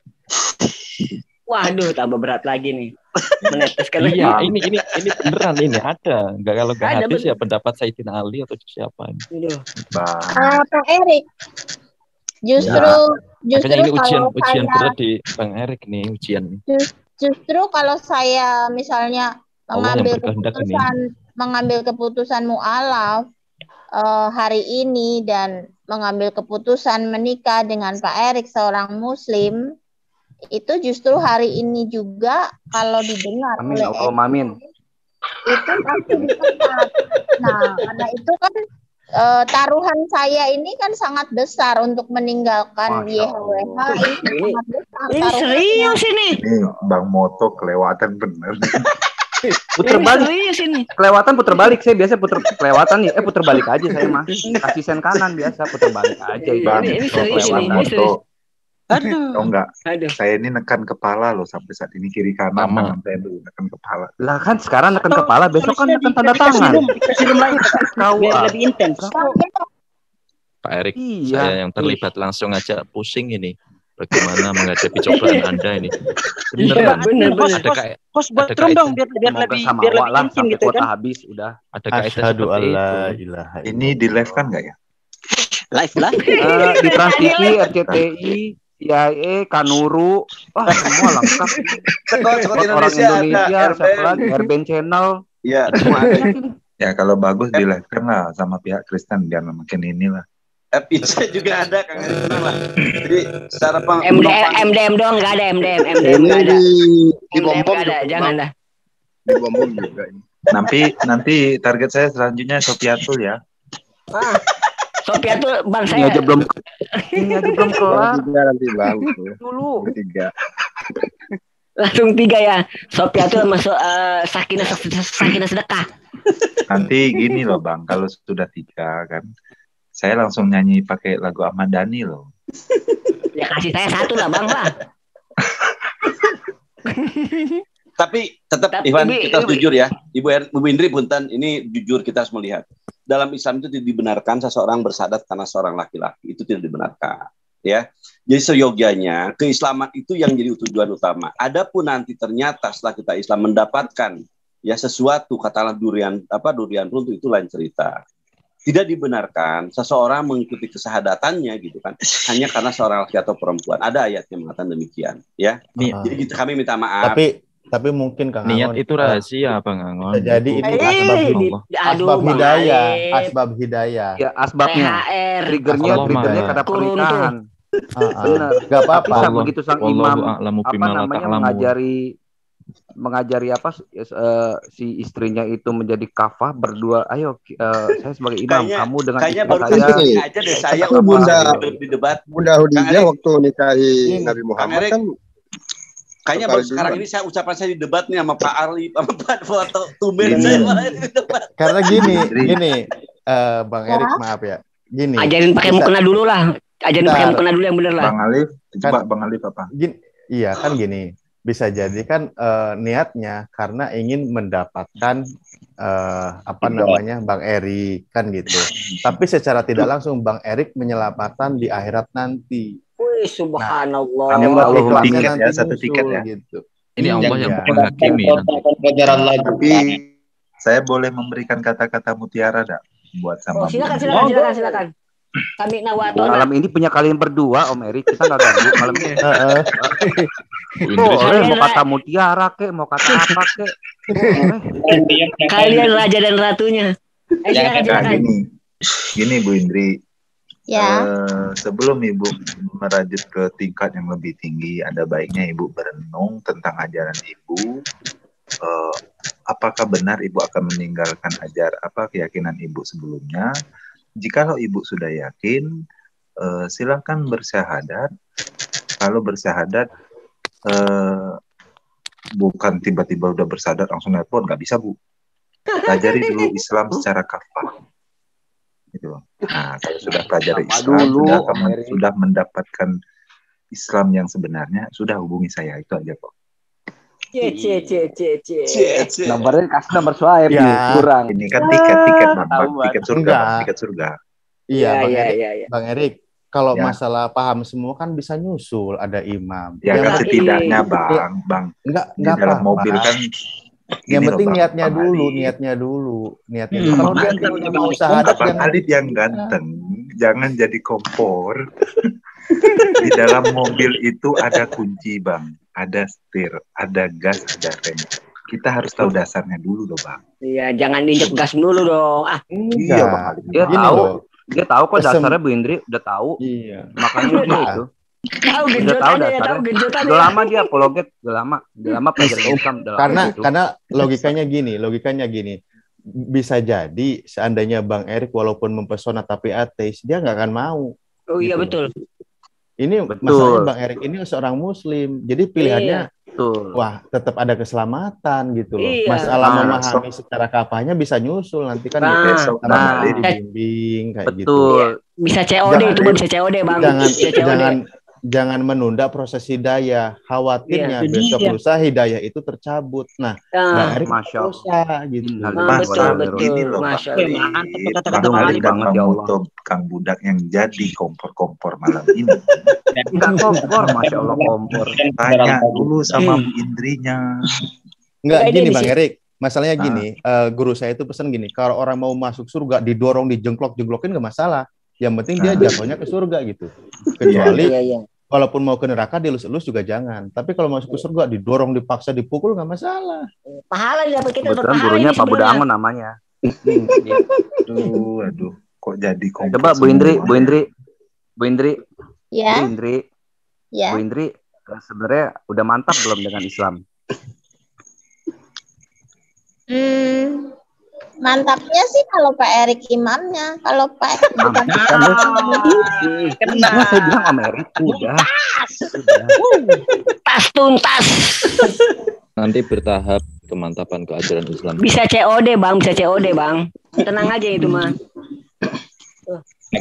Waduh, tambah berat lagi nih. Meneteskan Iya, ini ini ini beneran ini ada. Nggak kalau nggak Ada, hadis bener. ya pendapat Sayyidina Ali atau siapa ini. Aduh. Bang, Ah, Pak Erik, justru justru Makanya ini ujian kalau ujian saya berat di Bang Erik nih ujian. Jus- Justru kalau saya misalnya Allah yang mengambil berkehendak ini. keputusan mengambil keputusan mualaf eh, hari ini dan mengambil keputusan menikah dengan Pak Erik seorang Muslim itu justru hari ini juga kalau didengar Amin, oleh Allahumma amin. itu pasti tepat. Nah, karena itu kan eh, taruhan saya ini kan sangat besar untuk meninggalkan Masya Y H W H ini Ini- sangat besar Ini taruhannya. serius ini. ini Bang Moto kelewatan bener. Puter Ini balik. serius ini. Kelewatan puter balik. Saya biasa puter kelewatan nih. Eh puter balik aja saya mah. Kasih sen kanan biasa puter balik aja. Bang, Ini- ini kalau serius Bang ini, ini Moto, serius. Aduh. tau nggak? Aduh. Saya ini nekan kepala loh sampai saat ini kiri kanan Sama. tangan saya dulu nekan kepala. Lah kan sekarang neken kepala, besok kan neken tanda tangan. Dikasih room lain Kau biar ah. lebih intens. Pak Erik, Iya. saya yang terlibat langsung aja pusing ini. Bagaimana menghadapi cobaan Anda ini? Iya, Beneran. bener, Host, bener. Ada host, kayak host buat ada room kaitan. dong biar biar Semoga lebih sama biar awak lebih lah intim sampai gitu kuota kan. habis udah. ada kaitan Asyhadu seperti alla itu. ilaha Ini di live kan nggak ya? Live lah. Eh, di Trans T V, R C T I, C I A, Kanuru, wah semua lengkap. Sekot sekot Buat orang Indonesia ada Indonesia, R B siapa N. lagi? Airben Channel, Iya. semua ada ini. Ya kalau bagus di live kan lah sama pihak Kristen biar makin inilah. Eh, pizza juga ada Kang Erik, tenang lah. Jadi secara peng M D M, M D M doang nggak ada M D M, M D M Ini nggak ada. di M D M bom-bom nggak ada, juga, jangan Bang. dah. Di bom-bom juga ini. Nanti nanti target saya selanjutnya Sofiatul ya. Ah, Sophia tuh bang Ini saya. aja belum ini aja belum kelar. Tiga nanti bang. Dulu. Tiga. Langsung tiga ya. Sophia tuh masuk eh, sakinah sakinah sedekah. Nanti gini loh bang, kalau sudah tiga kan, Saya langsung nyanyi pakai lagu Ahmad Dhani loh. Ya kasih saya satu lah bang lah. Tapi tetap Ivan kita harus jujur ya, Ibu er, Ibu Indri punten, ini jujur kita harus melihat. Dalam Islam itu tidak dibenarkan seseorang bersahadat karena seorang laki-laki, itu tidak dibenarkan. Ya, jadi seyogianya keislaman itu yang jadi tujuan utama. Adapun nanti ternyata setelah kita Islam mendapatkan ya sesuatu katakanlah durian apa durian runtuh itu lain cerita. Tidak dibenarkan seseorang mengikuti kesahadatannya gitu kan hanya karena seorang laki atau perempuan. Ada ayat yang mengatakan demikian ya. Uh, Jadi kita, kami minta maaf. Tapi tapi mungkin Kang niat Angon, itu rahasia Bang Angon. Jadi itu asbab, asbab hidayah, asbab hidayah. Ya asbabnya. Triggernya triggernya kata pernikahan. Benar. Gak apa-apa. Begitu sang imam apa namanya mengajari mengajari apa uh, si istrinya itu menjadi kafah berdua. Ayo uh, saya sebagai imam, kayaknya, kamu dengan kayaknya istri baru saya aja deh saya itu Bunda di debat. Bunda Khadijah waktu nikahi Nabi Muhammad Erik, kan kayaknya baru sekarang ini saya ucapan saya di debat nih sama Pak Arli sama Pak Foto Tumben saya malah di debat. Karena gini, gini uh, Bang Erik maaf ya. Gini. Ajarin pakai mukena dulu lah. Ajarin pakai mukena dulu yang bener lah. Bang Alif, coba kan, Bang Alif apa? Gini, iya kan gini. Bisa jadi kan uh, niatnya karena ingin mendapatkan uh, apa namanya Bang Erik kan gitu. Tapi secara tidak langsung Bang Erik menyelamatkan di akhirat nanti. Wih, subhanallah. Nah, Allah tiket ya, satu tiket ya. Gitu. Ini Allah yang menghakimi. Tapi saya boleh memberikan kata-kata mutiara enggak buat sama. Oh, silakan, silakan, silakan, silakan. Kami nawatona. Malam ini punya kalian berdua Om Erik, kita nggak ganggu malam ini. Boleh mau kata mutiara kek, mau kata apa kek. Kalian raja dan ratunya. Eh, silakan, silakan. Gini, gini Bu Indri. Ya. Uh, sebelum Ibu merajut ke tingkat yang lebih tinggi, ada baiknya Ibu berenung tentang ajaran Ibu. Uh, apakah benar Ibu akan meninggalkan ajar apa keyakinan Ibu sebelumnya? Jikalau Ibu sudah yakin, uh, silakan bersyahadat. Kalau bersyahadat, uh, bukan tiba-tiba udah bersyahadat langsung nelpon, nggak bisa Bu. Pelajari dulu Islam secara kafah. Gitu. Nah, kalau sudah pelajari Islam, dulu, sudah, men- sudah mendapatkan Islam yang sebenarnya, sudah hubungi saya, itu aja kok. Cie, cie, cie, cie, cie. Nomornya kasih nomor swipe ya. nih, kurang. Ini kan tiket, tiket bang, bang. tiket surga, bang. tiket surga. Iya, ya, Bang ya, Erik. ya, ya. Bang Erik, kalau Ya. masalah paham semua kan bisa nyusul, ada imam. Ya Yang kan penting- setidaknya bang, bang. Enggak, Di enggak dalam apa-apa. mobil kan. Yang gini penting loh, Bang, niatnya Bang dulu, Ali. niatnya dulu, niatnya Hmm, dulu. Kalau Bang dia Ali. udah mau syahadat Bang yang Alif yang ganteng, jangan jadi kompor. Di dalam mobil itu ada kunci bang, ada setir, ada gas, ada rem. Kita harus tahu dasarnya dulu loh bang. Iya, jangan injek gas dulu dong. Ah, Iya bang Alif. Dia Gini tahu, loh. dia tahu kok Kesem- dasarnya Bu Indri, udah tahu. Iya. Makanya dia itu. tahu Udah tahu genjotannya ya, dasarnya. tahu genjotannya. Udah lama dia apologet, udah lama, udah lama pelajaran Islam, udah lama Karena gitu. karena logikanya gini, logikanya gini. Bisa jadi seandainya Bang Erik walaupun mempesona tapi ateis, dia nggak akan mau. Oh iya Gitu. betul. Ini Betul. masalahnya Bang Erik ini seorang muslim. Jadi pilihannya Betul. wah, tetap ada keselamatan gitu loh. Iya. Masalah Nah, memahami secara kafahnya bisa nyusul nanti kan Nah, gitu. Sama nah. Bang Erik dibimbing kayak gitu. Betul. Bisa C O D Jangan- itu Bang, bisa C O D Bang. Jangan Bisa C O D. jangan jangan menunda proses hidayah. Khawatirnya Iya, itu besok dia. lusa hidayah itu tercabut. Nah, Nah, Bang Erik Masya Allah. dosa gitu. Nah, Nah, Mas, betul, Bang, betul. gini loh, Bang. Masya Allah. Mantap Bang kata-kata Bang Alif Ali. dan banget, Bang ya Allah. Muto, Kang Budak yang jadi kompor-kompor malam ini. Enggak kompor, Masya Allah kompor. Tanya dulu sama Bu Indrinya. Enggak Enggak, gini ini Bang di- Erik. Masalahnya gini, eh, guru saya itu pesan gini, kalau orang mau masuk surga didorong, dijengklok-jengklokin nggak masalah. Yang penting dia jatuhnya ke surga gitu. Kecuali Iya, iya. walaupun mau ke neraka dilus-elus juga jangan. Tapi kalau masuk ke surga didorong, dipaksa, dipukul nggak masalah. Pahala dapat kita dapat Kebetulan pahala gurunya ini Pak sebenarnya. Budangon namanya. Aduh, aduh, kok jadi kompor Coba Bu Indri, semua Bu ya? Indri, Bu Indri, Bu Ya, Indri, ya. Bu Indri, eh, sebenarnya udah mantap belum dengan Islam? Hmm, mantapnya sih kalau Pak Erik imamnya, kalau Pak bukan Nah, saya bilang Amerik udah. Udah. Tas tuntas. Nanti bertahap kemantapan ke ajaran Islam. Bisa C O D Bang, bisa C O D Bang. Tenang aja itu mah.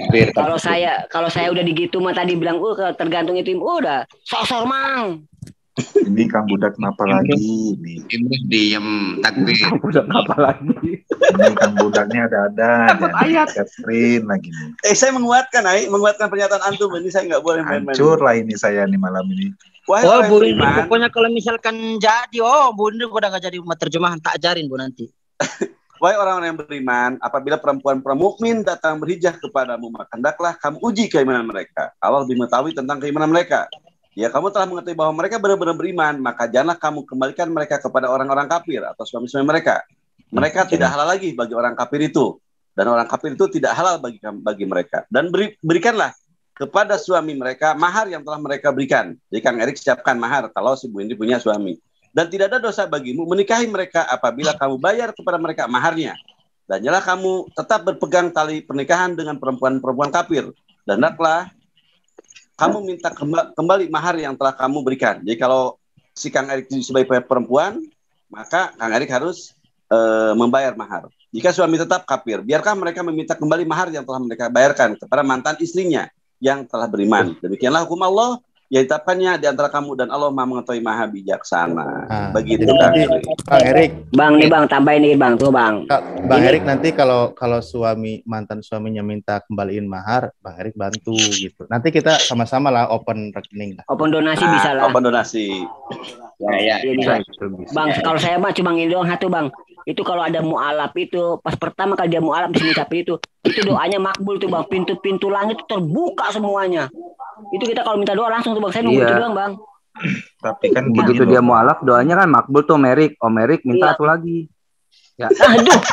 takbir. Kalau saya kalau saya udah digitu mah tadi bilang, "Uh, tergantung itu udah sosor mang." Ini Kang Budak kenapa lagi? Nih. Imrus diem takbir. Kang Budak apa lagi? Ini Kang Budaknya ada-ada aja. ayat. Catherine lagi nih. Eh, saya menguatkan, Ai, menguatkan pernyataan antum. Ini saya nggak boleh main-main. Hancur lah ini saya nih malam ini. Wahai Oh, orang Bu Indri, beriman, pokoknya kalau misalkan jadi, oh, Bu Indri udah nggak jadi umat terjemahan, tak ajarin Bu nanti. wahai orang-orang yang beriman, apabila perempuan mukmin datang berhijrah kepadamu, maka hendaklah kamu uji keimanan mereka. Allah lebih mengetahui tentang keimanan mereka. Ya, kamu telah mengetahui bahwa mereka benar-benar beriman, maka janganlah kamu kembalikan mereka kepada orang-orang kafir atau suami-suami mereka. Mereka tidak halal lagi bagi orang kafir itu, dan orang kafir itu tidak halal bagi bagi mereka. Dan beri, berikanlah kepada suami mereka mahar yang telah mereka berikan. Jadi Kang Erik siapkan mahar kalau si Bu Indri punya suami. Dan tidak ada dosa bagimu menikahi mereka apabila kamu bayar kepada mereka maharnya. Dan janganlah kamu tetap berpegang tali pernikahan dengan perempuan-perempuan kafir. Dan hendaklah kamu minta kembali mahar yang telah kamu berikan. Jadi kalau si Kang Erik sebagai perempuan, maka Kang Erik harus e, membayar mahar. Jika suami tetap kafir, biarkah mereka meminta kembali mahar yang telah mereka bayarkan kepada mantan istrinya yang telah beriman. Demikianlah hukum Allah yang ditetapkannya di antara kamu dan Allah Maha mengetahui, Maha bijaksana. Nah, begitu jadi Kang nanti, Erik. Bang Erik. Bang nih Bang, tambahin nih Bang, tuh Bang. Bang Ini- Erik nanti kalau kalau suami mantan suaminya minta kembaliin mahar, Bang Erik bantu gitu. Nanti kita sama-sama lah open rekening lah. Open donasi Nah, bisa lah. open donasi. Ya, ya. Iya, bisa. Bang, kalau saya mah cuma ini doang satu Bang. Itu kalau ada mu'alaf itu, pas pertama kali dia mu'alaf di ngucapin itu, itu doanya makbul tuh Bang. Pintu-pintu langit itu terbuka semuanya. Itu kita kalau minta doa langsung tuh Bang. Saya nunggu Iya. itu doang Bang. Tapi kan Begitu gini dia loh. mualaf, doanya kan makbul tuh Merik. Om Merik minta Iya. satu lagi. Ya. Aduh.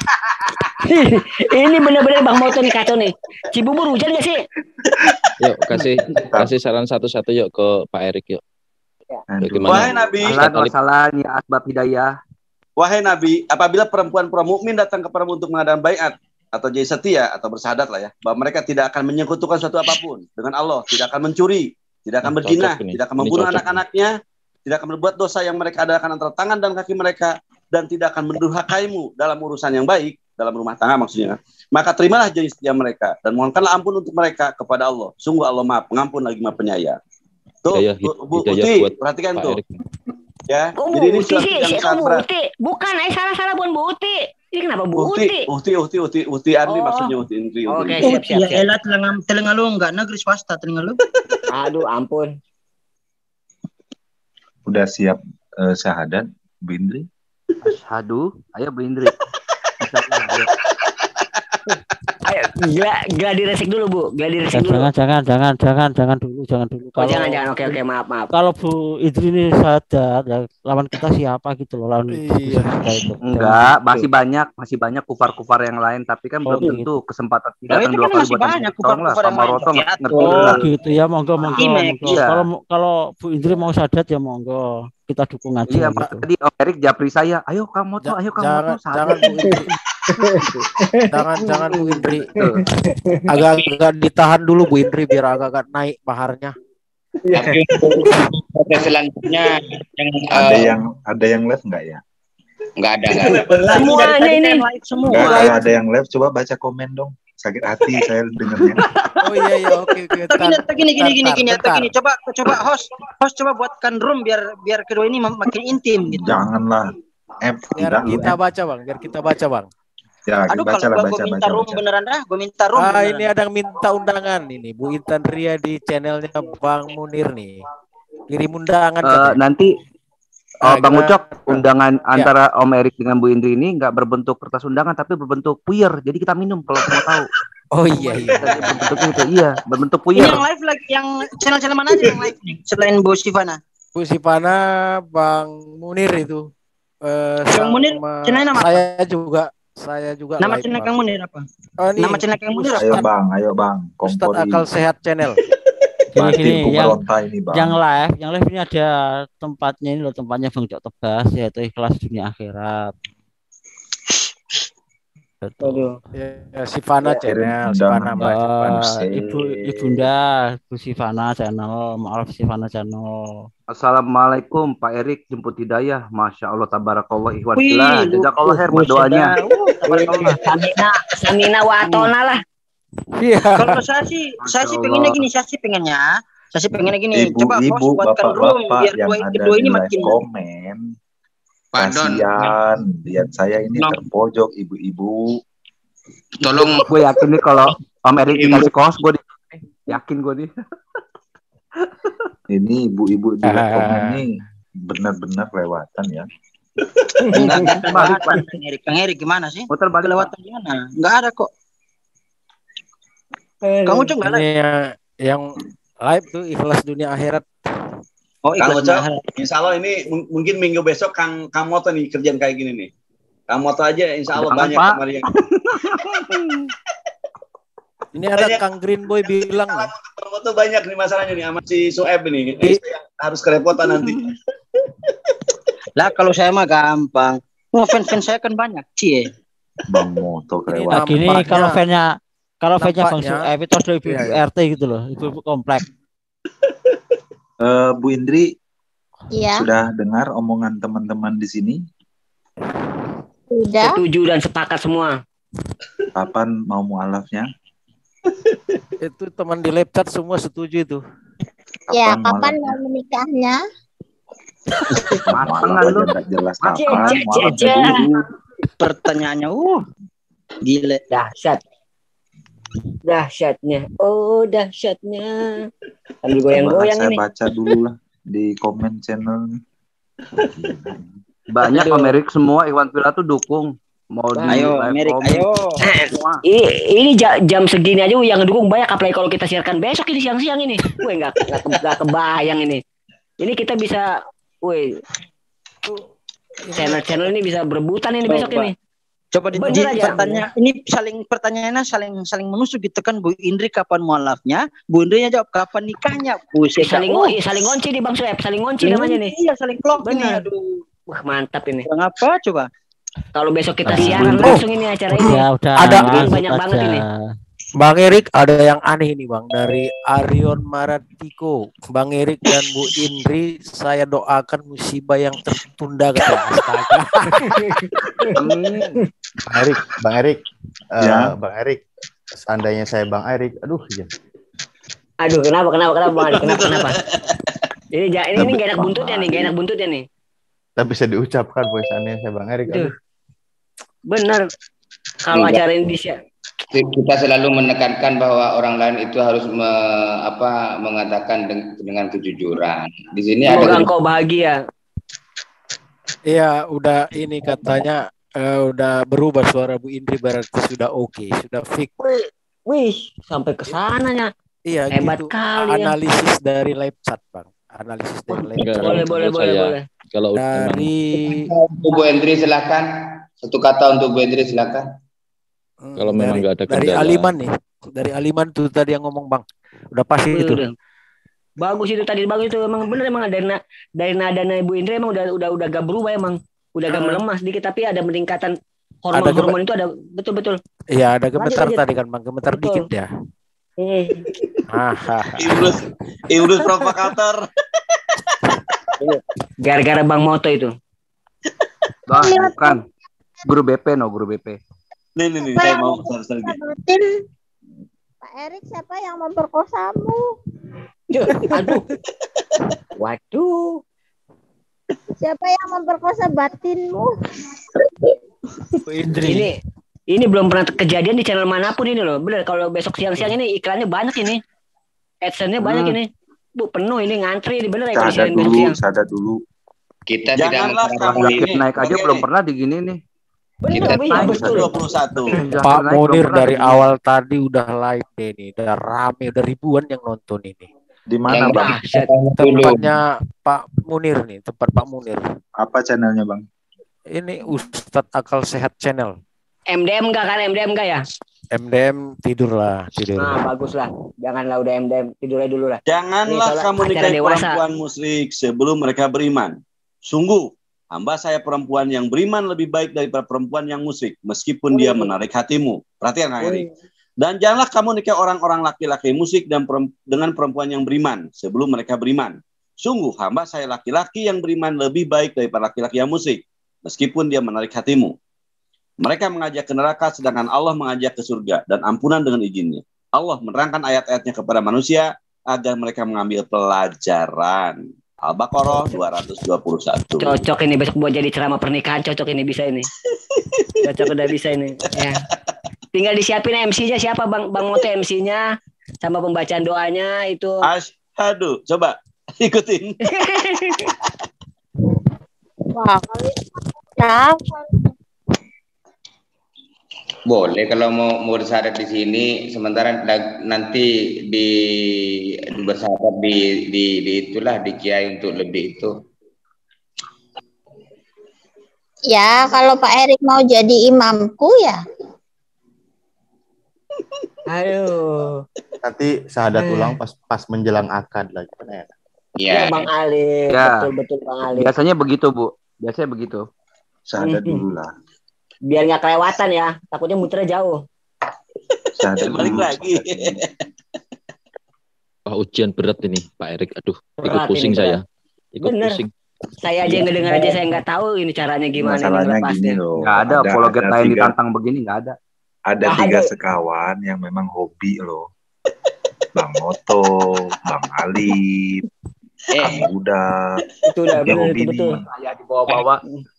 Ini bener-bener Bang Moto nih kacau nih. Cibubur hujan gak sih? Yuk kasih kasih saran satu-satu yuk ke Pak Erik yuk. Bagaimana? Wahai Nabi, Ahlan wa sahlan ya asbab hidayah. Wahai Nabi, apabila perempuan-perempuan mukmin datang kepadamu untuk mengadakan baiat atau jadi setia atau bersahadat lah ya, bahwa mereka tidak akan menyekutukan suatu apapun dengan Allah, tidak akan mencuri, tidak akan Cocok berzina, ini. tidak akan Ini membunuh cocok anak-anaknya, tidak akan berbuat dosa yang mereka adakan antara tangan dan kaki mereka, dan tidak akan mendurhakaimu dalam urusan yang baik, dalam rumah tangga maksudnya. Maka terimalah janji setia mereka dan mohonkanlah ampun untuk mereka kepada Allah. Sungguh Allah Maha Pengampun lagi Maha Penyayang. Tuh, Hidayah- Bu, Bu hidayah Uti, buat perhatikan Pak tuh. Erik. Ya, Oh, jadi ini Bu Uti suatu sih, yang si sangat Bu berat. Uti. Bukan, eh salah-salah bukan Bu Uti. Ini kenapa Bu Uti, Uti? Uti, Uti, Uti, Uti Andi Oh. maksudnya Uti Indri. Uti Oke, Indri. siap, siap, Ya siap. elah telinga, telinga lu enggak negeri swasta telinga lu. Aduh, ampun. Udah siap eh, syahadat, Bu Indri? Aduh, ayo Bu Indri. Insyaallah, ayo. Ayo, gila, gila diresik dulu Bu. Gila diresik dulu. Jangan, jangan, jangan, jangan, jangan dulu, jangan dulu. Oh, jangan, jangan. Oke, oke, maaf, maaf. Kalau Bu Idri ini sadar, ya, lawan kita siapa gitu loh, lawan Iya. kita itu. Enggak, masih banyak, masih banyak kufar-kufar yang lain, tapi kan Oh, belum tentu kesempatan Oh, tidak itu akan dua kan kali masih buat banyak Tolong lah kufar-kufar yang sama lain, Roto tapi ngerti atur. lah. Oh gitu ya, monggo, monggo, Imek, monggo. iya. Kalau kalau Bu Indri mau sadat ya monggo, kita dukung aja Iya, gitu. Pak. Tadi Om Erik japri saya, ayo kamu tuh, Ja- ayo kamu jangan, tuh sadat. jangan Bu Indri. jangan, jangan Bu Indri. Agak-agak ditahan dulu Bu Indri biar agak-agak naik maharnya. Tapi untuk proses selanjutnya yang Ada eh, yang ada yang live nggak ya? nggak ada nggak ada. Semuanya ini. semua. Nggak, kalau ada yang live coba baca komen dong. Sakit hati saya dengarnya. Oh iya iya oke oke. Atau gini, atau gini, gini, gini, Bentar, gini, atau bentar. gini. Coba, coba host, host coba buatkan room biar, biar kedua ini mem- makin intim gitu. Janganlah. F Biar tidak lu kita F. baca bang, biar kita baca bang. Ya, Aduh, baca kalau lah gua, baca gua baca minta room baca. beneran dah, gua minta room Ah beneran. ini ada yang minta undangan ini Bu Intan Ria di channelnya Bang Munir nih. Kirim undangan Eh, katanya. nanti Ah, oh, Bang gimana? Ucok, undangan Ya. antara Om Erik dengan Bu Indri ini nggak berbentuk kertas undangan tapi berbentuk puyer. Jadi kita minum kalau mau tahu. Oh iya iya. Berbentuk itu, iya, berbentuk Ini puyer. yang live lagi, yang channel-channel mana aja yang live nih? Selain Bu Sivana. Bu Sipana, Bang Munir itu. Eh, Bang Munir, sama channelnya nama apa? saya juga, saya juga Nama live, channel Bang. Kang Munir apa? Oh, nih, Nama channel Kang Munir Ayo apa? bang, ayo bang. Ustadz Kompori. Akal Sehat Channel. Gini gini, Batin yang pemerintah ini bang. yang live, yang live ini ada tempatnya ini loh, tempatnya Bang Cok Tebas yaitu Ikhlas Dunia Akhirat. Betul. Ya, ya, Sivana Ya, kirim Channel, undangan, Sivana Bang. Mbak Sivana. Buset. Ibu Ibunda Bu Sivana channel, maaf Sivana channel. Assalamualaikum Pak Erik jemput hidayah. Masya Allah tabarakallah ikhwan Wih, fillah. lu- Jazakallah khair buat buset doanya. dah. Uh, tabarakallah. Samina, Samina wa atona lah. Iya. Kalau saya sih, saya sih pengennya gini, saya sih pengennya, saya sih pengennya gini. Coba host Ibu-ibu, buatkan room bapak-bapak biar yang dua ada kedua di ini live makin. komen, Pardon. kasihan lihat saya ini No. terpojok ibu-ibu. Tolong. Gue yakin nih kalau Om Erik dikasih kaos, gue di yakin gue nih. Ini ibu-ibu di live komen nih benar-benar lewatan ya. Enggak, enggak terbalik Pak. Kang Erik, Kang Erik gimana sih? Muter balik Kelewatan gimana? Enggak ada kok. Kamu cuma enggak Ini live. yang, yang live tuh ikhlas dunia akhirat. Oh, Kang ikhlas Oco, dunia akhirat. insya Allah ini mung- mungkin minggu besok Kang Kang Moto nih kerjaan kayak gini nih. Kang Moto aja insya Allah Jangan, banyak Pak. kemarin yang Ini ada Banyak. Kang Green Boy bilang nih, Kang Moto banyak nih masalahnya nih sama si Soeb ini. I- Yang harus kerepotan nanti. Lah kalau saya mah gampang. Wah, fans-fans saya kan banyak, Cie. Bang Moto ini kelewatan. Gini nampaknya kalau fansnya kalau fansnya Bang nampaknya- Sueb itu harus ibu Iya, iya. R T gitu loh, ibu komplek. Eh, Bu Indri Iya, sudah dengar omongan teman-teman di sini? sudah. Setuju dan sepakat semua. Kapan mau mualafnya? itu teman di live chat semua setuju itu. Ya, Kapan kapan mualafnya? mau menikahnya? Mateng Mualaf lu. aja nggak jelas Cek, kapan, cek, mualafnya cek, cek. dulu. Pertanyaannya, uh, gile. Dahsyat. Dahsyatnya. Oh, dahsyatnya. Sambil goyang-goyang Saya ini. baca dulu lah di komen channel. Banyak Aduh. Om Erik semua Iwan Villa tuh dukung. Mau di Ayo, live Merik, komen. ayo. Semua. Ini ini ja- jam segini aja yang ngedukung banyak, apalagi kalau kita siarkan besok ini siang-siang ini. Wih, nggak nggak ke- nggak kebayang ini. Ini kita bisa, wih, channel-channel ini bisa berebutan ini besok Coba. ini. Coba di, Bener di aja. pertanyaan ini saling pertanyaannya saling saling menusuk gitu kan. Bu Indri kapan mualafnya? Bu Indri jawab kapan nikahnya? Buset. Saling oh, ngo- iya, saling ngonci nih Bang Sueb, saling ngonci saling namanya nih. Iya, saling klop ini. Bener. Aduh. Wah, mantap ini. Kurang apa coba? Kalau besok kita Ah. siaran Oh. langsung ini acara ini. Ya udah, Ada- lanjut banyak aja. banget ini. Bang Erik ada yang aneh ini Bang dari Arion Maratiko. Bang Erik dan Bu Indri, saya doakan musibah yang tertunda kata astaga. Amin. Bang Erik, Bang Erik, eh, Ya. Bang Erik, seandainya saya Bang Erik, aduh ya. Aduh, kenapa kenapa kenapa Bang Ali? Kenapa kenapa? Ini ja- ini, ini gak enak buntutnya nih, gak enak buntutnya nih. Tak bisa diucapkan, boy, seandainya saya Bang Erik, Aduh. aduh. Bener. Kalau Enggak. acara ini di Kita selalu menekankan bahwa orang lain itu harus me, apa mengatakan deng- dengan kejujuran. Di sini ada semoga kejujuran. engkau bahagia. Iya, udah ini katanya eh, udah berubah suara Bu Indri berarti sudah oke, sudah fix. Wih, wih, sampai ke sananya. Iya, Hebat gitu. kali ya. Analisis dari live chat, Bang. Analisis dari live Enggak, chat. Boleh, kalau boleh, menurut boleh, saya, boleh. Kalau memang Dari Untuk Bu Endri silakan. Satu kata untuk Bu Endri silakan. hmm, kalau memang dari, nggak ada dari kendala. Aliman nih. Dari Aliman tuh tadi yang ngomong, Bang. Udah pasti Udah, itu. udah. Bagus itu tadi, bagus itu emang bener, emang dari na- dari nadanya Ibu Indri emang udah udah udah gak berubah emang. Udah gak Hmm. melemah sedikit, tapi ada peningkatan Ada hormon-hormon itu ada, betul-betul. Iya, ada Lanjut, gemetar lanjut. tadi kan, Bang. Gemetar Betul. dikit ya. Eh, Hahaha. Ibrus, Ibrus provokator. gara-gara Bang Moto itu. Bang, bukan. Guru B P no, guru B P. Nih, nih, nih, Siapa saya yang mau memperkosa share lagi. rutin? Pak Erik, siapa yang memperkosamu? Duh, aduh. Waduh. Siapa yang memperkosa batinmu? Bu Indri. Ini ini belum pernah kejadian di channel manapun ini loh. Bener, kalau besok siang-siang ini iklannya banyak ini. AdSense-nya banyak Hmm. ini. Bu, penuh ini ngantri ini bener ya kalau Sadar disiarin besok dulu, siang. sadar dulu. Kita Janganlah tidak kamu mengharapkan Penyakit ini. naik aja Oke, belum nih. pernah digini nih. Bener, Kita iya naik betul. dua puluh satu. Penyakit Pak naik belum Munir pernah dari digini. awal tadi udah live deh nih, udah rame, udah ribuan yang nonton ini. Di mana, yang Bang? Dahsyat. dulu. Tempatnya Pak Munir nih, tempat Pak Munir. Apa channelnya, Bang? Ini Ustadz Akal Sehat Channel. M D M enggak kan, M D M enggak ya? M D M tidur lah, tidur. Nah, bagus lah. Janganlah udah M D M, tidur aja dulu lah. Ini Janganlah soal kamu acara nikahi dewasa. perempuan musyrik sebelum mereka beriman. Sungguh, hamba saya perempuan yang beriman lebih baik daripada perempuan yang musyrik, meskipun dia menarik hatimu. Perhatian, Kang Erik. Dan janganlah kamu nikah orang-orang laki-laki musyrik dan perem- dengan perempuan yang beriman sebelum mereka beriman. Sungguh, hamba saya laki-laki yang beriman lebih baik daripada laki-laki yang musyrik, meskipun dia menarik hatimu. Mereka mengajak ke neraka sedangkan Allah mengajak ke surga dan ampunan dengan izinnya. Allah menerangkan ayat-ayatnya kepada manusia agar mereka mengambil pelajaran. Al-Baqarah dua ratus dua puluh satu. Cocok ini besok buat jadi ceramah pernikahan, cocok ini bisa ini. Cocok udah bisa ini. Ya. Tinggal disiapin M C-nya siapa Bang Bang Moto M C-nya sama pembacaan doanya itu. Asyhadu. Coba ikutin. Wah, kali siapa? Boleh kalau mau mau bersahadat di sini, sementara nanti di bersahadat di, di di itulah di Kiai untuk lebih itu. Ya, kalau Pak Erik mau jadi imamku ya. Aduh. Nanti syahadat ulang pas pas menjelang akad lagi kan ya. Ya, Bang Ali. Ya. Betul betul Bang Ali. Biasanya begitu, Bu. Biasanya begitu. Syahadat dulu lah. Biar nggak kelewatan ya, takutnya muternya jauh. Balik lagi. Wah, ujian berat ini Pak Erik. Aduh, ikut Berat pusing ini, saya. berat. Ikut Bener. pusing. Saya aja yang ngedengar aja saya nggak tahu ini caranya gimana. Masalahnya ini gini loh. Nggak ada, ada apologet ada lain tiga, ditantang begini nggak ada. ada Nggak tiga ada. sekawan yang memang hobi loh. Bang Moto, Bang Ali, Eh, Kang Uda. Itu udah Yang bener hobi itu nih. betul. Saya dibawa-bawa.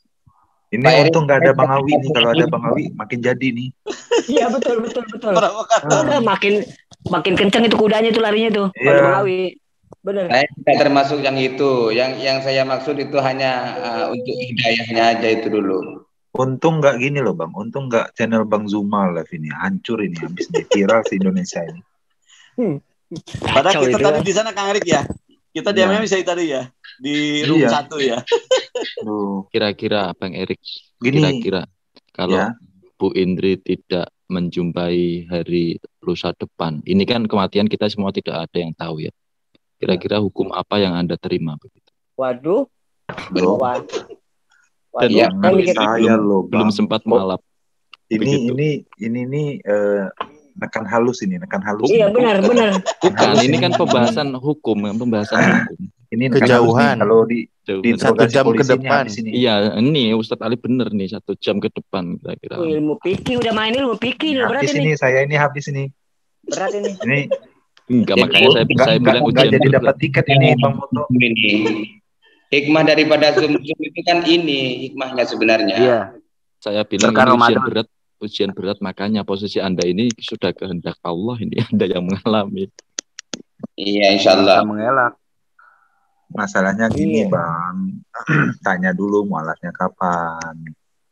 Ini Pak Erik, untung nggak ada Bang Awi nih. Kalau ada Bang Awi makin jadi nih. Iya betul betul betul. Provokator. Udah, makin makin kenceng itu kudanya itu larinya tuh. Iya. Kalau Bang Awi. Bener. saya tidak termasuk yang itu. Yang yang saya maksud itu hanya uh, untuk hidayahnya aja itu dulu. Untung nggak gini loh Bang. Untung nggak channel Bang Zuma live ini. Hancur ini. Habis nih viral se Indonesia ini. Hmm. Padahal Kacau kita itu. tadi di sana Kang Erik ya. Kita Iya. diamnya bisa tadi ya. Di room Iya. satu ya. Duh. Kira-kira Bang Erik, Gini. kira-kira kalau Ya. Bu Indri tidak menjumpai hari lusa depan, ini kan kematian kita semua tidak ada yang tahu ya. Kira-kira hukum apa yang Anda terima begitu? Waduh. Loh. Wah. Dan Waduh. Ya, Saya mikir saya loh belum Bang. sempat Kok malap. ini Begitu. ini ini nih eh, nekan halus ini, nekan halus Iya nih. benar benar. Bukan, Halus ini ini. kan pembahasan hukum, pembahasan hukum. Ini nekan halus nih. Kejauhan. Kalau di Jauh di kan. Satu interogasi jam ke polisi ini depan. habis ini. Iya, ini Ustadz Ali bener nih satu jam ke depan kira-kira. Oh, ilmu pikir udah main ilmu pikir berat Habis ini. ini saya ini habis ini. Berat ini. Ini Enggak, Jadi, makanya saya nggak saya nggak bilang nggak ujian jadi berat. dapat tiket ini Bang Moto. ini hikmah daripada Zoom Zoom itu kan ini hikmahnya sebenarnya. Iya. Saya bilang Berkah ini ujian Ramadan. berat, ujian berat makanya posisi Anda ini sudah kehendak Allah, ini Anda yang mengalami. Iya, insya Bisa Allah. mengelak. Masalahnya gini Iya. Bang. Tanya dulu mualafnya kapan.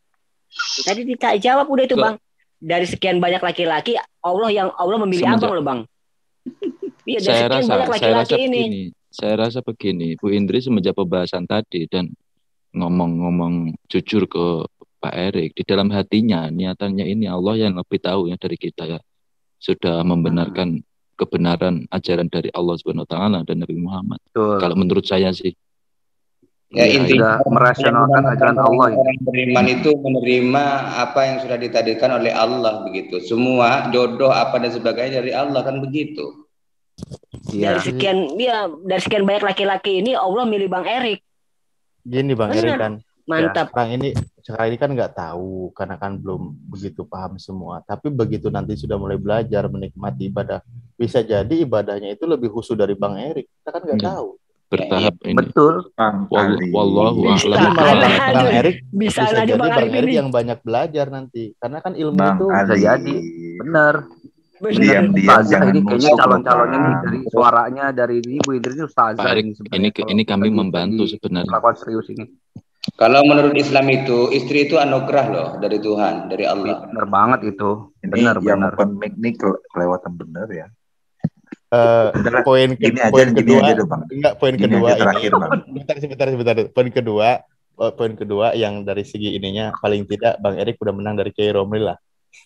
Tadi tidak jawab udah itu Ke- Bang. Dari sekian banyak laki-laki, Allah yang Allah memilih Semenjak- abang loh Bang. Iya, dari Saya sekian rasa, banyak saya laki-laki rasa ini. begini, saya rasa begini, Bu Indri semenjak pembahasan tadi dan ngomong-ngomong jujur ke Pak Erik, di dalam hatinya niatannya ini Allah yang lebih tahu ya dari kita ya, sudah membenarkan kebenaran ajaran dari Allah Subhanahu Wa Taala dan Nabi Muhammad. Betul. Kalau menurut saya sih, Ya, Iya, intinya sudah merasionalkan ajaran Allah ini. orang beriman itu menerima apa yang sudah ditakdirkan oleh Allah begitu. Semua jodoh apa dan sebagainya dari Allah kan begitu. Dari Iya. sekian dia dari sekian banyak laki-laki ini Allah milih Bang Erik. Gini Bang Bener. Erik kan. Mantap. Sekarang ini sekarang ini kan nggak tahu karena kan belum begitu paham semua. Tapi begitu nanti sudah mulai belajar menikmati ibadah, bisa jadi ibadahnya itu lebih khusyuk dari Bang Erik. Kita kan nggak Iya. tahu. bertahap ini. Betul. Bang Wall- Ali. Wallahu Bisa Tapi a'lam. malah Bang, aja. Bang Erik Bisa bisa aja jadi Bang Bang Erik Erik ini. yang banyak belajar nanti. Karena kan ilmu Bang itu Bisa Ali. jadi. Bener. Bener. Diam-diam Ustazah jangan ini kayaknya musuh calon-calonnya nih Bang. dari suaranya dari ini Bu Indri ini Pak ustazah Erik, ini sebenarnya. ini Kalau ini kami lagi- membantu lagi sebenarnya. Melakukan serius ini. Kalau menurut Islam itu istri itu anugerah loh dari Tuhan, dari Allah. Bener banget itu. Ini Bener yang bener. open mic nih ke- kelewatan bener ya. eh, Udah, poin ke, gini aja, poin gini kedua aja deh, Bang. enggak poin Gini kedua aja ini terakhir, Bang. sebentar sebentar sebentar poin kedua eh, poin kedua yang dari segi ininya paling tidak Bang Erik udah menang dari Kiai Romli lah.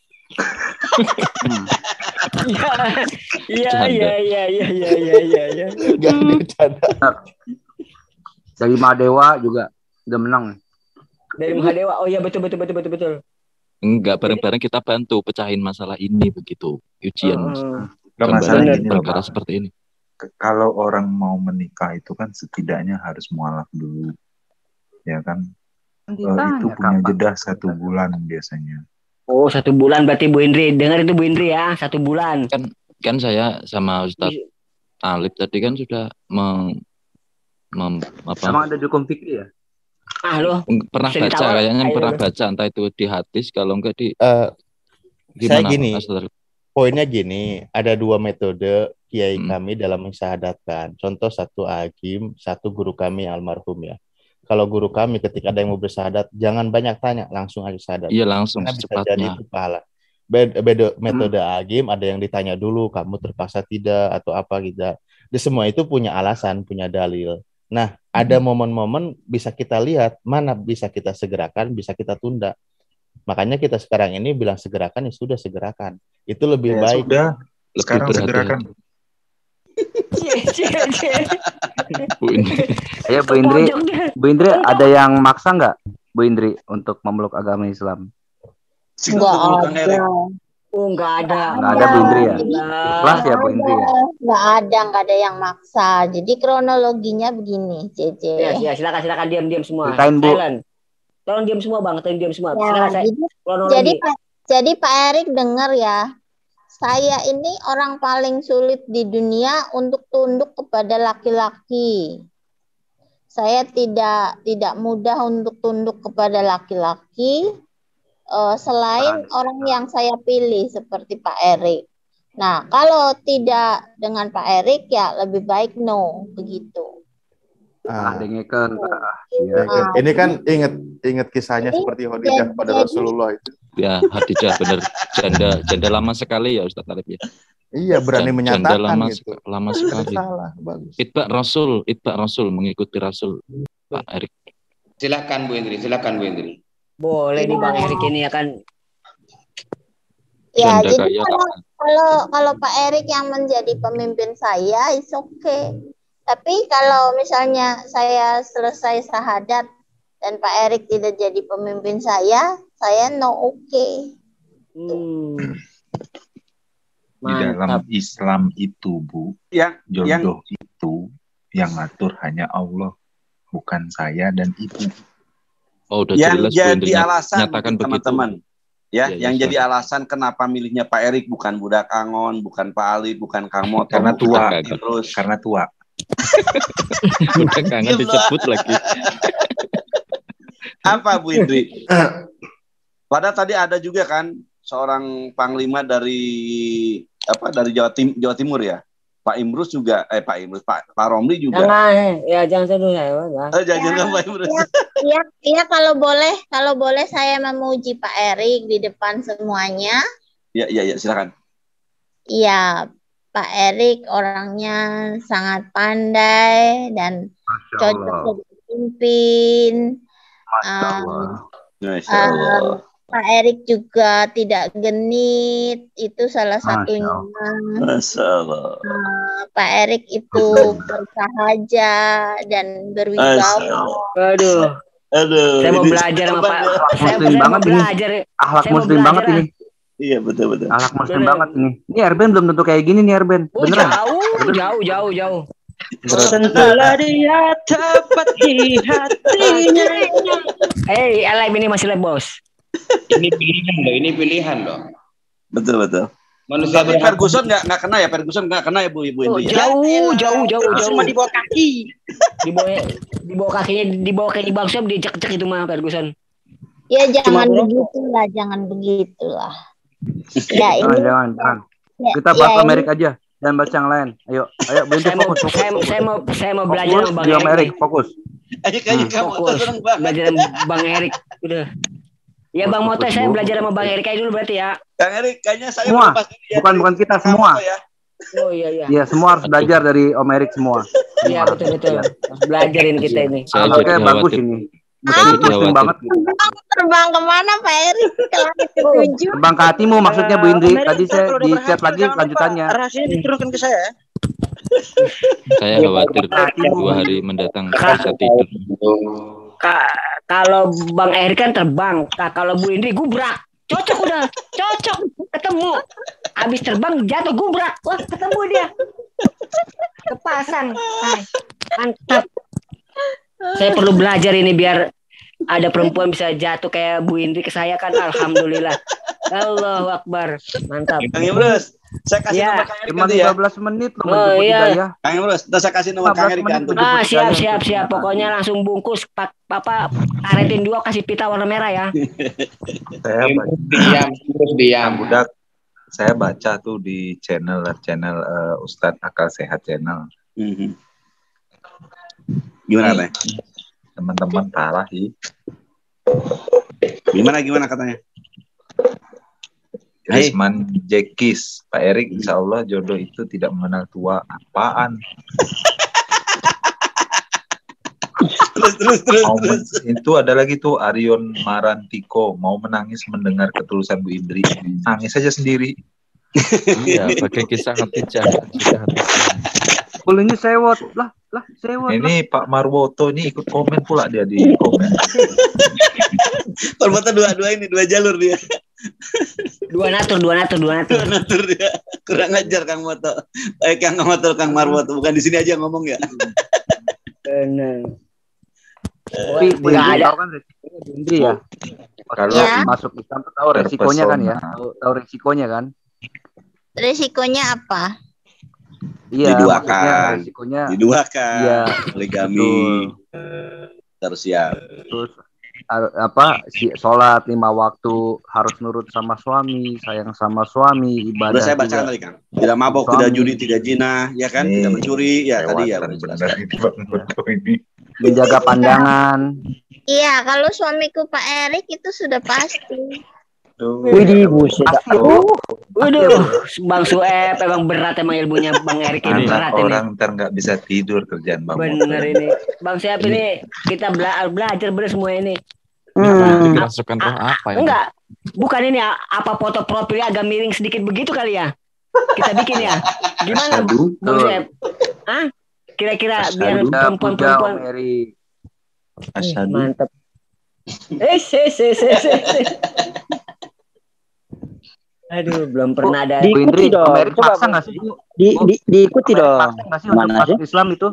Hmm. Iya iya iya iya iya iya iya iya. Gak ada bercanda. Dari Madewa juga udah menang. Dari Mahadewa. Oh iya betul betul betul betul betul. Enggak, bareng-bareng kita bantu pecahin masalah ini begitu. Ujian Heeh. Gak gambaran masalah gini loh, perkara Bang. seperti ini. K- Kalau orang mau menikah itu kan setidaknya harus mualaf dulu. Ya kan? Eh, itu Ditanya punya kapan? jeda satu bulan biasanya. Oh, satu bulan berarti Bu Indri. Dengar itu Bu Indri ya, satu bulan. Kan kan saya sama Ustadz Alif tadi kan sudah meng, mem, apa? Sama ada dukung fikri ya? Ah loh. Pernah baca ditawar, kayaknya ayo, pernah loh. baca entah itu di hadis kalau enggak di Uh, saya gimana, gini, Ustadz? poinnya gini, ada dua metode kiai Hmm. kami dalam mensyahadatkan. Contoh satu Hakim, satu guru kami almarhum ya. Kalau guru kami ketika ada yang mau bersyahadat, jangan banyak tanya, langsung aja syahadat. Iya langsung Karena bisa jadi secepatnya. itu pahala. Beda, beda metode Hakim, ada yang ditanya dulu, kamu terpaksa tidak atau apa gitu. Di semua itu punya alasan, punya dalil. Nah, ada momen-momen bisa kita lihat mana bisa kita segerakan, bisa kita tunda. Makanya kita sekarang ini bilang segerakan, ya sudah segerakan. Itu lebih Ya baik. sudah, Lebih sekarang berhati-hati. segerakan. Cie, cie, cie. Bu Indri. Ya Bu Indri, Bu Indri ada yang maksa nggak Bu Indri untuk memeluk agama Islam? Enggak ada. Oh, enggak ada. Nggak ada Bu Indri ya? Ikhlas ya Bu Indri ya? Nggak ada, nggak ada yang maksa. Jadi kronologinya begini, Cece. Ya, ya, silakan silakan diam-diam semua. Ceritain, Bu. Silent. Tolong diam semua, Bang. Tolong diam semua. Ya, Silakan saya jadi, kronologi. jadi Pak jadi Pak Erik dengar ya. Saya ini orang paling sulit di dunia untuk tunduk kepada laki-laki. Saya tidak tidak mudah untuk tunduk kepada laki-laki uh, selain orang yang saya pilih seperti Pak Erik. Nah, kalau tidak dengan Pak Erik ya lebih baik no, begitu. Ah, dengekan. ya, kan. Ini kan ingat ingat kisahnya Jadi, seperti Khadijah jadi- pada jadi- Rasulullah itu. Ya, Khadijah benar. Janda janda lama sekali ya Ustadz Alif ya. Iya, berani Jan- menyatakan janda lama, gitu. sek- lama Tidak sekali. salah, bagus. Itba Rasul, itba Rasul mengikuti Rasul. Pak Erik. Silakan Bu Indri, silakan Bu Indri. Boleh nih Bang Erik ini ya kan. Ya, Janda jadi kaya kalau, kalau kalau Pak Erik yang menjadi pemimpin saya, it's okay. Tapi kalau misalnya saya selesai syahadat dan Pak Erik tidak jadi pemimpin saya, saya no okay. Hmm. Di dalam Islam itu, Bu, Yang yang jodoh itu yang ngatur hanya Allah, bukan saya dan ibu. Oh, udah yang jelas Bu jadi Indri nyat- alasan nyatakan begitu. teman-teman ya, Ya, ya, yang jadi silakan. alasan kenapa milihnya Pak Erik bukan Budak Angon, bukan Pak Ali, bukan Kang Moto, Karena bukan tua, Kang Idrus. karena tua. Udah kangen disebut lagi. Apa Bu Indri? Padahal tadi ada juga kan seorang panglima dari apa dari Jawa Tim Jawa Timur ya. Pak Imrus juga eh Pak Imrus Pak Pak Romli juga. Jangan, ya jangan saya dulu ya. ya. Eh, jangan jangan Pak Imrus. Iya, iya kalau boleh, kalau boleh saya memuji Pak Erik di depan semuanya. Ya ya ya silakan. Iya, Pak Erik orangnya sangat pandai dan cocok jadi pemimpin. Um, Masya uh, Allah. Pak Erik juga tidak genit, itu salah satunya. Masya Allah. Uh, Pak Erik itu bersahaja dan berwibawa. Aduh. Aduh. Saya mau ini belajar sama Pak. jawabannya. Saya, Muslim saya mau banget ini. belajar. Akhlak Saya mau muslim belajar banget ah. ini. Iya betul betul. Akhlak muslim Bener. banget ini. Ini Erben belum tentu kayak gini nih Erben. Oh, Beneran. jauh, jauh, jauh, jauh. Sentuhlah dia tepat di hatinya. Hei, Alif ini masih live bos. Ini pilihan loh, ini pilihan loh. Betul betul. Manusia Tapi berhak Ferguson nggak nggak kena ya Ferguson nggak kena ya Bu Ibu Oh, Indri ya. jauh, jauh, jauh, jauh. Cuma di bawah kaki. Di bawah, di bawah kakinya, di bawah kaki Bang Sob dicek-cek itu mah Ferguson. Ya jangan Cuma- begitulah, jangan begitulah. Ya Jangan, ini jangan, jangan. ya, Kita ya, bahas ini- Amerika aja. Jangan bahas yang lain. Ayo, ayo Bu Indri Saya mau, fokus, fokus, saya, fokus. saya mau, saya mau belajar Fokus sama Bang di Erik. Erik, nih. fokus. Ayo kayaknya kamu Fokus. seneng banget. Belajar sama Bang Erik. Udah. Ya Bang Fokus, Moto, saya fokus, belajar sama fokus. Bang Erik aja dulu berarti ya. Kang Erik kayaknya saya Semua. melepas diri ya. Bukan bukan kita semua. Ya. Oh iya iya. Iya, semua harus belajar dari Om Erik semua. Iya betul betul. Harus belajarin kita ini. Saya jadi Akhlaknya bagus khawatir. ini. Saya Muslim, jadi muslim khawatir. banget. terbang kemana Pak Erik? Kalau ketujuh. Terbang ke hatimu maksudnya Bu Indri. Tadi saya Kalau udah di berhasil, chat lagi jangan lupa lanjutannya. rahasianya diturunkan ke saya. Saya khawatir dua hari mendatang bisa tidur. Ka- kalau Bang Erik kan terbang, Ka- kalau Bu Indri gubrak. Cocok udah, cocok, ketemu. Habis terbang jatuh gubrak, wah ketemu dia. Kepasang, Hai, mantap. Saya perlu belajar ini biar ada perempuan bisa jatuh kayak Bu Indri ke saya kan, alhamdulillah. Allahu Akbar. Mantap. Kang Imrus, saya kasih Ya. nomor Kang Erik Cuma nanti ya. lima belas menit loh Oh, menjemput iya. hidayah. Kang Imrus, ntar saya kasih nomor Kang Erik kan. tuh. Ah, siap siap siap siap. Pokoknya langsung bungkus Pak karetin dua kasih pita warna merah ya. Saya baca, Diam, terus diam. budak. Saya baca tuh di channel channel uh, Ustadz Akal Sehat channel. Mhm. Gimana katanya? Teman-teman parah sih. Gimana gimana katanya? Risman Jekis, Pak Erik, insya Allah jodoh itu tidak mengenal tua. Apaan? terus terus terus, Mau terus. men- itu ada lagi tuh Arion Marantiko mau menangis mendengar ketulusan Bu Indri. Nangis aja sendiri. Iya, pakai kisah Khadijah. Kisah Khadijah. Kulingnya sewot lah, lah sewot lah. Ini Pak Marwoto ini ikut komen pula dia di komen. Perbuatan dua dua ini dua jalur dia. Dua natur, dua natur, dua natur. Dua natur dia. Kurang ajar Kang Moto. Eh Kang Moto, Kang Marwoto, bukan di sini aja ngomong ya. Benar. Tapi Bu Nggak Indri ada. tahu kan resikonya Bu Indri ya. Kalau Ya. masuk Islam tuh tahu resikonya kan ya, tahu, tahu resikonya kan. Resikonya apa? Iya, Diduakan. maksudnya resikonya. Diduakan. Iya, Poligami. betul. Terus ya. Terus a- apa si sholat lima waktu harus nurut sama suami, sayang sama suami, ibadah Udah saya bacakan juga. tadi Kang. Tidak mabok, Suami. tidak judi, tidak zina, ya kan? Nih, Tidak mencuri, ya tadi ya. Lewatan udah benar jelaskan. ini Pak Marwoto ini. Menjaga pandangan. Iya, kalau suamiku Pak Erik itu sudah pasti. Tuh. Widih, buset. Pasti ya, Uh, Bu. Waduh, Bang Sueb emang berat emang ilmunya Bang Erik ini Anak berat ini. orang ntar nggak bisa tidur kerjaan Bang Moto. Bener ini. Bang Sueb ini kita bela belajar bener semua ini. Ini kerasukan roh apa ini? Enggak, bukan ini a- apa foto profilnya agak miring sedikit begitu kali ya? Kita bikin ya. Gimana Asyhadu. Bang Sueb? Hah? Kira-kira biar Asyhadu. Puja perempuan-perempuan Om Erik. Asyhadu. mantap. Eh, se se se se. se. Aduh, belum pernah ada. Bu Indri, Diikuti dong. Om Erik Coba, maksa Bu. nggak sih? Di, Bu, di, diikuti Om Erik dong. maksa nggak sih untuk Mana masuk sih? Islam itu,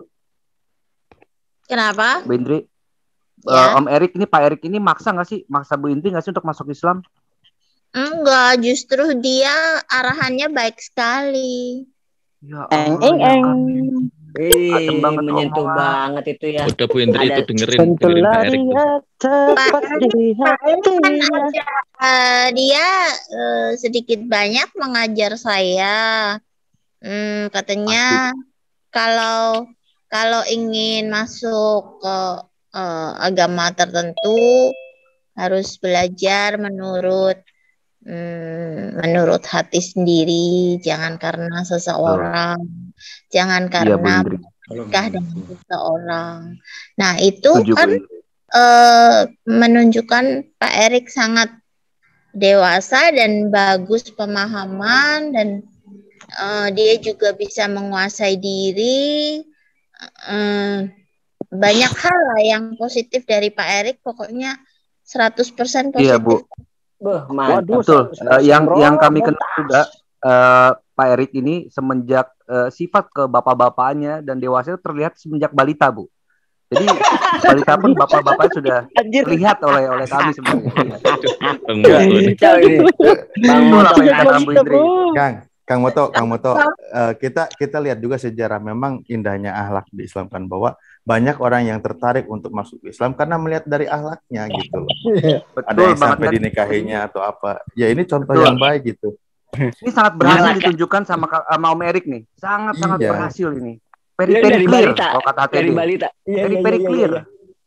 Kenapa? Bu Indri? Ya. Eh, Om Erik ini, Pak Erik ini maksa nggak sih, maksa Bu Indri nggak sih untuk masuk Islam? Enggak, justru dia arahannya baik sekali. Ya Eng Allah, eng ya eng. kan. Wih, Adem banget menyentuh omongan. banget itu ya. Udah Bu Indri Ada- itu dengerin, dengerin Tentulah Pak Erik tuh. dia tepat di hatinya. Eh, dia eh, sedikit banyak mengajar saya. Hmm, katanya kalau kalau ingin masuk ke eh, agama tertentu harus belajar menurut hmm, menurut hati sendiri, jangan karena seseorang, jangan Iya Bu karena Indri. menikah dengan seseorang. Nah, itu Setuju Bu kan Indri. eh, menunjukkan Pak Erik sangat dewasa dan bagus pemahaman dan eh, dia juga bisa menguasai diri. Eh, banyak hal lah yang positif dari Pak Erik, pokoknya seratus persen Iya positif. Bu. Beuh, mantap. Waduh, Betul. seratus Eh, persen, yang bro. yang kami kenal Muntas. juga eh, Pak Erik ini semenjak eh, sifat ke bapak-bapaknya dan dewasa itu terlihat semenjak balita, Bu. Jadi balita pun bapak-bapaknya sudah Anjir. terlihat oleh oleh kami sebenarnya. Bang Moto nih. Kacau ini. Bang Betul Moto apa yang kata Bu Balita, Indri. bro. Kang, Kang Moto, Kang Moto, eh, kita kita lihat juga sejarah memang indahnya akhlak di Islam kan bahwa banyak orang yang tertarik untuk masuk ke Islam karena melihat dari akhlaknya gitu loh. Ada Betul yang banget sampai kan. dinikahinya atau apa. Ya ini contoh Betul. yang baik gitu. Ini sangat berhasil Akhlak- ditunjukkan sama Ka- sama Om Erik nih. Sangat-sangat Iya. berhasil ini. Very Dia very dari clear balita. kalau kata Dari T D. balita. Iya, Very iya, very iya, iya, clear. iya.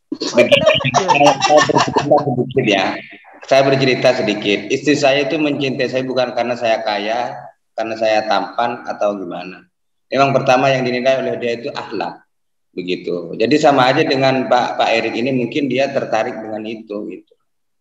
Saya bercerita sedikit ya. Saya bercerita sedikit. Istri saya itu mencintai saya bukan karena saya kaya, karena saya tampan atau gimana. Memang pertama yang dinilai oleh dia itu akhlak, begitu. Jadi sama aja dengan Pak Pak Erik ini mungkin dia tertarik dengan itu, gitu.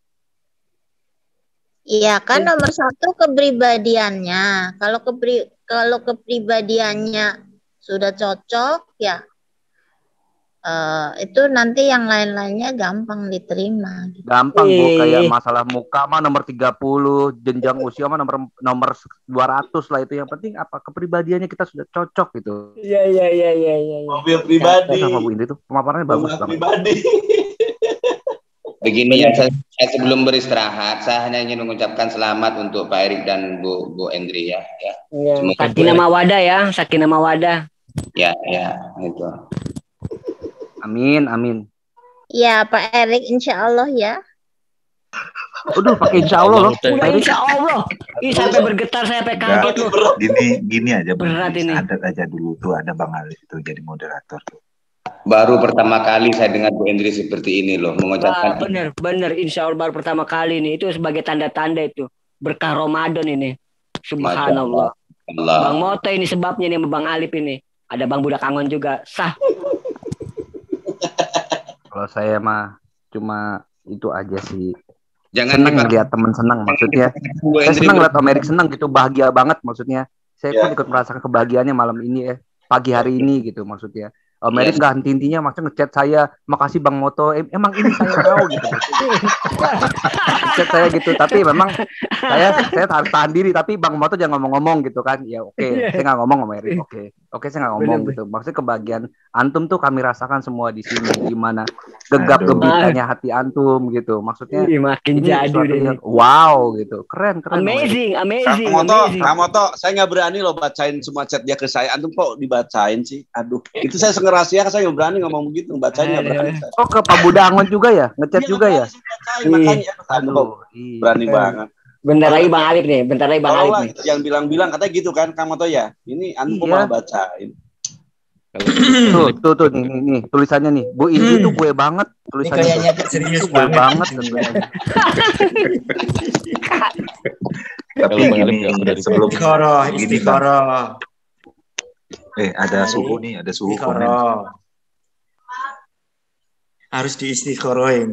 Iya kan nomor satu kepribadiannya. Kalau kepri kalau kepribadiannya sudah cocok ya eh, itu nanti yang lain-lainnya gampang diterima. Gampang Bu, Ih. kayak masalah muka mah nomor tiga puluh, jenjang usia mah nomor nomor dua ratus lah itu. Yang penting apa kepribadiannya kita sudah cocok gitu. Iya, iya, iya, iya, iya. Mobil pribadi. Sama Bu Indri tuh pemaparannya bagus Rumah banget. pribadi. Begini ya, saya, saya sebelum beristirahat, saya hanya ingin mengucapkan selamat untuk Pak Erik dan Bu Bu Endri ya. Ya. Ya. Semoga Sakinah mawadah ya, sakinah mawadah. Ya, ya, itu. Amin, amin. Ya Pak Erik, insya Allah ya. Udah pakai insya Allah loh. Udah insya Allah. Ih, sampai bergetar, saya sampai kaget loh. Gini, gini aja, Berat ini. Adat aja dulu tuh ada Bang Alif tuh jadi moderator tuh. Baru pertama kali saya dengar Bu Endri seperti ini loh, mengucapkan. Wah, bener, bener. Insya Allah baru pertama kali nih. Itu sebagai tanda-tanda itu. Berkah Ramadan ini. Subhanallah. Allah. Bang Moto ini sebabnya nih sama Bang Alip ini. Ada Bang Budak Angon juga. Sah. Kalau saya mah cuma itu aja sih. Jangan senang ngeliat teman senang maksudnya. Saya senang ngeliat Om Erik senang gitu, bahagia banget maksudnya. Saya pun ikut merasakan kebahagiaannya malam ini ya, pagi hari ini gitu maksudnya. Om Erik nggak henti-hentinya maksudnya ngechat saya, makasih Bang Moto, em emang ini saya tahu gitu. Ngechat saya gitu, tapi memang saya saya harus tahan diri, tapi Bang Moto jangan ngomong-ngomong gitu kan. Ya oke, okay. Saya nggak ngomong Om Erik, oke. Okay. Oke, okay, saya nggak ngomong gitu. Maksudnya kebahagiaan antum tuh kami rasakan semua di sini, gimana gegap gembitanya hati antum gitu. Maksudnya Ih, makin jadi yang, wow gitu, keren keren. Amazing, amazing, Kang Moto, amazing. Kang Moto, saya nggak berani loh bacain semua chat dia ke saya. Antum kok dibacain sih? Aduh, itu saya rahasia, saya nggak berani ngomong begitu, bacain nggak berani. Saya. Oh, ke Pak Budak Angon juga ya, ngechat juga ya? Bacain, makanya aduh, berani banget. Bentar lagi Bang Alip nih, bentar lagi Bang Alip nih. Yang bilang-bilang katanya gitu kan, Kang Moto ya. Ini antum malah bacain. Tuh, tuh, tuh, nih, nih, nih, tulisannya nih. Bu Indri tuh gue banget tulisannya. Ini kayaknya serius gue banget. Tapi gini, sebelum istiqoroh, istiqoroh. Eh, ada suhu nih, ada suhu komen. Harus diistiqorohin.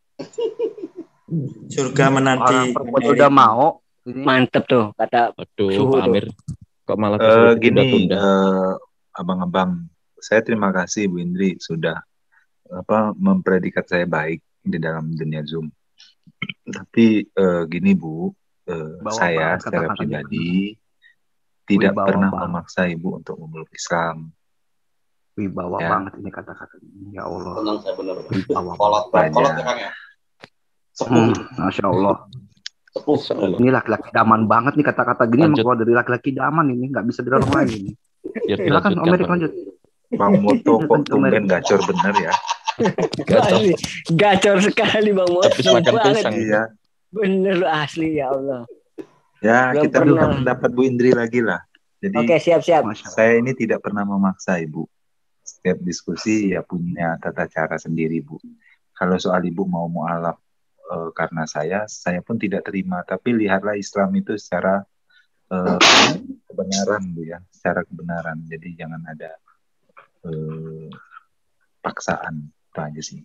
Surga menanti. Orang perempuan udah mau. Mantep tuh kata Aduh, suhu Pak Amir. Kok malah uh, gini, uh, abang-abang, saya terima kasih Bu Indri sudah apa mempredikat saya baik di dalam dunia Zoom. Tapi uh, gini Bu, uh, saya secara pribadi tidak Wibawa pernah banget. memaksa Ibu untuk memeluk Islam. Wibawa Ya. banget ini kata-kata ini. Ya Allah. Tenang, saya bener. Wibawa Kolot, banget. kolot ya Kang ya. Hmm, Masya Allah. Ini laki-laki daman banget nih kata-kata gini emang keluar dari laki-laki daman ini, nggak bisa dilarang lagi nih. Silakan Om Erik lanjut. Bang Moto kok tumben gacor bener ya. Gacor. Gacor sekali Bang Moto. Habis makan banget. pisang. Iya. Bener lu asli ya Allah. Ya, Belum kita pernah. minta pendapat Bu Indri lagi lah. Jadi Oke, siap-siap. saya ini tidak pernah memaksa Ibu. Setiap diskusi ya punya tata cara sendiri Bu. Kalau soal Ibu mau mualaf eh, karena saya, saya pun tidak terima. Tapi lihatlah Islam itu secara eh, kebenaran Bu ya, secara kebenaran. Jadi jangan ada eh, paksaan, itu aja sih.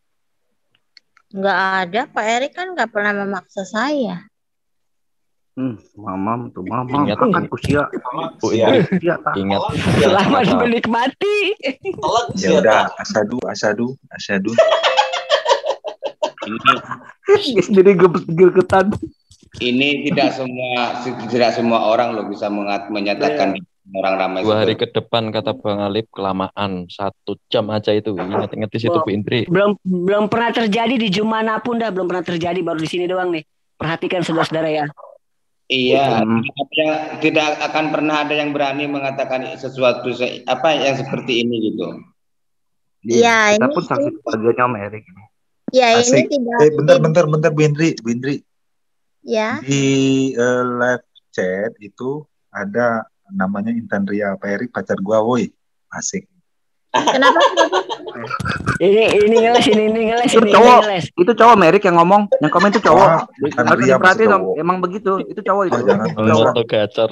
Nggak ada, Pak Erik kan nggak pernah memaksa saya. Hmm, mamam tuh mamam Ingat, akan usia. Bu Indri, Usia tak. ingat. Selamat Masa- menikmati. Ya udah, asadu, asadu, asadu. Ini Sendiri gergetan. ini tidak semua tidak semua orang loh bisa mengat, menyatakan orang ramai. Dua hari seperti- ke depan kata Bang Alip kelamaan satu jam aja itu. Ingat-ingat di situ Bu Indri. Belum belum pernah terjadi di Zoom manapun dah, belum pernah terjadi, baru di sini doang nih. Perhatikan saudara-saudara ya. Iya, Hmm. tidak, ada- tidak akan pernah ada yang berani mengatakan sesuatu se- apa yang seperti ini gitu. Iya, Kita ini pun sakit keluarganya Om Erik ini. ya ini Asik. tidak Eh, bentar, bentar, bentar, Bu Indri, Bu Indri. ya. Di eh, live chat itu ada namanya Intan Ria, Pak Erik pacar gua, woi. Asik. Kenapa? Kenapa? Ini ini ngeles, ini ini ngeles, Itu ini cowok, ngeles. itu cowok Merik yang ngomong, yang komen itu cowok. Wah, bukan Harus Ria, diperhatiin maksud Om, cowok. emang begitu, itu cowok itu. Oh, jangan Itu cowok. Moto gacor.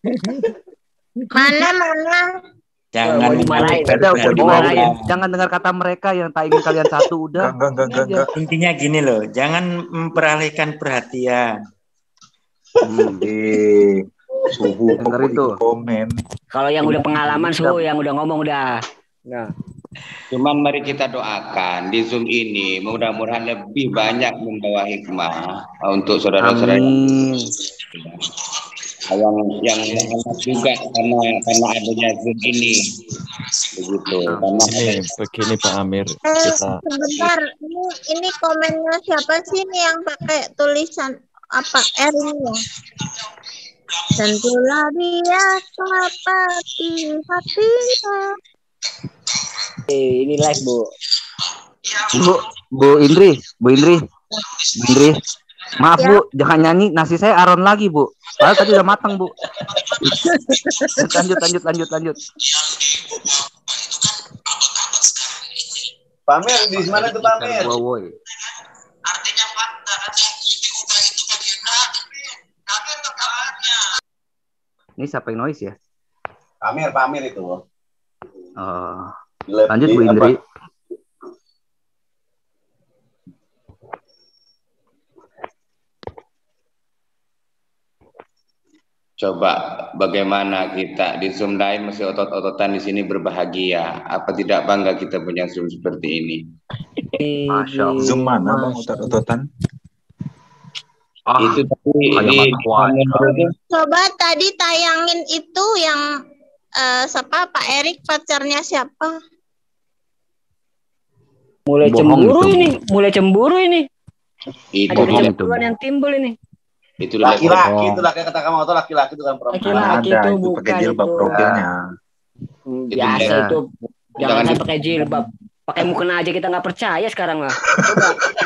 Mana mana? Jangan Mau dimarahin. Udah, udah Jangan dimarahin. dimarahin. Jangan dengar kata mereka yang tak ingin kalian satu, udah. Enggak, enggak, enggak, enggak. Intinya gini loh, jangan memperalihkan perhatian. Hmm. Eh, suhu kok Dengerin tuh. ikut komen. Kalau yang udah pengalaman suhu, yang udah ngomong udah. Nah, Cuman mari kita doakan di Zoom ini mudah-mudahan lebih banyak membawa hikmah untuk saudara-saudara. Amin. yang yang menghemat juga karena karena adanya Zoom ini begitu karena Ini begini Pak Amir, Eh, kita sebentar, ini ini komennya siapa sih ini yang pakai tulisan apa R ini ya? Tentulah dia seperti hatinya. Eh, ini live Bu. Bu, Bu Indri, Bu Indri, Bu Indri. Maaf Ya. Bu, jangan nyanyi. Nasi saya aron lagi Bu. Padahal tadi udah matang Bu. Lanjut, lanjut, lanjut, lanjut. Pamer di mana tuh Pamer? Wow, woy. Ini siapa yang noise ya? Pamer, Pamer itu. Oh. Lanjut Bu Indri. coba bagaimana kita di Zoom lain masih otot-ototan di sini berbahagia. Apa tidak bangga kita punya Zoom seperti ini? Masya Allah. Zoom mana bang otot-ototan? Ah, itu tadi di Coba tadi tayangin itu yang eh, siapa Pak Erik pacarnya siapa? Mulai Bohong cemburu itu. ini, mulai cemburu ini. Itu Ada bohong itu. kecemburuan yang timbul ini. Itu laki-laki itu laki kata kamu atau laki-laki itu kan perempuan. Laki-laki Ada itu itu pakai bukan jilbab itu. profilnya. Hmm, Itu Biasa dia. itu. Jangan Jangan di- pakai jilbab. Pakai mukena aja kita nggak percaya sekarang lah. Coba.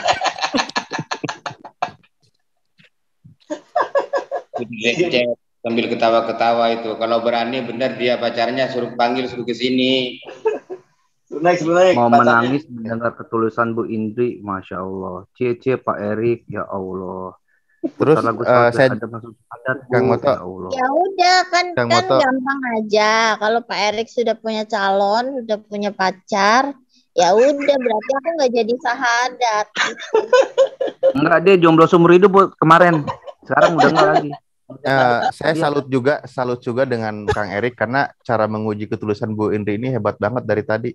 Lecet sambil ketawa-ketawa itu. Kalau berani benar dia pacarnya suruh panggil suruh ke sini. Naik, naik. Mau pacarnya. menangis mendengar ketulusan Bu Indri, Masya Allah. Cie-cie Pak Erik, ya Allah. Terus Bentar lagu eh, sholat saya ada masuk adat, Bu, Kang Moto, ya Allah. Ya udah kan Kang kan Moto. gampang aja. Kalau Pak Erik sudah punya calon, sudah punya pacar, ya udah berarti aku nggak jadi sahadat. Enggak, dia jomblo seumur hidup Bu, kemarin. Sekarang udah enggak lagi. Eh, saya Dia- salut juga, salut juga dengan Kang Erik karena cara menguji ketulusan Bu Indri ini hebat banget dari tadi.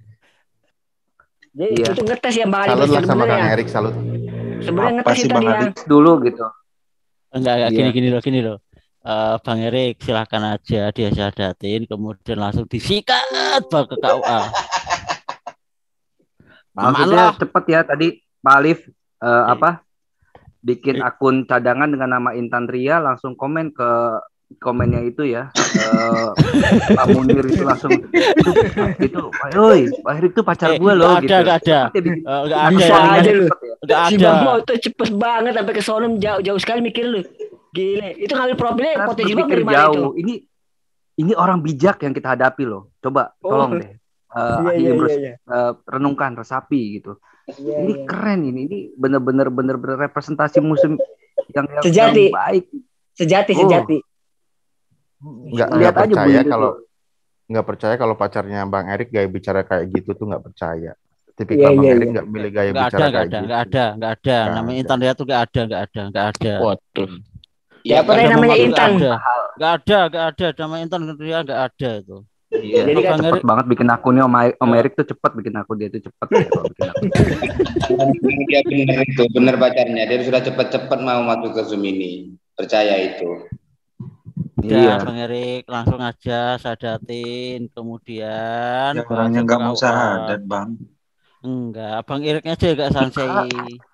Jadi Iya. itu ngetes ya Bang Adi Salut lah sama sebenarnya Kang ya. Erik, salut. Sebenarnya Apa ngetes sih itu Bang tadi ya. Adi? dulu gitu. Enggak, enggak Iya. gini gini loh, gini loh. Eh, Bang Erik silakan aja dia syahadatin kemudian langsung disikat bang ke K U A. Aman Maksudnya lah. cepet ya tadi Pak Alif eh, apa bikin akun cadangan dengan nama Intan Ria, langsung komen ke komennya itu ya, eh, Pak Munir itu langsung itu itu oi Pak Erik tuh pacar Eh, gue loh nggak gitu. ada, nggak ada. Dia bikin- Eh, nggak langsung ada. Bisa postingannya aja lu. cepet ya. Enggak Si ada. Bang Mo tuh cepet banget sampai ke sono jauh jauh sekali mikir lu. Gile. Itu ngambil profilnya Harus potensi Bang berpikir dari mana itu? jauh. Ini ini orang bijak yang kita hadapi loh. Coba Oh. tolong deh. Eh, Iya, Ahli iya, Imrus, iya, iya. eh, renungkan, resapi gitu. Iya, Ini iya. keren ini. Ini bener-bener bener-bener representasi musim yang yang, Sejati. yang baik. Sejati, Oh. sejati. Nggak, nggak Lihat aja Bu percaya Indri kalau tuh. nggak percaya kalau pacarnya Bang Erik gaya bicara kayak gitu tuh nggak percaya. Tipikal Iya, Bang iya, Erik iya. nggak milih gaya Enggak ada, bicara enggak kayak ada, gitu. enggak ada, enggak ada. Nggak Namanya ada. Intan Ria tuh enggak ada, enggak ada, enggak ada. Waduh. Ya Siapa nih kan namanya Enggak Intan? ada. Enggak ada, enggak ada. Namanya Intan Ria enggak ada itu. Iya, Jadi kan Bang cepet Erik banget bikin akunnya Om, Om Erik tuh cepet bikin akun dia tuh cepet ya kalau bikin akun. dia benar itu, benar pacarnya. Dia sudah cepat-cepat mau masuk ke Zoom ini. Percaya itu. udah Iya. Bang Erik langsung aja sadatin kemudian Ya orangnya langsung nggak ke mau K U A. sahadat bang. Enggak, Bang Eriknya aja enggak sansei.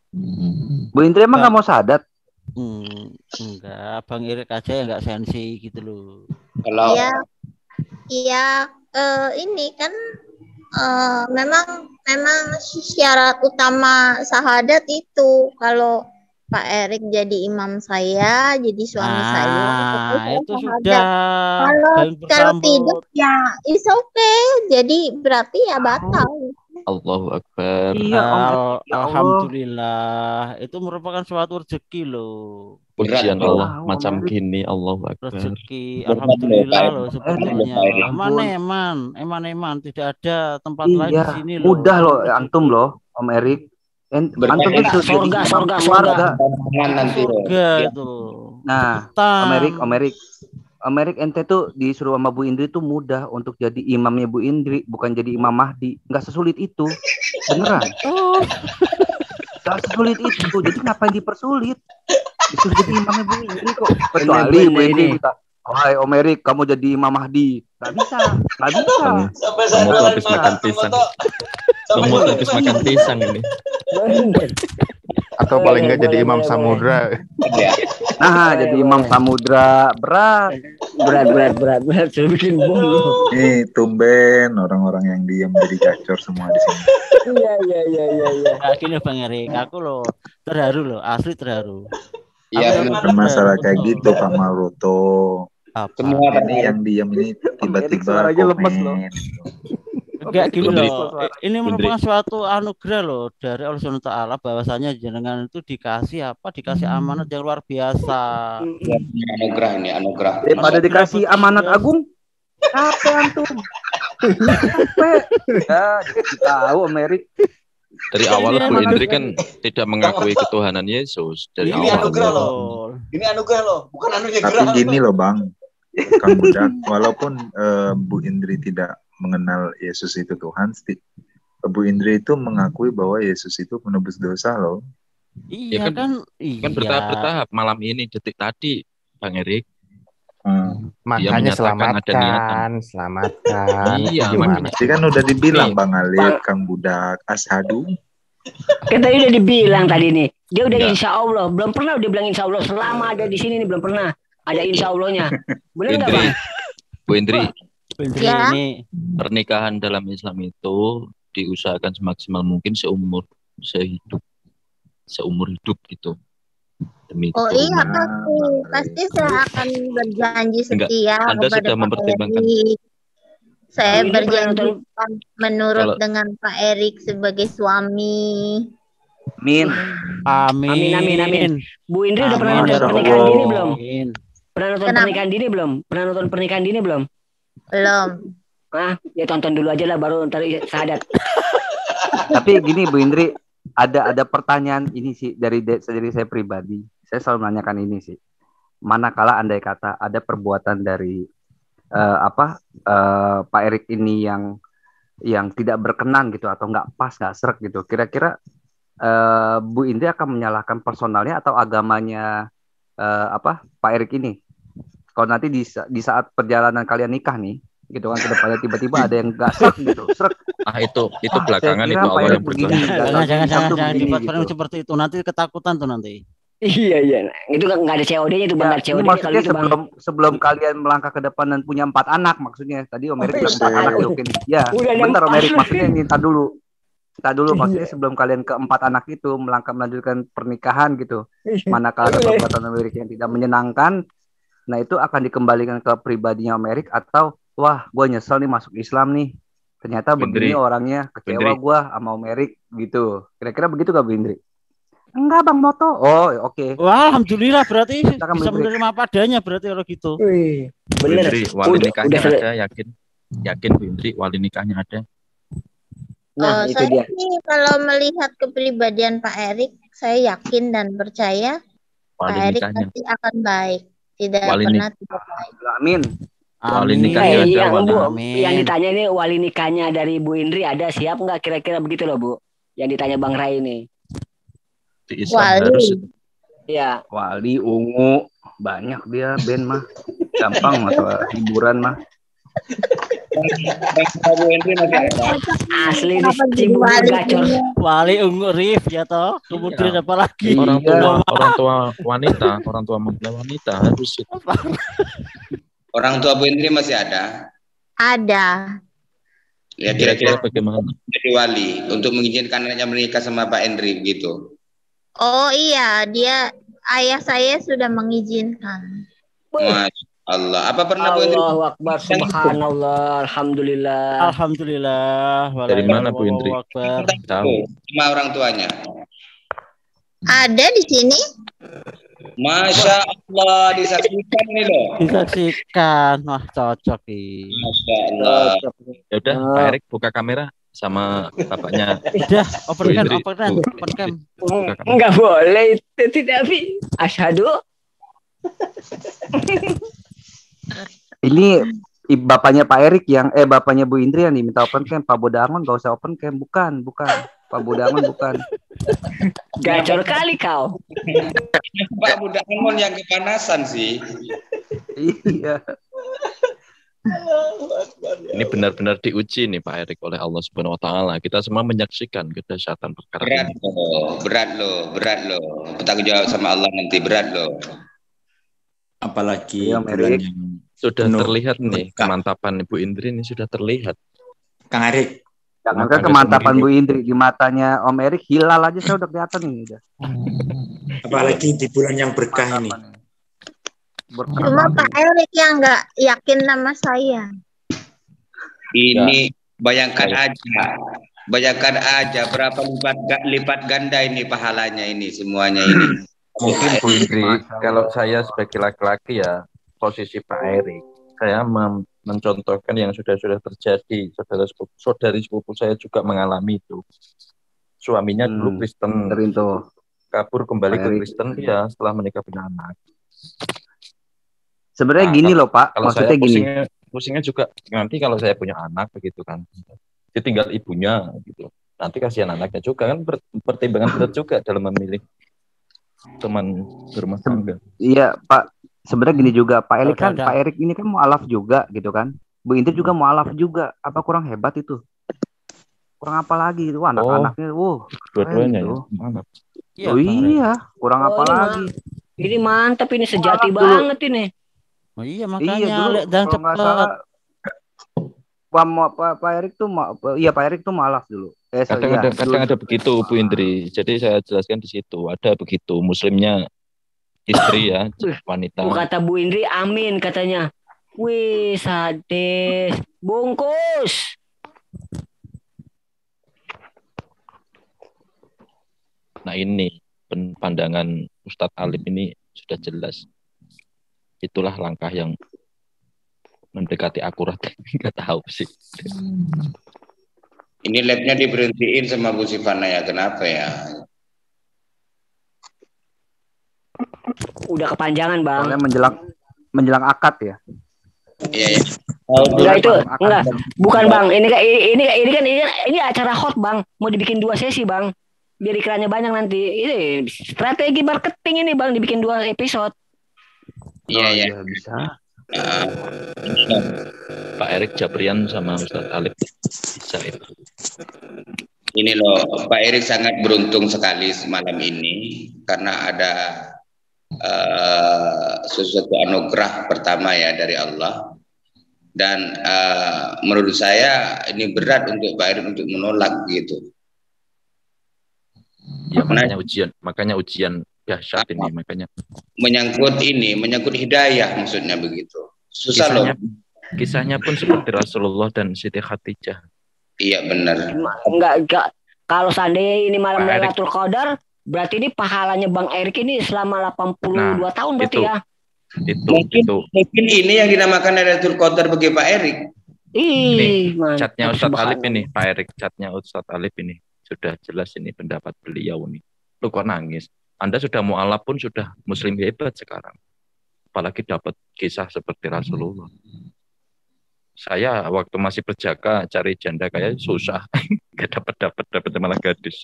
Bu Indri emang Bang, nggak mau sadat? hmm, enggak, Bang Erik aja yang enggak sensi gitu loh. Kalau Iya, iya. eh, ini kan eh, memang memang syarat utama sahadat itu kalau Pak Erik jadi imam saya, jadi suami saya, itu Nah, saya itu sahadat. sudah Kalau gayung kalau tidak bersambut. ya is okay. Jadi berarti ya batal. Allahu Akbar. Iya Om Erik, Al- ya Allah. Alhamdulillah, itu merupakan suatu rezeki loh. berat Pujian loh. Allah Tahu Om macam Erik. gini, Allahu Akbar. Rezeki, Berat loh Pak alhamdulillah Erik. loh Erik, sebetulnya. Pak Erik. Eman ampun. eman, eman eman, tidak ada tempat lain di Iya, sini mudah loh. loh Rezeki. antum loh, Om Erik. En- Antum tuh Bertanya sudah jadi Sorga, imam sorga, sorga. keluarga. tangan nanti loh. Surga Dia itu. Nah, Om Erik, Cepetan. Om Erik, Om Erik ente tuh disuruh sama Bu Indri tuh mudah untuk jadi imamnya Bu Indri, bukan jadi Imam Mahdi. Nggak sesulit itu, beneran. Oh, Nggak sesulit itu. Jadi ngapain dipersulit? Terus jadi imamnya Bu Indri kok. Kecuali Bu Indri minta, "Wahai Om Erik, kamu jadi Imam Mahdi." Gak bisa, gak bisa. Sampai Kamu tuh saya habis makan pisang. Kamu tuh habis makan pisang ini. Atau paling nggak jadi Imam Samudra. Nah, jadi Imam Samudra berat. Berat, berat, berat, berat. Saya bikin bom. Nih, tumben orang-orang yang diam jadi gacor semua di sini. Iya, iya, iya, iya, iya. Gini Bang Erik, aku loh terharu loh, asli terharu. Iya, bukan masalah kayak gitu, Pak Maroto. Semua ini yang diam ini tiba-tiba suaranya lemes loh. Enggak gini Indri. loh. Ini merupakan suatu anugerah loh dari Allah Subhanahu wa taala bahwasanya jenengan itu dikasih apa? Dikasih amanat yang luar biasa. Anugerah ini, anugerah. Daripada dikasih amanat agung, capek antum. Capek. Ya, kita tahu Om Erik. Dari awal Bu Indri kan tidak mengakui ketuhanan Yesus dari Ini awal. anugerah loh. Ini anugerah loh, bukan anugerah. Tapi gini loh Bang, Kang Budak, walaupun uh, Bu Indri tidak mengenal Yesus itu Tuhan, Bu Indri itu mengakui bahwa Yesus itu penebus dosa loh. Iya Ya kan, kan, kan iya. bertahap-bertahap. Malam ini, detik tadi, Bang Erik. Hmm. Dia Makanya menyatakan ada niatan. selamatkan, selamatkan. Iya, Gimana? makanya. Tadi kan udah dibilang Nih, Bang Alif, Kang Budak, ashadu. Kan tadi udah dibilang tadi nih. Dia udah Enggak. insya Allah. Belum pernah dia bilang insya Allah. Selama ada di sini nih belum pernah ada insya Allahnya. Bener nggak Indri, Bang? Bu Indri, Bu Indri Ya. ini pernikahan dalam Islam itu diusahakan semaksimal mungkin seumur sehidup, seumur hidup gitu. Demi Oh iya keturunan. pasti, pasti saya akan berjanji Enggak, setia Anda kepada sudah Pak mempertimbangkan. Erik. Saya Ini berjanji penonton- akan menurut Kalau- dengan Pak Erik sebagai suami. Min. amin. Amin, amin, amin. Bu Indri udah pernah Amin, nonton ya pernikahan Allah. dini belum? Amin. Pernah nonton Kenapa? pernikahan dini belum? Pernah nonton pernikahan dini belum? Belum. Ah, ya tonton dulu aja lah baru ntar sadat. Tapi gini Bu Indri, ada ada pertanyaan ini sih dari de- dari saya pribadi. Saya selalu menanyakan ini sih. Manakala andai kata ada perbuatan dari eh, apa eh, Pak Erik ini yang yang tidak berkenan gitu atau nggak pas, nggak srek gitu. Kira-kira eh, Bu Indri akan menyalahkan personalnya atau agamanya eh, apa Pak Erik ini? Kalau nanti di, sa- di saat perjalanan kalian nikah nih, gitu kan kedepannya tiba-tiba ada yang nggak srek gitu, srek. Ah itu itu Ah, belakangan saya kira itu Pak Allah Erik yang begini, berkenan. nggak Jangan, tahu jangan, Islam jangan, tuh jangan begini dibuat gitu. seperti itu. Nanti ketakutan tuh nanti. Iya, iya. Nah, itu nggak nggak ada C O D-nya itu Bang. Ya, Nggak ada C O ini D-nya kalau maksudnya itu Bang. sebelum sebelum kalian melangkah ke depan dan punya empat anak maksudnya. Tadi Om Erik bilang empat Buset. anak Jokin. Ya, Udah ada bentar Om empat Erik lu. maksudnya ini tar dulu. Tar dulu Iya. maksudnya sebelum kalian ke empat anak itu melangkah melanjutkan pernikahan gitu. Manakala ada Udah. perbuatan Om Erik yang tidak menyenangkan, nah itu akan dikembalikan ke pribadinya Om Erik atau wah, gue nyesel nih masuk Islam nih. Ternyata Bu begini Indri, orangnya, Bu kecewa Indri, gue sama Om Erik gitu. Kira-kira begitu gak Bu Indri? Enggak Bang Moto. Oh, oke. Wah, alhamdulillah berarti Kita akan bisa Bu Indri. menerima apa adanya berarti kalau gitu. Wih, Bu bener. Indri, wali Udah, nikahnya udah selesai. ada, yakin? Yakin Bu Indri, wali nikahnya ada. Nah, Eh, itu saya dia. sih kalau melihat kepribadian Pak Erik, saya yakin dan percaya Pak Wali Erik nikahnya. pasti akan baik. Tidak Wali pernah nik tidak baik. Amin. wali Amin. nikahnya Eh, ada, yang wali Bu, Amin. yang ditanya ini wali nikahnya dari Bu Indri ada siap nggak kira-kira begitu loh Bu? Yang ditanya Bang Rai ini. di Islam harus Wali. Ya, Wali, ungu, banyak dia band mah. Gampang masalah hiburan mah. Bu Indri masih ada. asli di Kenapa jadi Cibubur wali gacor. punya? Wali ungu Rif ya toh. Kemudian Iya. apa lagi? orang Iya. tua orang tua wanita, orang tua mempelai wanita harus itu. Orang tua Bu Indri masih ada. Ada. Ya Kira-kira kira-kira bagaimana? jadi wali untuk mengizinkan anaknya menikah sama Pak Indri gitu. Oh iya, dia ayah saya sudah mengizinkan. Masya Allah. Apa pernah Bu Indri? Allahu Akbar, subhanallah, alhamdulillah. Alhamdulillah. Dari mana Bu Indri? Allahu Akbar. Tahu. Sama orang tuanya. Ada di sini? Masya Allah, disaksikan nih loh. Disaksikan. Wah, cocok nih. Masya Allah. Ya udah, Pak Erik buka kamera sama bapaknya. Udah, open Bu cam, Indri. open cam, Bu. open cam. Buka kamera. Enggak boleh itu tidak bi. Asyhadu. Ini i- bapaknya Pak Erik yang eh bapaknya Bu Indri yang diminta open cam. Pak Bodangon gak usah open cam, bukan, bukan. Pak Budaman bukan. Gacor kali kau. Pak Budaman yang kepanasan sih. Iya. Ini benar-benar diuji nih Pak Erik oleh Allah Subhanahu Wa Taala. Kita semua menyaksikan kedahsyatan perkara Berat ini. loh, berat loh, berat loh. Bertanggung jawab sama Allah nanti berat loh. Apalagi Iya, bulan Merik. yang Sudah penuh terlihat nih berkah. kemantapan Ibu Indri ini sudah terlihat. Kang Erik, Jangankan Makanya kemantapan kemudian- Bu Indri di matanya Om Erik hilal aja saya udah kelihatan ini udah. apalagi di bulan yang berkah ini. Kemantapannya. Berkah Cuma banget. Pak Erik yang nggak yakin nama saya. Ini bayangkan aja, bayangkan aja berapa lipat lipat ganda ini pahalanya ini semuanya ini. Mungkin Bu Indri, Masya Allah. kalau saya sebagai laki-laki ya posisi Pak Erik, saya mem- mencontohkan yang sudah-sudah terjadi. Saudara sepupu, saudari sepupu saya juga mengalami itu. Suaminya dulu Hmm, Kristen, Rinto. kabur kembali Pak ke Erik. Kristen dia setelah menikah punya anak. Sebenarnya Nah, gini kalau, loh Pak, kalau saya maksudnya gini. pusingnya, pusingnya juga nanti kalau saya punya anak begitu kan, ditinggal ibunya gitu. Nanti kasihan anaknya juga kan per- pertimbangan berat juga dalam memilih teman berumah tangga. Iya Pak, sebenarnya gini juga Pak Erik kan, Udah, udah. Pak Erik ini kan mualaf juga gitu kan. Bu Indri juga mualaf juga. Apa kurang hebat itu? Kurang apa lagi itu Oh, anak-anaknya? Wow, keren dua-duanya itu. ya. Mantap. Iya, Oh Bang Erik. iya, kurang Oh, apa ini lagi? mah. Ini mantap ini sejati Mualaf dulu. banget ini. Oh iya Iya makanya dulu lihat dan kalau nggak cepet. salah Pak Mo- Pak Pak Erik tuh ma- iya Pak Erik tuh mualaf dulu. Eh so, Kadang iya ada kadang dulu. ada begitu Bu Indri. Jadi saya jelaskan di situ ada begitu muslimnya istri ya Tuh wanita. kata Bu Indri, amin katanya. Wih, sadis. Bungkus. Nah ini pen- pandangan Ustadz Alif ini sudah jelas. Itulah langkah yang mendekati akurat. Nggak tahu sih. Ini labnya diberhentiin sama Bu Sivana ya, kenapa ya? Udah kepanjangan, Bang. Soalnya menjelang menjelang akad ya. Iya, ya. Enggak itu, Akad enggak. dan Bukan Bang, ini kan ini ini ini kan ini, ini acara hot Bang. Mau dibikin dua sesi Bang. Biar iklannya banyak nanti. Ini strategi marketing ini Bang, dibikin dua episode. Iya, oh ya. iya bisa. Pak Erik Japrian sama Ustadz Alif bisa itu. Ini loh, Pak Erik sangat beruntung sekali malam ini karena ada uh, sesuatu anugerah pertama ya dari Allah. Dan uh, menurut saya ini berat untuk Pak Erik untuk menolak gitu. Ya makanya ujian, makanya ujian dahsyat ini makanya. Menyangkut ini, menyangkut hidayah maksudnya begitu. Susah Kisahnya, loh. kisahnya pun seperti Rasulullah dan Siti Khadijah. Iya benar. Enggak, enggak. Kalau seandainya ini malam Pak Erik. Lailatul Qadar, berarti ini pahalanya Bang Erik ini selama delapan puluh dua Nah, tahun berarti itu. ya. Itu Mungkin, itu mungkin ini yang dinamakan Lailatul Qadar bagi Pak Erik. Ih, catnya mantap, Ustadz Alif subhanallah. ini, Pak Erik, catnya Ustadz Alif ini sudah jelas ini pendapat beliau nih. Lu kok nangis? Anda sudah mu'alaf pun sudah muslim hebat sekarang. Apalagi dapat kisah seperti Rasulullah. Saya waktu masih berjaka cari janda kayak susah. Gak dapat dapat dapat malah gadis.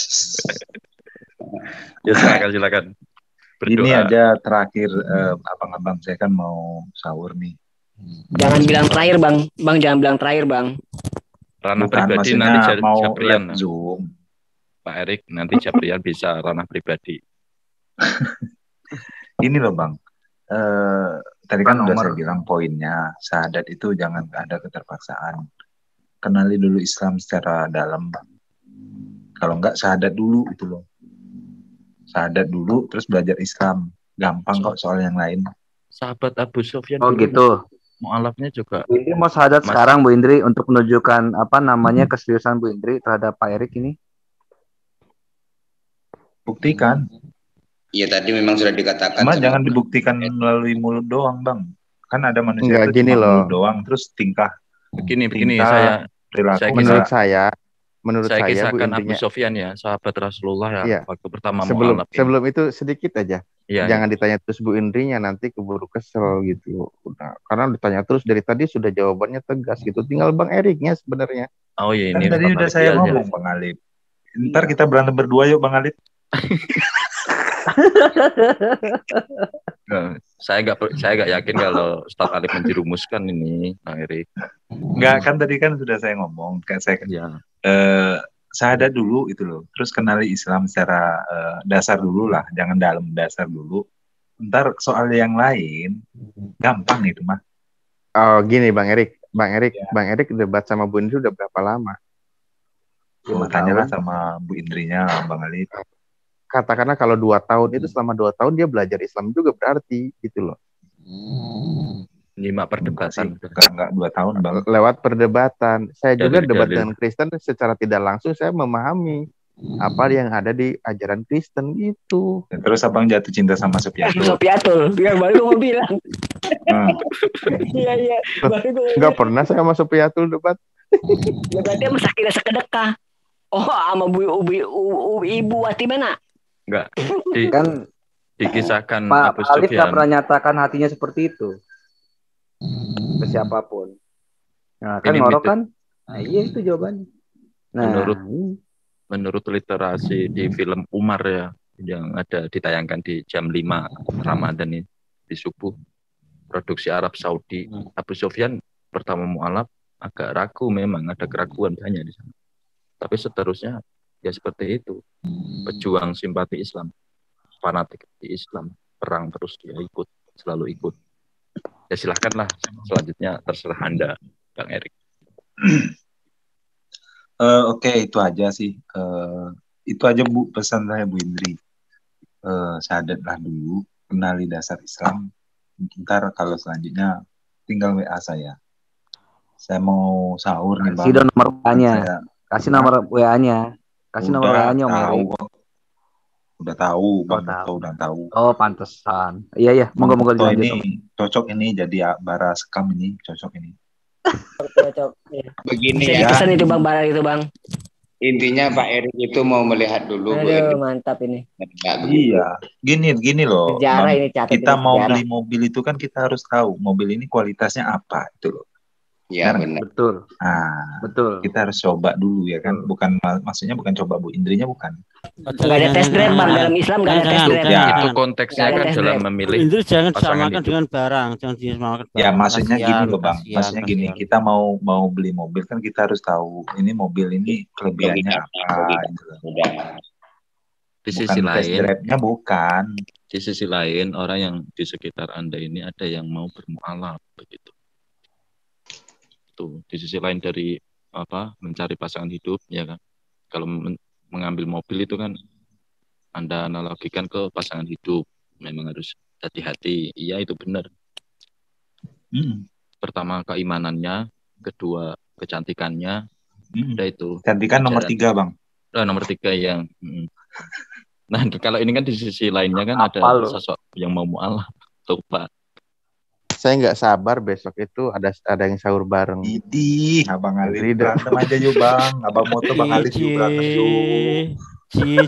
Ya silakan silakan. Berdoa. Ini ada terakhir eh, abang-abang saya kan mau sahur nih. Jangan bilang terakhir Bang. Bang jangan bilang terakhir Bang. Ranah Bukan, pribadi maksudnya nanti Jar- mau Japrian. live Zoom. Pak Erik nanti Japrian bisa ranah pribadi. Ini loh Bang. Eh, tadi kan Kan udah nomor. saya bilang poinnya, syahadat itu jangan ada keterpaksaan. Kenali dulu Islam secara dalam. Kalau enggak syahadat dulu itu loh. Syahadat dulu terus belajar Islam. Gampang kok soal yang lain. Sahabat Abu Sufyan Oh dulu gitu. mu'alafnya juga Bu Indri mau syahadat Mas- sekarang Bu Indri untuk menunjukkan apa namanya keseriusan Bu Indri terhadap Pak Erik ini. Buktikan. Iya tadi memang sudah dikatakan. Cuma sama- jangan dibuktikan melalui mulut doang Bang. Kan ada manusia Enggak, itu gini cuma loh. mulut doang terus tingkah. begini begini Tingkah, saya perilaku saya Menurut enggak. saya, menurut saya saya Bu kisahkan Abu intinya Sufyan ya, sahabat Rasulullah ya, Iya. waktu pertama sebelum mu'alaf ini. sebelum itu sedikit aja. Iya, Jangan ditanya terus Bu Indrinya nanti keburu kesel gitu. Udah, karena ditanya terus dari tadi sudah jawabannya tegas gitu. Tinggal Bang Eriknya sebenarnya. iya. Oh iya Kan ini tadi Ustadz udah Alif saya dia aja. ngomong Bang Alif. Ntar kita berantem berdua yuk Bang Alif. Nah, saya nggak saya nggak yakin kalau Ustaz Alif menjerumuskan ini, Bang Erik. Enggak, kan tadi kan sudah saya ngomong, kan saya Ya. eh, syahadat dulu itu loh. Terus kenali Islam secara eh, dasar dulu lah, jangan dalam dasar dulu. Ntar soal yang lain gampang itu mah. Oh gini Bang Erik, Bang Erik, ya. Bang Erik debat sama Bu Indri udah berapa lama? Oh, tanyalah sama Bu Indrinya, Bang Alif. Katakanlah kalau dua tahun itu selama dua tahun dia belajar Islam juga berarti gitu loh. Lima perdebatan. Enggak, enggak dua tahun Bang. Lewat perdebatan. Saya Dalil, juga debat dalil. dengan Kristen secara tidak langsung saya memahami apa yang ada di ajaran Kristen gitu. Dan terus abang jatuh cinta sama Sopiatul. Sopiatul, biar baru mau bilang. Iya iya. Enggak pernah saya sama Sopiatul debat. Ya berarti sama Sakina sekedekah. Oh, sama Bu Ubi Ibu Wati mana? Enggak. Di, Kan dikisahkan Pak Abu Alif nggak Sufyan. pernah nyatakan hatinya seperti itu ke siapapun. Nah, kan Ini ngorok mitos. kan? Nah, iya itu jawabannya. Nah, Menurut menurut literasi di film Umar ya yang ada ditayangkan di jam lima Ramadan ini di subuh, produksi Arab Saudi, Abu Sufyan pertama mualaf agak ragu, memang ada keraguan banyak di sana. Tapi seterusnya ya seperti itu, pejuang simpati Islam, fanatik di Islam, perang terus dia ikut, selalu ikut. Ya silahkanlah, selanjutnya terserah Anda, Bang Erik. Uh, Oke, okay, itu aja sih. Uh, itu aja Bu pesan saya Bu Indri. Uh, syahadatlah dulu, kenali dasar Islam. Ntar kalau selanjutnya tinggal W A saya. Saya mau sahur nih Bang. kasih dong nomor W A-nya. Saya, kasih nomor W A-nya. Kasih nomor W A-nya Om tahu. Erik. Udah tahu, Bang. Oh, tahu. Tahu udah tahu. Oh, pantesan. Iya iya, moga-moga Moga dilanjut. ini Om. cocok ini jadi bara sekam ini, cocok ini. Cocok. Begini Bisa ya. dipesan itu Bang Bara itu Bang. Intinya Pak Erik itu mau melihat dulu Bu Aduh, Erik. mantap ini. Iya, gini gini loh. Sejarah Bang. ini, catat Kita ini, mau sejarah. beli mobil itu kan kita harus tahu mobil ini kualitasnya apa itu loh. Iya Benar? benar. Betul. Nah, Betul. kita harus coba dulu ya kan. Bukan maksudnya bukan coba Bu Indrinya bukan. Enggak ada test drive Bang, dalam Islam enggak ada test drive. Ya. Itu konteksnya Nggak ada kan tes dalam drive. memilih Indri jangan pasangan disamakan hidup. dengan barang, jangan disamakan barang. Ya maksudnya Kasihan, gini loh Bang. kasihan, Maksudnya gini, kasihan. kita mau mau beli mobil kan kita harus tahu ini mobil ini kelebihannya apa gitu loh. Di Bukan sisi test lain, drive-nya bukan. di sisi lain orang yang di sekitar Anda ini ada yang mau bermualaf begitu. Tuh, di sisi lain dari apa mencari pasangan hidup ya kan. Kalau men- mengambil mobil itu kan Anda analogikan ke pasangan hidup, memang harus hati-hati. Iya itu benar. Hmm. Pertama keimanannya, kedua kecantikannya, Hmm. udah itu. Cantikan nomor Ajaran. tiga Bang. Oh, nomor tiga yang. mm. Nah kalau ini kan di sisi lainnya kan ada Apa lo? sosok yang mau mualaf, lupa. Saya nggak sabar besok itu ada ada yang sahur bareng. Idih, Abang Alif Ridho. berantem aja yuk Bang. Abang moto Bang Alif yuk berantem yuk. Cie,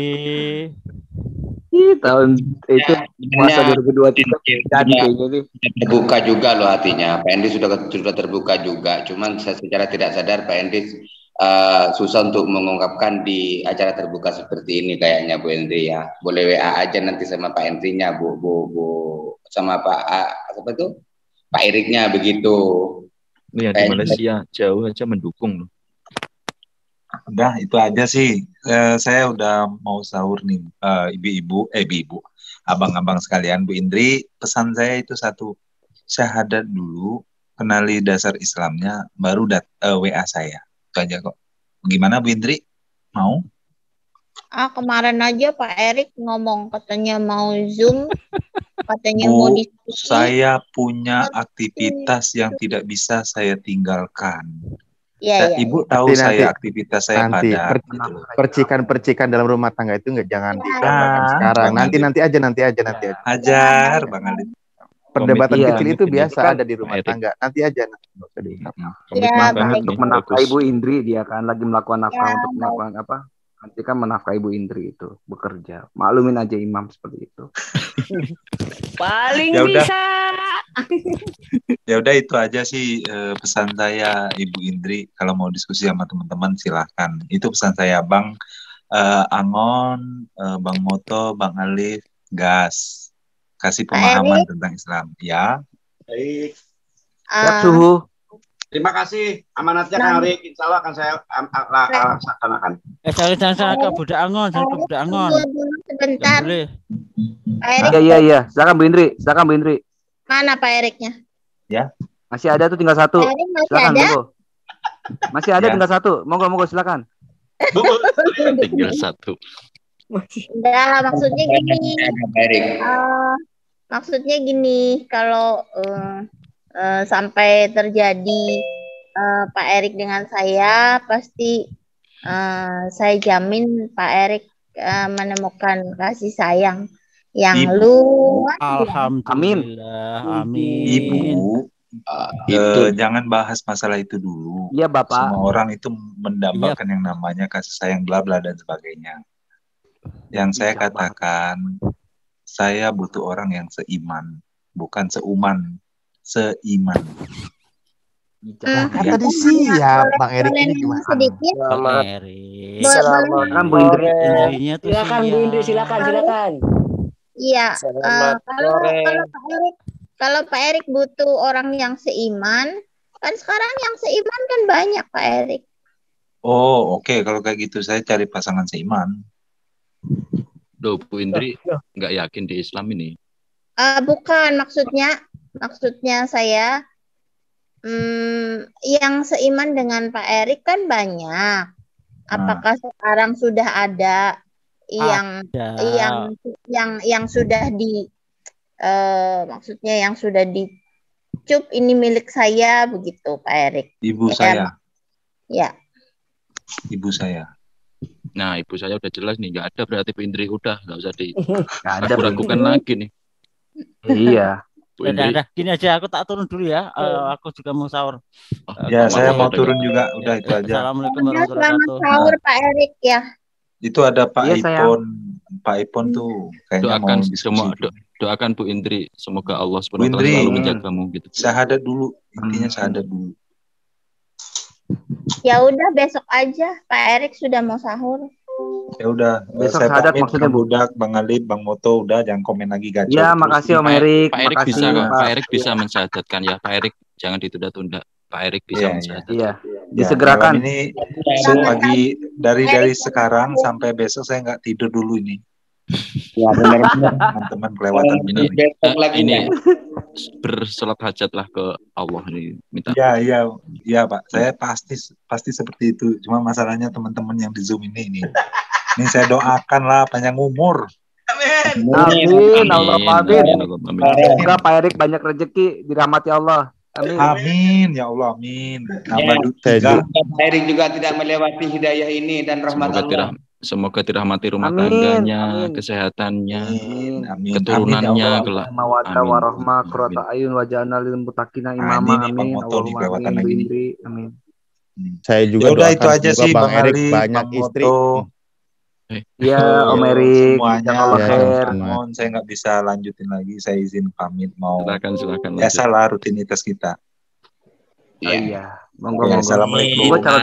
Ih, tahun itu masa Sebenarnya dua ribu dua puluh tiga jadi kayaknya nih. terbuka juga loh hatinya. Pak Endi sudah sudah terbuka juga. Cuman saya secara tidak sadar Pak Endi uh, susah untuk mengungkapkan di acara terbuka seperti ini kayaknya Bu Endi ya. Boleh W A aja nanti sama Pak Endrinya Bu Bu Bu sama Pak A, apa tuh? Pak Eriknya begitu. Ini yang di Malaysia jauh aja mendukung loh. Udah itu aja sih. Eh, saya udah mau sahur nih, eh, ibu-ibu, eh ibu-ibu, abang-abang sekalian, Bu Indri. Pesan saya itu satu, syahadat dulu, kenali dasar Islamnya, baru dat eh, W A saya. Itu aja kok. Gimana Bu Indri? Mau? Ah, kemarin aja Pak Erik ngomong katanya mau Zoom, katanya Bu, mau diskusi. saya punya aktivitas yang tidak bisa saya tinggalkan. Iya, Sa- iya. Ibu tahu Nanti, saya nanti. aktivitas saya Nanti padat. per- Gitu loh. percikan-percikan dalam rumah tangga itu nggak jangan digambarkan Ah, sekarang. Bang Nanti Alif. nanti aja nanti aja nanti aja. Ajar Bang Alif. Perdebatan Iya. kecil itu biasa Kan ada di rumah Erik. tangga. Nanti aja nanti nggak usah diungkap. Ya, Komitmen banget baik. Untuk nih, menafkahi bagus. Bu Indri dia kan lagi melakukan nafkah Ya, untuk baik. melakukan apa? Nanti kan menafkahi Ibu Indri itu bekerja. Maklumin aja imam seperti itu. Paling Ya udah. bisa. Ya udah itu aja sih eh, pesan saya Ibu Indri. Kalau mau diskusi sama teman-teman silahkan. Itu pesan saya Bang eh, Angon, eh, Bang Moto, Bang Alif, gas. Kasih pemahaman tentang Islam. Ya. Baik. Siap Ah, suhu. Terima kasih amanatnya Kang Arik. Insya Allah akan saya am- am- la- laksanakan. Eh, jangan jangan jangan ke budak Angon, jangan ke budak Angon. tunggu dulu Nggak sebentar. boleh. Pak Erik, Iya iya iya. Silakan Bu Indri, silakan Bu Indri. mana Pak Eriknya? Ya. Masih ada tuh tinggal satu. Pak Erik masih Silakan ada? monggo. Masih ada Ya. tinggal satu. Monggo monggo silakan. Tinggal satu. Enggak, maksudnya gini. Pak Erik. eh, maksudnya gini, kalau eh, eh, sampai terjadi eh, Pak Erik dengan saya, pasti eh, saya jamin Pak Erik eh, menemukan kasih sayang yang Ibu. luar biasa. Alhamdulillah. Amin. Ibu, Itu eh, jangan bahas masalah itu dulu. Iya Bapak. Semua orang itu mendambakan yang namanya kasih sayang bla bla dan sebagainya. Yang saya katakan, saya butuh orang yang seiman, bukan seuman, seiman. Nah, kan Ya. tadi siap Bang Erik Boleh ini nanya gimana? sedikit? Bang Erik. Boleh- Silakan Bu Indri. Indrinya tuh Silakan Bu Indri, silakan, silakan. Iya, eh, Selamat kalau sore. kalau Pak Erik kalau Pak Erik butuh orang yang seiman, kan sekarang yang seiman kan banyak Pak Erik. Oh, oke. Kalau kayak gitu, saya cari pasangan seiman. Loh, Bu Indri nggak yakin di Islam ini. Eh, bukan maksudnya, maksudnya saya hmm, yang seiman dengan Pak Erik kan banyak. Apakah sekarang sudah ada yang Ada. yang yang yang sudah di eh, maksudnya yang sudah dicup ini milik saya begitu Pak Erik? Ibu Ya, saya, ya. ibu saya. Nah, ibu saya udah jelas nih, nggak ada berarti Bu Indri udah nggak usah Nggak ada, Bu diragukan Indri. lagi nih. Iya. Bu Udah, Indri, udah, gini aja, aku tak turun dulu ya. Eh, aku juga mau sahur. Eh, Ya, kalau saya mau- mau turun juga. Udah itu Ya, aja. Assalamualaikum Udah, warahmatullahi selamat wabarakatuh. sahur Pak Erik ya. Itu ada Pak Iya, sayang. Ipon. Pak Ipon tuh kayaknya mau doakan diskusi. semua do- doakan Bu Indri, semoga Allah Bu subhanahu wa taala Indri, selalu menjagamu gitu. syahadat dulu. Intinya syahadat dulu. Ya udah besok aja Pak Erik sudah mau sahur. Ya udah, eh, Besok saya syahadat pamit. maksudnya, Bang Bu? Budak, Bang Alif, Bang Moto, udah jangan komen lagi gacor. Ya, terus. makasih Om Pak Erik. Pak Erik Makasih bisa kok, Pak. Pak Erik bisa mensyahadatkan ya. Pak Erik jangan ditunda-tunda. Pak Erik bisa Iya, iya. mensyahadatkan. Iya. Ya, Disegerakan. malam ini saya pagi dari dari sekarang sampai besok saya nggak tidur dulu ini. Ya benar-benar. Teman-teman kelewatan Ini bener nih. Besok lagi ini ya. bersolat hajatlah ke Allah ini minta. Iya, iya, iya Pak. Saya pasti pasti seperti itu. Cuma masalahnya teman-teman yang di Zoom ini ini. Ini saya doakan lah panjang umur. Amin. Amin, Allah amin, amin. Allah, amin. Semoga Pak Erik banyak rezeki, dirahmati Allah. Amin. Amin ya Allah, amin. Nambah Ya. du- Saya tiga. juga. Pak Erik juga tidak melewati hidayah ini dan rahmat Semoga Allah. dirah, semoga dirahmati rumah Amin, tangganya, amin. kesehatannya, Amin, amin, keturunannya amin, ya kelak. Mawaddah Amin. warahmah qurrata ayun wa ja'alna lil muttaqina Nah, imama. ini nih Bang Amin. Moto nih Allahumma kelewatan amin. Bu lagi nih. Indri. Amin. Saya juga Ya udah doakan itu aja semoga sih Bang Bang Erik Ali, banyak Bang istri. Moto. Eh, Ya, Eh, Om Erik, semuanya jazakallah Ya, khair. sama-sama. Mohon saya nggak bisa lanjutin lagi. Saya izin pamit mau silakan silakan lanjut. biasalah rutinitas kita. Oh Ya. iya. Monggo Oke, monggo. assalamualaikum. Monggo calon